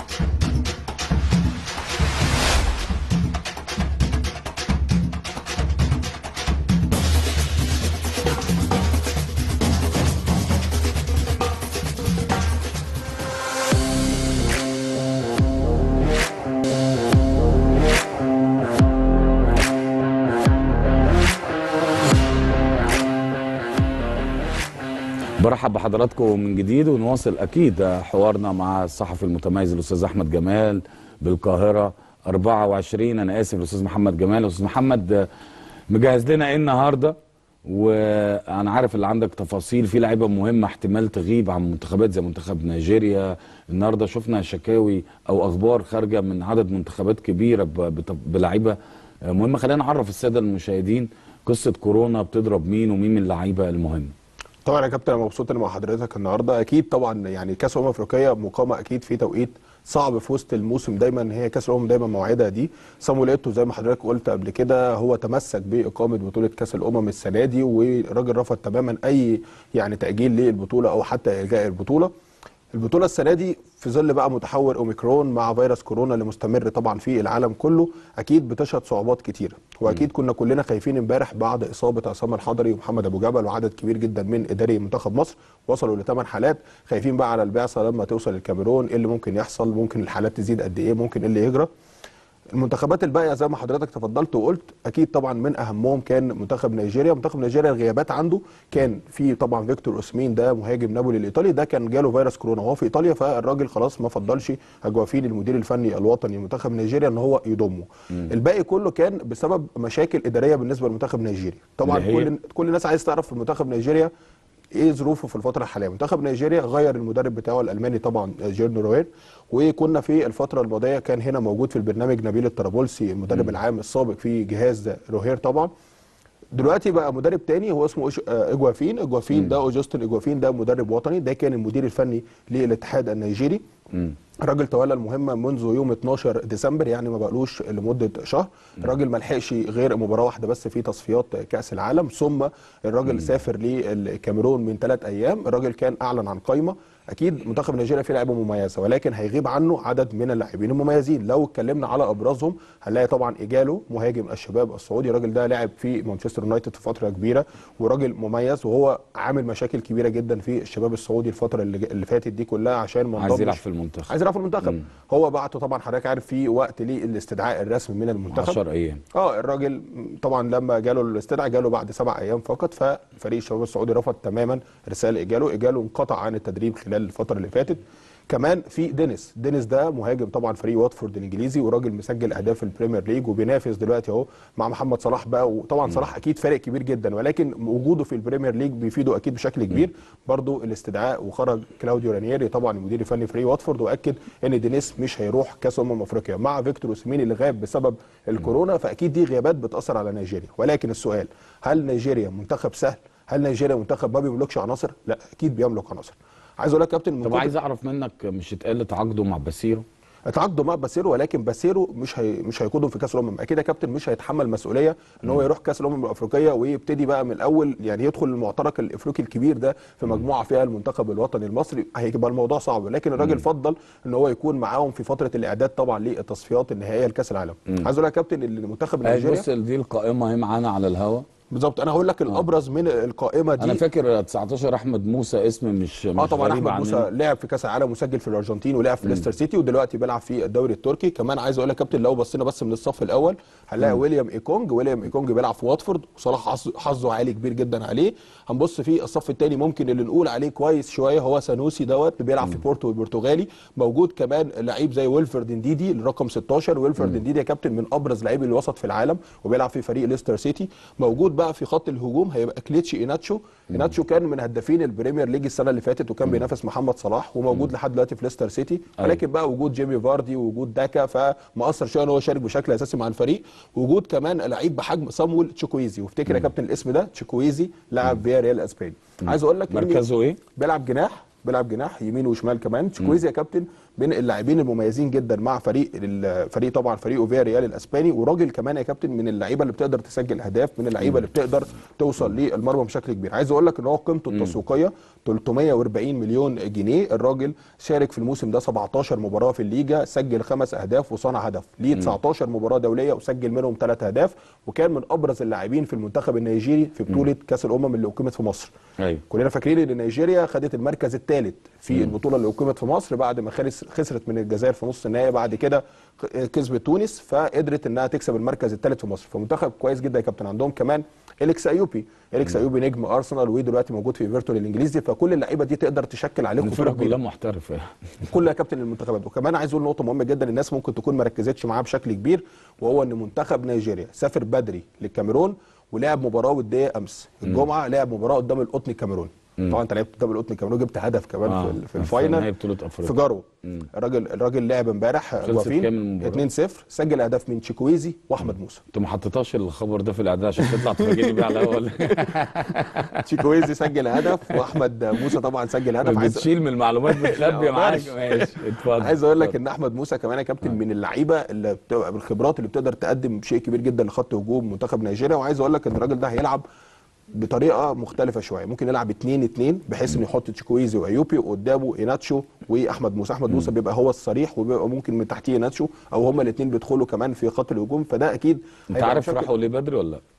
برحب بحضراتكم من جديد، ونواصل اكيد حوارنا مع الصحفي المتميز الاستاذ احمد جمال بالقاهره أربعة وعشرين. انا اسف الاستاذ محمد جمال. استاذ محمد، مجهز لنا ايه النهارده؟ وانا عارف اللي عندك تفاصيل في لعيبه مهمه احتمال تغيب عن منتخبات زي منتخب نيجيريا. النهارده شفنا شكاوي او اخبار خارجه من عدد منتخبات كبيره بلعيبه مهمه. خلينا نعرف الساده المشاهدين قصه كورونا بتضرب مين ومين من اللعيبه المهمه. طبعا يا كابتن انا مبسوط اني مع حضرتك النهارده. اكيد طبعا يعني كاس الامم الافريقيه مقامه اكيد في توقيت صعب في وسط الموسم، دايما هي كاس الامم دايما موعدها دي. صامويل ايتو زي ما حضرتك قلت قبل كده هو تمسك باقامه بطوله كاس الامم السنه دي، والراجل رفض تماما اي يعني تاجيل للبطوله او حتى الغاء البطوله. البطوله السنه دي في ظل بقى متحور اوميكرون مع فيروس كورونا اللي مستمر طبعا في العالم كله، اكيد بتشهد صعوبات كتيره، واكيد كنا كلنا خايفين امبارح بعد اصابه عصام الحضري ومحمد ابو جبل وعدد كبير جدا من اداري منتخب مصر وصلوا لثمان حالات. خايفين بقى على البعثه لما توصل الكاميرون ايه اللي ممكن يحصل، ممكن الحالات تزيد قد ايه، ممكن ايه اللي يجرى. المنتخبات الباقيه زي ما حضرتك تفضلت وقلت اكيد طبعا من اهمهم كان منتخب نيجيريا. منتخب نيجيريا الغيابات عنده كان في طبعا فيكتور اوسمين ده مهاجم نابولي الايطالي، ده كان جاله فيروس كورونا وهو في ايطاليا، فالراجل خلاص ما فضلش اجوافين المدير الفني الوطني لمنتخب نيجيريا ان هو يضمه. مم. الباقي كله كان بسبب مشاكل اداريه بالنسبه لمنتخب نيجيريا. طبعا كل كل الناس عايز تعرف في منتخب نيجيريا ايه ظروفه في الفتره الحاليه. منتخب نيجيريا غير المدرب بتاعه الالماني طبعا جيرنو روير، وكنا في الفتره الماضيه كان هنا موجود في البرنامج نبيل الطرابلسي المدرب م. العام السابق في جهاز روهير طبعا. دلوقتي بقى مدرب تاني هو اسمه اجوافين. اجوافين ده اوجستن اجوافين ده مدرب وطني، ده كان المدير الفني للاتحاد النيجيري. م. الراجل تولى المهمه منذ يوم اتناشر ديسمبر، يعني ما بقالوش لمده شهر. الراجل ما لحقش غير مباراه واحده بس في تصفيات كاس العالم، ثم الراجل مم. سافر للكاميرون من ثلاث ايام. الراجل كان اعلن عن قائمه، اكيد منتخب نيجيريا فيه لعيبه مميزه ولكن هيغيب عنه عدد من اللاعبين المميزين. لو اتكلمنا على ابرزهم هنلاقي طبعا ايجالو مهاجم الشباب السعودي، الراجل ده لعب في مانشستر يونايتد في فتره كبيره وراجل مميز، وهو عامل مشاكل كبيره جدا في الشباب السعودي الفتره اللي, اللي فاتت دي كلها عشان ما عايز يلعب في المنتخب. عايز يلعب في المنتخب. مم. هو بعته طبعا حضرتك عارف في وقت للاستدعاء الرسمي من المنتخب عشر ايام. اه الراجل طبعا لما جاله الاستدعاء جاله بعد سبع ايام فقط، ففريق الشباب السعودي رفض تماما رساله ايجالو. ايجالو انقطع عن التدريب خلال الفتره اللي فاتت. كمان في دينيس دينيس ده مهاجم طبعا فريق واتفورد الانجليزي وراجل مسجل اهداف في البريمير ليج وبينافس دلوقتي اهو مع محمد صلاح بقى. وطبعا صلاح اكيد فارق كبير جدا، ولكن وجوده في البريمير ليج بيفيده اكيد بشكل كبير. برضو الاستدعاء وخرج كلاوديو رانييري طبعا المدير الفني فريق واتفورد واكد ان دينيس مش هيروح كاس امم افريقيا مع فيكتور اوسمين اللي غاب بسبب الكورونا. فاكيد دي غيابات بتاثر على نيجيريا. ولكن السؤال، هل نيجيريا منتخب سهل؟ هل نيجيريا منتخب ما بيملكش عناصر؟ لا اكيد بيملك عناصر. عايز اقول لك يا كابتن، طب عايز اعرف منك، مش اتقال تعاقدوا مع باسيرو؟ اتعاقدوا مع باسيرو، ولكن باسيرو مش هي مش هيقودهم في كاس الامم. اكيد يا كابتن مش هيتحمل مسؤوليه ان هو يروح كاس الامم الافريقيه ويبتدي بقى من الاول، يعني يدخل المعترك الافريقي الكبير ده في مجموعه فيها المنتخب الوطني المصري، هيبقى الموضوع صعب. لكن الراجل فضل ان هو يكون معاهم في فتره الاعداد طبعا للتصفيات النهائيه لكاس العالم. عايز اقول لك يا كابتن ان المنتخب النيجيري، بص دي القائمه اهي معانا على الهوا بالظبط. انا هقول لك الابرز من القائمه دي. انا فاكر تسعتاشر احمد موسى، اسم مش اه طبعا احمد موسى لعب في كاس العالم وسجل في الارجنتين ولعب في ليستر سيتي ودلوقتي بيلعب في الدوري التركي. كمان عايز اقول لك كابتن لو بصينا بس من الصف الاول هنلاقي ويليام ايكونج. ويليام ايكونج بيلعب في واتفورد وصراحه حظه عالي كبير جدا عليه. هنبص في الصف الثاني ممكن اللي نقول عليه كويس شويه هو سانوسي دوت بيلعب مم. في بورتو البرتغالي. موجود كمان لعيب زي ويلفرد نديدي الرقم ستاشر. ويلفرد نديدي يا كابتن من ابرز لاعبي الوسط في العالم وبيلعب في فريق ليستر سيتي. موجود بقى في خط الهجوم هيبقى كليتشي ايناتشو. ايناتشو كان من هدافين البريمير ليج السنه اللي فاتت وكان مم. بينافس محمد صلاح وموجود مم. لحد دلوقتي في ليستر سيتي. ولكن بقى وجود جيمي فاردي ووجود داكا فمؤثر شويه ان هو يشارك بشكل اساسي مع الفريق. وجود كمان لعيب بحجم صامويل تشيكويزي، وافتكر يا كابتن الاسم ده تشيكويزي لاعب فيا ريال اسباني. عايز اقول لك مركزه ايه؟ بيلعب جناح بيلعب جناح يمين وشمال كمان. تشيكويزي يا كابتن من اللاعبين المميزين جدا مع فريق الفريق طبعا فريق فيا ريال الاسباني. وراجل كمان يا كابتن من اللعيبه اللي بتقدر تسجل اهداف، من اللعيبه اللي بتقدر توصل للمرمى بشكل كبير. عايز اقول لك ان هو قيمته التسويقيه تلتمية واربعين مليون جنيه. الراجل شارك في الموسم ده سبعتاشر مباراه في الليجا، سجل خمس اهداف وصنع هدف. ليه تسعتاشر مباراه دوليه وسجل منهم ثلاث اهداف، وكان من ابرز اللاعبين في المنتخب النيجيري في بطوله كاس الامم اللي اقيمت في مصر. أيوة. كلنا فاكرين ان نيجيريا خدت المركز الثالث في مم. البطوله اللي اقيمت في مصر بعد ما خسرت من الجزائر في نص النهائي. بعد كده كسبت تونس فقدرت انها تكسب المركز الثالث في مصر. فمنتخب كويس جدا يا كابتن. عندهم كمان إليكس أيوبي. إليكس أيوبي نجم أرسنال ودلوقتي موجود في ايفرتون الانجليزي. فكل اللعيبه دي تقدر تشكل عليهم الفرق كلها محترفه كل يا كابتن المنتخبات. وكمان عايز اقول نقطه مهمه جدا الناس ممكن تكون ما ركزتش معاها بشكل كبير، وهو ان منتخب نيجيريا سافر بدري للكاميرون ولعب مباراه وديه امس الجمعه. لعب مباراه قدام القطن الكاميروني. طبعا انت لعبت قدام القطن الكاميروني جبت هدف كمان آه. في الفاينل في جارو. الراجل الراجل لعب امبارح وافين اتنين صفر، سجل اهداف من تشيكويزي واحمد موسى. انت ما حطيتاش الخبر ده في الاعداد عشان تطلع تفاجئني بيه على الاول. تشيكويزي سجل هدف واحمد موسى طبعا سجل هدف. عايز تشيل من المعلومات بتخبي معاك. ماشي اتفضل. عايز اقول لك ان احمد موسى كمان يا كابتن من اللعيبه اللي بتبقى بالخبرات اللي بتقدر تقدم شيء كبير جدا لخط هجوم منتخب نيجيريا. وعايز اقول لك ان الراجل ده هيلعب بطريقه مختلفه شويه، ممكن يلعب اتنين اتنين بحيث انه يحط تشيكويزي وايوبي وقدامه ايناتشو واحمد موسى. احمد موسى بيبقى هو الصريح وبيبقى ممكن من تحتيه ايناتشو او هما الاثنين بيدخلوا كمان في خط الهجوم. فده اكيد انت عارف راحوا ليه بدري ولا لا؟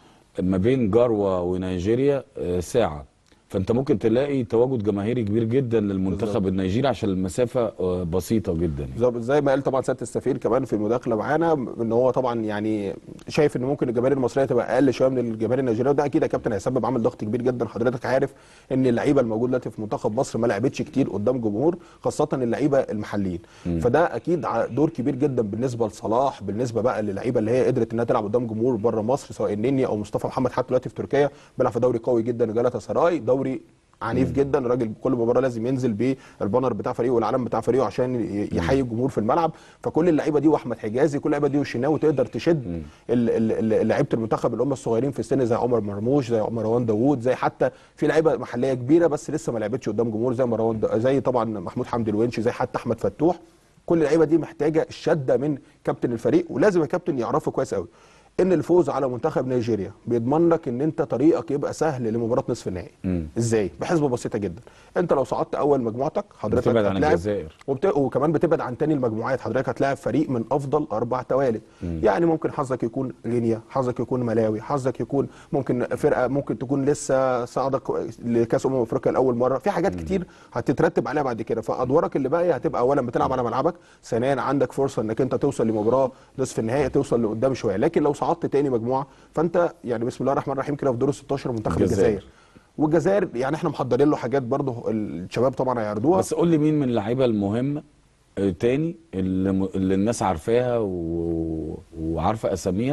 ما بين جروه ونيجيريا ساعه، فانت ممكن تلاقي تواجد جماهيري كبير جدا للمنتخب النيجيري عشان المسافه بسيطه جدا. زي ما قال طبعا سياده السفير كمان في المداخله معانا ان هو طبعا يعني شايف ان ممكن الجماهير المصريه تبقى اقل شويه من الجماهير النيجيريه، وده اكيد يا كابتن هيسبب عامل ضغط كبير جدا. حضرتك عارف ان اللعيبه الموجوده دلوقتي في منتخب مصر ما لعبتش كتير قدام جمهور، خاصه اللعيبه المحليين. م. فده اكيد دور كبير جدا بالنسبه لصلاح، بالنسبه بقى للعيبه اللي هي قدرت انها تلعب قدام جمهور بره مصر سواء النني او مصطفى محمد حتى دلوقتي في تركيا بيلعب في دوري قوي جدا جالاتا سراي، دوري عنيف جدا. الراجل كل مباراه لازم ينزل بالبانر بتاع فريقه والعلم بتاع فريقه عشان يحيي الجمهور في الملعب. فكل اللعيبه دي واحمد حجازي كل اللعيبه دي والشناوي تقدر تشد لعيبه المنتخب اللي هم الصغيرين في السن زي عمر مرموش زي مروان داوود زي حتى في لعيبه محليه كبيره بس لسه ما لعبتش قدام جمهور زي مروان زي طبعا محمود حمدي الونشي زي حتى احمد فتوح. كل اللعيبه دي محتاجه الشده من كابتن الفريق، ولازم الكابتن يعرفه كويس قوي ان الفوز على منتخب نيجيريا بيضمن لك ان انت طريقك يبقى سهل لمباراه نصف النهائي. ازاي؟ بحسبه بسيطه جدا. انت لو صعدت اول مجموعتك حضرتك بتبعد عن الجزائر وبت... وكمان بتبعد عن تاني المجموعات. حضرتك هتلاعب فريق من افضل اربع توالد. مم. يعني ممكن حظك يكون غينيا، حظك يكون ملاوي، حظك يكون ممكن فرقه ممكن تكون لسه صعدك لكاس امم افريقيا لاول مره. في حاجات مم. كتير هتترتب عليها بعد كده. فادوارك اللي باقيه هتبقى اولا بتلعب على ملعبك، ثانيا عندك فرصه انك انت توصل لمباراه نصف النهائي توصل لقدام شويه. لكن لو صعدت تاني مجموعه فانت يعني بسم الله الرحمن الرحيم كده في دور ستاشر منتخب الجزائر. والجزائر يعني احنا محضرين له حاجات برضه الشباب طبعا هيعرضوها. بس قول لي مين من اللعيبه المهمه تاني اللي, اللي الناس عارفاها و... وعارفه اساميها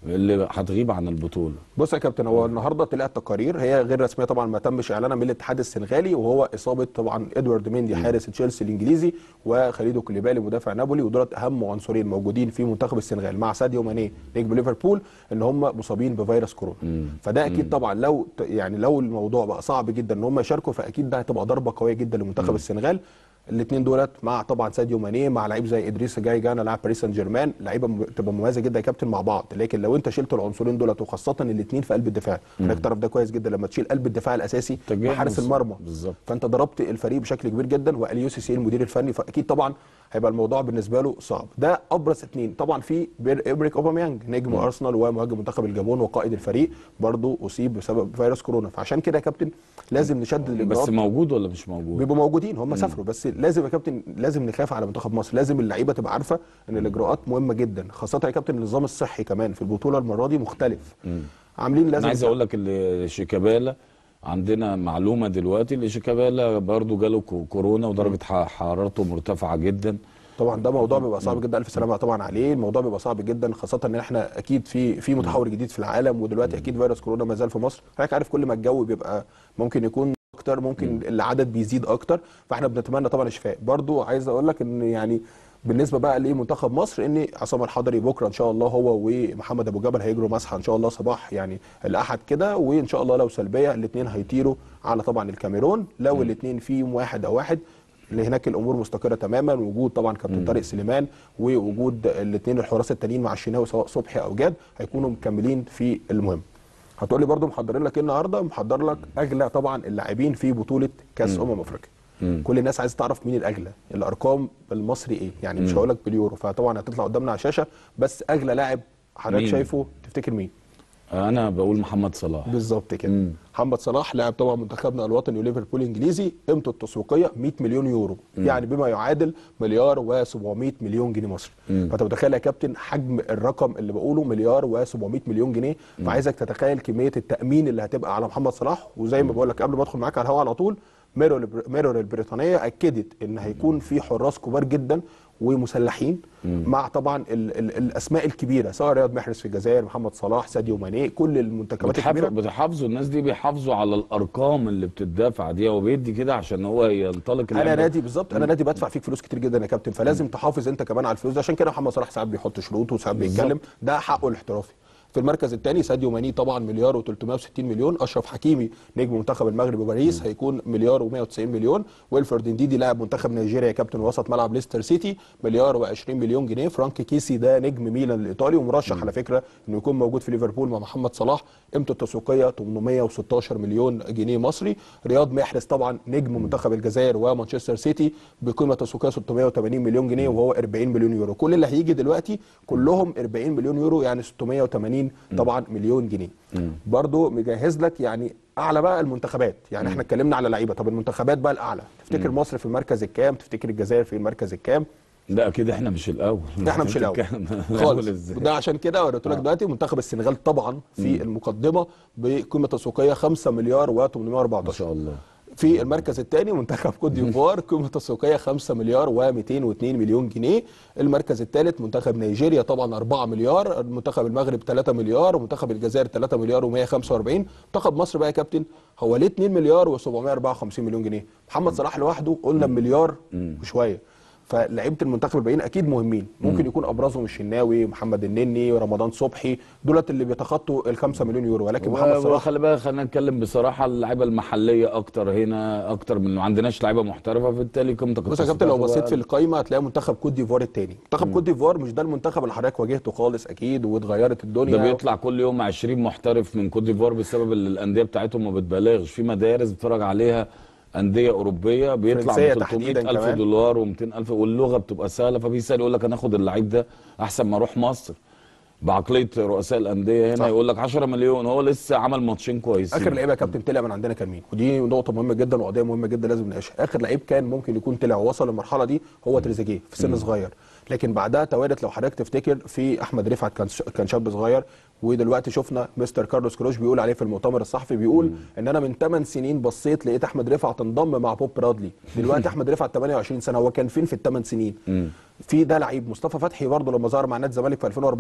اللي هتغيب عن البطوله؟ بص يا كابتن، هو النهارده طلعت تقارير هي غير رسميه طبعا، ما تمش اعلانها من الاتحاد السنغالي، وهو اصابه طبعا ادوارد ميندي حارس تشيلسي الانجليزي وخليدو كوليبالي مدافع نابولي، ودولت اهم عنصرين موجودين في منتخب السنغال مع ساديو ماني نجم ليفربول ان هم مصابين بفيروس كورونا. مم. فده اكيد مم. طبعا لو يعني لو الموضوع بقى صعب جدا ان هم يشاركوا، فاكيد ده هتبقى ضربه قويه جدا لمنتخب مم. السنغال. الاثنين دولت مع طبعا ساديو ماني مع لعيب زي ادريس جاي جانا لاعب باريس سان جيرمان، لعيبه بتبقى مميزه جدا يا كابتن مع بعض. لكن لو انت شلت العنصرين دولت وخاصه الاثنين في قلب الدفاع، حضرتك تعرف ده كويس جدا، لما تشيل قلب الدفاع الاساسي وحارس المرمى بالظبط، فانت ضربت الفريق بشكل كبير جدا، واليو سي سي المدير الفني، فاكيد طبعا هيبقى الموضوع بالنسبه له صعب. ده ابرز اثنين. طبعا في بير ابريك اوباميانج نجم ارسنال ومهاجم منتخب الجابون وقائد الفريق برضه اصيب بسبب فيروس كورونا، فعشان كده يا كابتن لازم نشدد الاجراءات. بس موجود ولا مش موجود؟ بيبقوا موجودين، هم سافروا، بس لازم يا كابتن لازم نخاف على منتخب مصر، لازم اللعيبه تبقى عارفه ان الاجراءات مهمه جدا، خاصه يا كابتن النظام الصحي كمان في البطوله المره دي مختلف. مم. عاملين لازم. انا عايز اقول لك اللي شيكابالا عندنا معلومه دلوقتي، اللي شيكابالا برضه جاله كورونا ودرجه حرارته مرتفعه جدا. طبعا ده موضوع بيبقى صعب جدا، الف سلامه طبعا عليه، الموضوع بيبقى صعب جدا، خاصه ان احنا اكيد في في متحور جديد في العالم، ودلوقتي اكيد فيروس كورونا ما زال في مصر، حضرتك عارف كل ما الجو بيبقى ممكن يكون اكتر، ممكن العدد بيزيد اكتر، فاحنا بنتمنى طبعا الشفاء. برضو عايز اقول لك ان يعني بالنسبه بقى لمنتخب مصر، ان عصام الحضري بكره ان شاء الله هو ومحمد ابو جبل هيجروا مسحه ان شاء الله صباح يعني الاحد كده، وان شاء الله لو سلبيه الاثنين هيطيروا على طبعا الكاميرون، لو الاثنين فيهم واحد او واحد اللي هناك الامور مستقره تماما، وجود طبعا كابتن طارق سليمان ووجود الاثنين الحراس التانيين مع الشناوي سواء صبحي او جاد هيكونوا مكملين في المهم. هتقول لي برضو محضرين لك ايه النهارده؟ محضر لك اغلى طبعا اللاعبين في بطوله كاس امم افريقيا. كل الناس عايزه تعرف مين الاغلى، الارقام بالمصري ايه؟ يعني مش هقول لك باليورو، فطبعا هتطلع قدامنا على الشاشه، بس اغلى لاعب حضرتك شايفه تفتكر مين؟ انا بقول محمد صلاح. بالظبط كده. مم. محمد صلاح لاعب طبعا منتخبنا الوطني وليفربول انجليزي، قيمته التسويقيه مية مليون يورو، مم. يعني بما يعادل مليار وسبعمية مليون جنيه مصري. فانت متخيل يا كابتن حجم الرقم اللي بقوله مليار وسبعمية مليون جنيه، مم. فعايزك تتخيل كميه التامين اللي هتبقى على محمد صلاح. وزي ما بقول لك قبل ما ادخل معاك على الهواء على طول، ميرور البريطانيه اكدت ان هيكون في حراس كبار جدا ومسلحين، مم. مع طبعا ال ال الاسماء الكبيره، سواء رياض محرز في الجزائر، محمد صلاح، ساديو ماني، كل المنتخبات الكبيره بتحافظوا. الناس دي بيحافظوا على الارقام اللي بتدفع دي، وبيدي كده عشان هو ينطلق. انا نادي بالظبط، انا نادي بدفع فيك فلوس كتير جدا يا كابتن، فلازم مم. تحافظ انت كمان على الفلوس. عشان كده محمد صلاح ساعات بيحط شروط وساعات بيتكلم، ده حقه الاحترافي. في المركز الثاني ساديو ماني طبعا مليار وتلتمية وستين مليون، اشرف حكيمي نجم منتخب المغرب وباريس هيكون مليار ومية وتسعين مليون، ويلفرد نديدي لاعب منتخب نيجيريا كابتن وسط ملعب ليستر سيتي مليار وعشرين مليون جنيه، فرانك كيسي ده نجم ميلان الايطالي ومرشح مم. على فكره انه يكون موجود في ليفربول مع محمد صلاح، قيمته التسويقيه تمنمية وستاشر مليون جنيه مصري. رياض محرز طبعا نجم منتخب الجزائر ومانشستر سيتي بقيمه تسويقيه ستمية وتمانين مليون جنيه وهو أربعين مليون يورو، كل اللي هيجي دلوقتي كلهم أربعين مليون يورو، يعني ستمية وتمانين طبعا مليون جنيه. مم. برضو مجهز لك يعني اعلى بقى المنتخبات، يعني مم. احنا اتكلمنا على لعيبه، طب المنتخبات بقى الاعلى تفتكر مم. مصر في المركز الكام؟ تفتكر الجزائر في المركز الكام؟ لا اكيد احنا مش الاول، احنا مش الاول خالص، ده عشان كده وريت لك دلوقتي منتخب السنغال طبعا في مم. المقدمه بقيمه تسويقيه خمسة مليار وتمنمية واربعتاشر ما شاء الله. في المركز الثاني منتخب كوت ديفوار قيمه تسويقيه خمسة مليار ومئتين واثنين مليون جنيه. المركز الثالث منتخب نيجيريا طبعا أربعة مليار، منتخب المغرب ثلاثة مليار، ومنتخب الجزائر ثلاثة مليار ومية وخمسة وأربعين. منتخب مصر بقى يا كابتن هو ليه اتنين مليار وسبعمية واربعة وخمسين مليون جنيه؟ محمد صلاح لوحده قلنا مليار وشويه، فلعيبه المنتخب الباقيين اكيد مهمين، ممكن يكون ابرزهم الشناوي، محمد النني، رمضان صبحي، دولت اللي بيتخطوا ال خمسة مليون يورو، ولكن محمد صلاح خلي بالك خلينا نتكلم بصراحه، اللعيبه المحليه اكتر هنا اكتر من ما عندناش لعيبه محترفه، فبالتالي قيمتك. بص يا كابتن لو بصيت في القايمه هتلاقي منتخب كوت ديفوار الثاني، منتخب كوت ديفوار مش ده المنتخب اللي حضرتك واجهته خالص اكيد واتغيرت الدنيا، ده بيطلع كل يوم عشرين محترف من كوت ديفوار بسبب الانديه بتاعتهم ما بتبالغش، في مدارس بتتفرج عليها انديه اوروبيه بيطلع ب ثلاثمية ألف دولار ومئتين ألف، واللغه بتبقى سهله، فبيسال يقول لك انا اخد اللعيب ده احسن ما اروح مصر. بعقليه رؤساء الانديه هنا يقول لك عشرة مليون، هو لسه عمل ماتشين كويسين. اخر لعيب يا كابتن طلع من عندنا كان مين؟ ودي نقطه مهمه جدا وقضيه مهمه جدا لازم نناقشها. اخر لعيب كان ممكن يكون طلع ووصل للمرحله دي هو تريزيجيه في سن صغير، لكن بعدها توالت لو حضرتك تفتكر في احمد رفعت كان كان شاب صغير، ودلوقتي شفنا مستر كارلوس كروش بيقول عليه في المؤتمر الصحفي، بيقول مم. ان انا من ثمان سنين بصيت لقيت احمد رفعت انضم مع بوب برادلي، دلوقتي احمد رفعت تمنية وعشرين سنه، هو كان فين في الثمان سنين؟ مم. في ده لعيب. مصطفى فتحي برضه لما ظهر مع نادي الزمالك في ألفين وأربعتاشر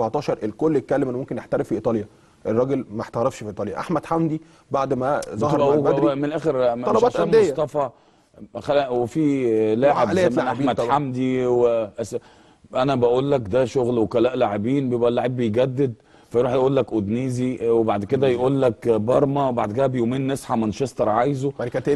الكل اتكلم انه ممكن يحترف في ايطاليا، الراجل ما احترفش في ايطاليا. احمد حمدي بعد ما ظهر مع البدري من الاخر طلبات انديه مصطفى، وفي لاعب زي احمد طبعا. حمدي وأس... انا بقول لك ده شغل وكلاء لاعبين، بيبقى اللاعب بيجدد فيروح يقول لك اودنيزي، وبعد كده يقول لك بارما، وبعد كده بيومين نصحى مانشستر عايزه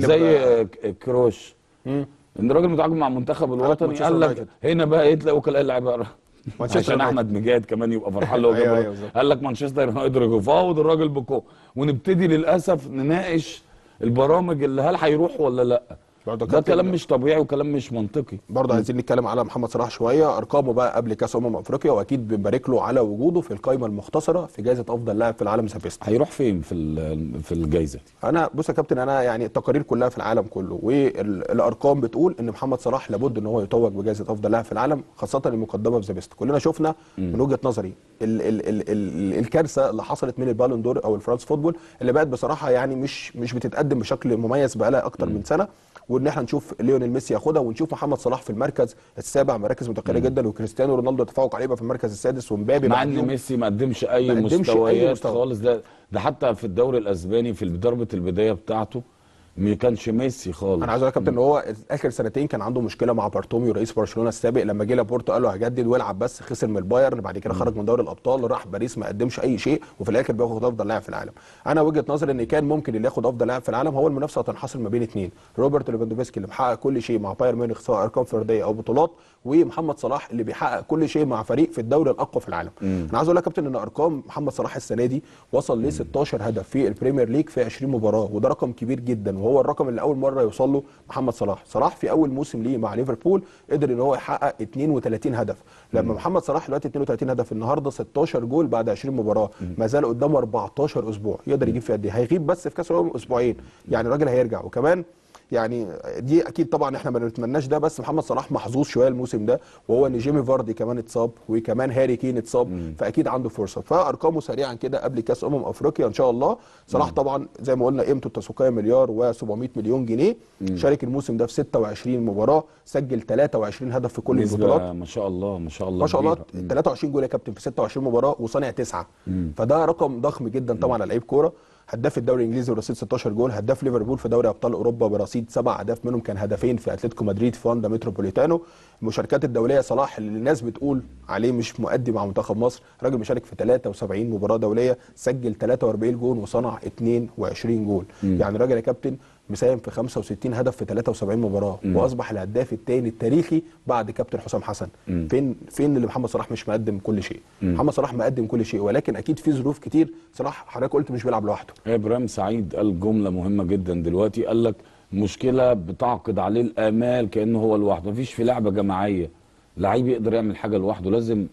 زي كروش. ان الراجل متعاقد مع المنتخب الوطني، قال لك هنا بقى ايه تلاقوا كلاء اللعيبه عشان احمد مجاد كمان يبقى فرحان له. أيوة أيوة قال لك مانشستر يقدر يفاوض الراجل بقوه، ونبتدي للاسف نناقش البرامج اللي هل هيروح ولا لا. ده كلام مش طبيعي وكلام مش منطقي. برضه عايزين نتكلم على محمد صلاح شويه، ارقامه بقى قبل كاس امم افريقيا، واكيد بنبارك له على وجوده في القائمه المختصره في جائزه افضل لاعب في العالم ذا بيست. هيروح فين في في الجائزه دي؟ انا بص يا كابتن، انا يعني التقارير كلها في العالم كله والارقام بتقول ان محمد صلاح لابد ان هو يتوج بجائزه افضل لاعب في العالم، خاصه المقدمه في ذا بيست. كلنا شفنا من وجهه نظري ال ال ال ال الكارثه اللي حصلت من البالون دور او الفرانس فوتبول، اللي بقت بصراحه يعني مش مش بتتقدم بشكل مميز بقى لها اكتر من سنه، وان احنا نشوف ليونيل ميسي ياخدها ونشوف محمد صلاح في المركز السابع، مراكز متقاربه جدا، وكريستيانو رونالدو يتفوق عليه بقى في المركز السادس، ومبابي مع ان ميسي ما قدمش اي مستويات خالص. ده ده حتى في الدوري الاسباني في ضربه البدايه بتاعته ما كانش ميسي خالص. انا عايز اقول لك يا كابتن ان هو اخر سنتين كان عنده مشكله مع بارتوميو رئيس برشلونه السابق، لما جه لابورتو قال له هجدد والعب، بس خسر من البايرن، بعد كده خرج من دوري الابطال، راح باريس ما قدمش اي شيء، وفي الاخر بياخد افضل لاعب في العالم. انا وجهه نظري ان كان ممكن اللي ياخد افضل لاعب في العالم هو المنافسه هتنحصر ما بين اثنين، روبرت ليفاندوفسكي اللي محقق كل شيء مع بايرن ميونخ سواء ارقام فرديه او بطولات، ومحمد صلاح اللي بيحقق كل شيء مع فريق في الدوري الاقوى في العالم. مم. انا عايز اقول لك يا كابتن ان ارقام محمد صلاح السنه دي وصل ل ستاشر هدف في البريمير ليج في عشرين مباراه، وده رقم كبير جدا، وهو الرقم اللي اول مره يوصل له محمد صلاح. صلاح في اول موسم ليه مع ليفربول قدر ان هو يحقق اتنين وتلاتين هدف، لما مم. محمد صلاح دلوقتي اتنين وتلاتين هدف، النهارده ستاشر جول بعد عشرين مباراه، ما زال قدامه اربعتاشر اسبوع، يقدر يجيب في قد ايه؟ هيغيب بس في كاس الامم اسبوعين، يعني الراجل هيرجع. وكمان يعني دي اكيد طبعا احنا ما بنتمناش ده، بس محمد صلاح محظوظ شويه الموسم ده، وهو ان جيمي فاردي كمان اتصاب، وكمان هاري كين اتصاب، مم. فاكيد عنده فرصه. فارقامه سريعا كده قبل كاس امم افريقيا ان شاء الله. صلاح مم. طبعا زي ما قلنا قيمته التسويقيه مليار وسبعمية مليون جنيه، مم. شارك الموسم ده في ستة وعشرين مباراه، سجل تلاتة وعشرين هدف في كل البطولات، ما شاء الله ما شاء الله ما شاء الله تلاتة وعشرين جول يا كابتن في ستة وعشرين مباراه، وصانع تسعه، مم. فده رقم ضخم جدا طبعا على لعيب كوره. هداف الدوري الانجليزي برصيد ستاشر جول، هداف ليفربول في دوري ابطال اوروبا برصيد سبع اهداف، منهم كان هدفين في اتلتيكو مدريد في واندا متروبوليتانو. المشاركات الدوليه صلاح اللي الناس بتقول عليه مش مؤدي مع منتخب مصر، راجل مشارك في تلاتة وسبعين مباراه دوليه، سجل تلاتة واربعين جول وصنع اتنين وعشرين جول، م. يعني راجل يا كابتن مساهم في خمسة وستين هدف في تلاتة وسبعين مباراه، م. واصبح الهداف الثاني التاريخي بعد كابتن حسام حسن. م. فين فين اللي محمد صلاح مش مقدم كل شيء؟ م. محمد صلاح مقدم كل شيء، ولكن اكيد في ظروف كتير. صلاح حضرتك قلت مش بيلعب لوحده. ابراهيم سعيد قال جمله مهمه جدا دلوقتي، قال لك مشكله بتعقد عليه الامال كانه هو لوحده، مفيش في لعبه جماعيه لعيب يقدر يعمل حاجه لوحده، لازم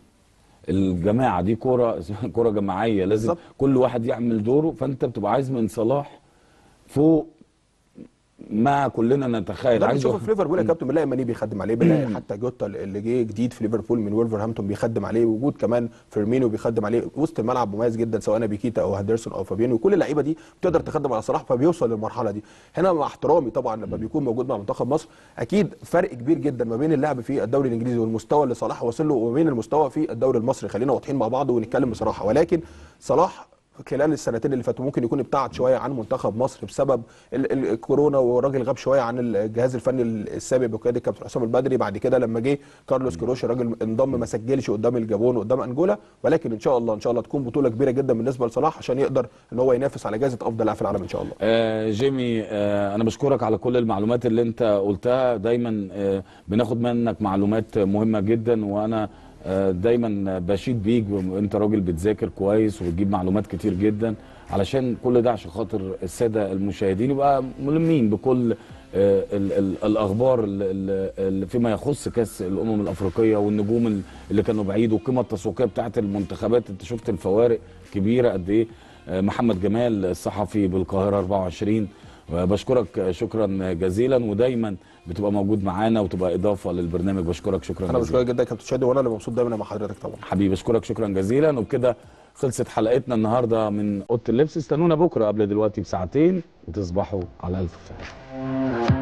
الجماعه دي كوره كوره جماعيه، لازم بالزبط. كل واحد يعمل دوره. فانت بتبقى عايز من صلاح فوق ما كلنا نتخيل. عايز نشوف في ليفربول يا كابتن بنلاقي ماني بيخدم عليه، بنلاقي حتى جوتا اللي جه جديد في ليفربول من ولفرهامبتون بيخدم عليه، وجود كمان فيرمينو بيخدم عليه، وسط الملعب مميز جدا سواء نابيكيتا او هندرسون او فابيانو، وكل اللعيبه دي بتقدر تخدم على صلاح، فبيوصل للمرحله دي. هنا مع احترامي طبعا لما بيكون موجود مع منتخب مصر، اكيد فرق كبير جدا ما بين اللعب في الدوري الانجليزي والمستوى اللي صلاح وصل له وما بين المستوى في الدوري المصري، خلينا واضحين مع بعض ونتكلم بصراحه. ولكن صلاح خلال السنتين اللي فاتوا ممكن يكون ابتعد شويه عن منتخب مصر بسبب الكورونا، والراجل غاب شويه عن الجهاز الفني السابق بقياده الكابتن حسام البدري. بعد كده لما جه كارلوس كروش الراجل انضم، ما سجلش قدام الجابون وقدام انجولا، ولكن ان شاء الله ان شاء الله تكون بطوله كبيره جدا بالنسبه لصلاح عشان يقدر ان هو ينافس على جائزه افضل لاعب في العالم ان شاء الله. آه جيمي، آه انا بشكرك على كل المعلومات اللي انت قلتها، دايما آه بناخد منك معلومات مهمه جدا، وانا دايما بشيد بيك، انت راجل بتذاكر كويس وبتجيب معلومات كتير جدا، علشان كل ده عشان خاطر الساده المشاهدين يبقى ملمين بكل ال ال الاخبار اللي فيما يخص كاس الامم الافريقيه والنجوم اللي كانوا بعيد والقيمه التسويقيه بتاعه المنتخبات. انت شفت الفوارق كبيره قد ايه. محمد جمال الصحفي بالقاهره اربعة وعشرين، بشكرك شكرا جزيلا، ودايما بتبقى موجود معانا وتبقى اضافه للبرنامج. بشكرك شكرا انا جزيلا. انا بشكرك جدا يا كابتن شادي، وانا اللي مبسوط دايما مع حضرتك طبعا حبيبي. بشكرك شكرا جزيلا، وبكده خلصت حلقتنا النهارده من اوضه اللبس. استنونا بكره قبل دلوقتي بساعتين، وتصبحوا على الف خير.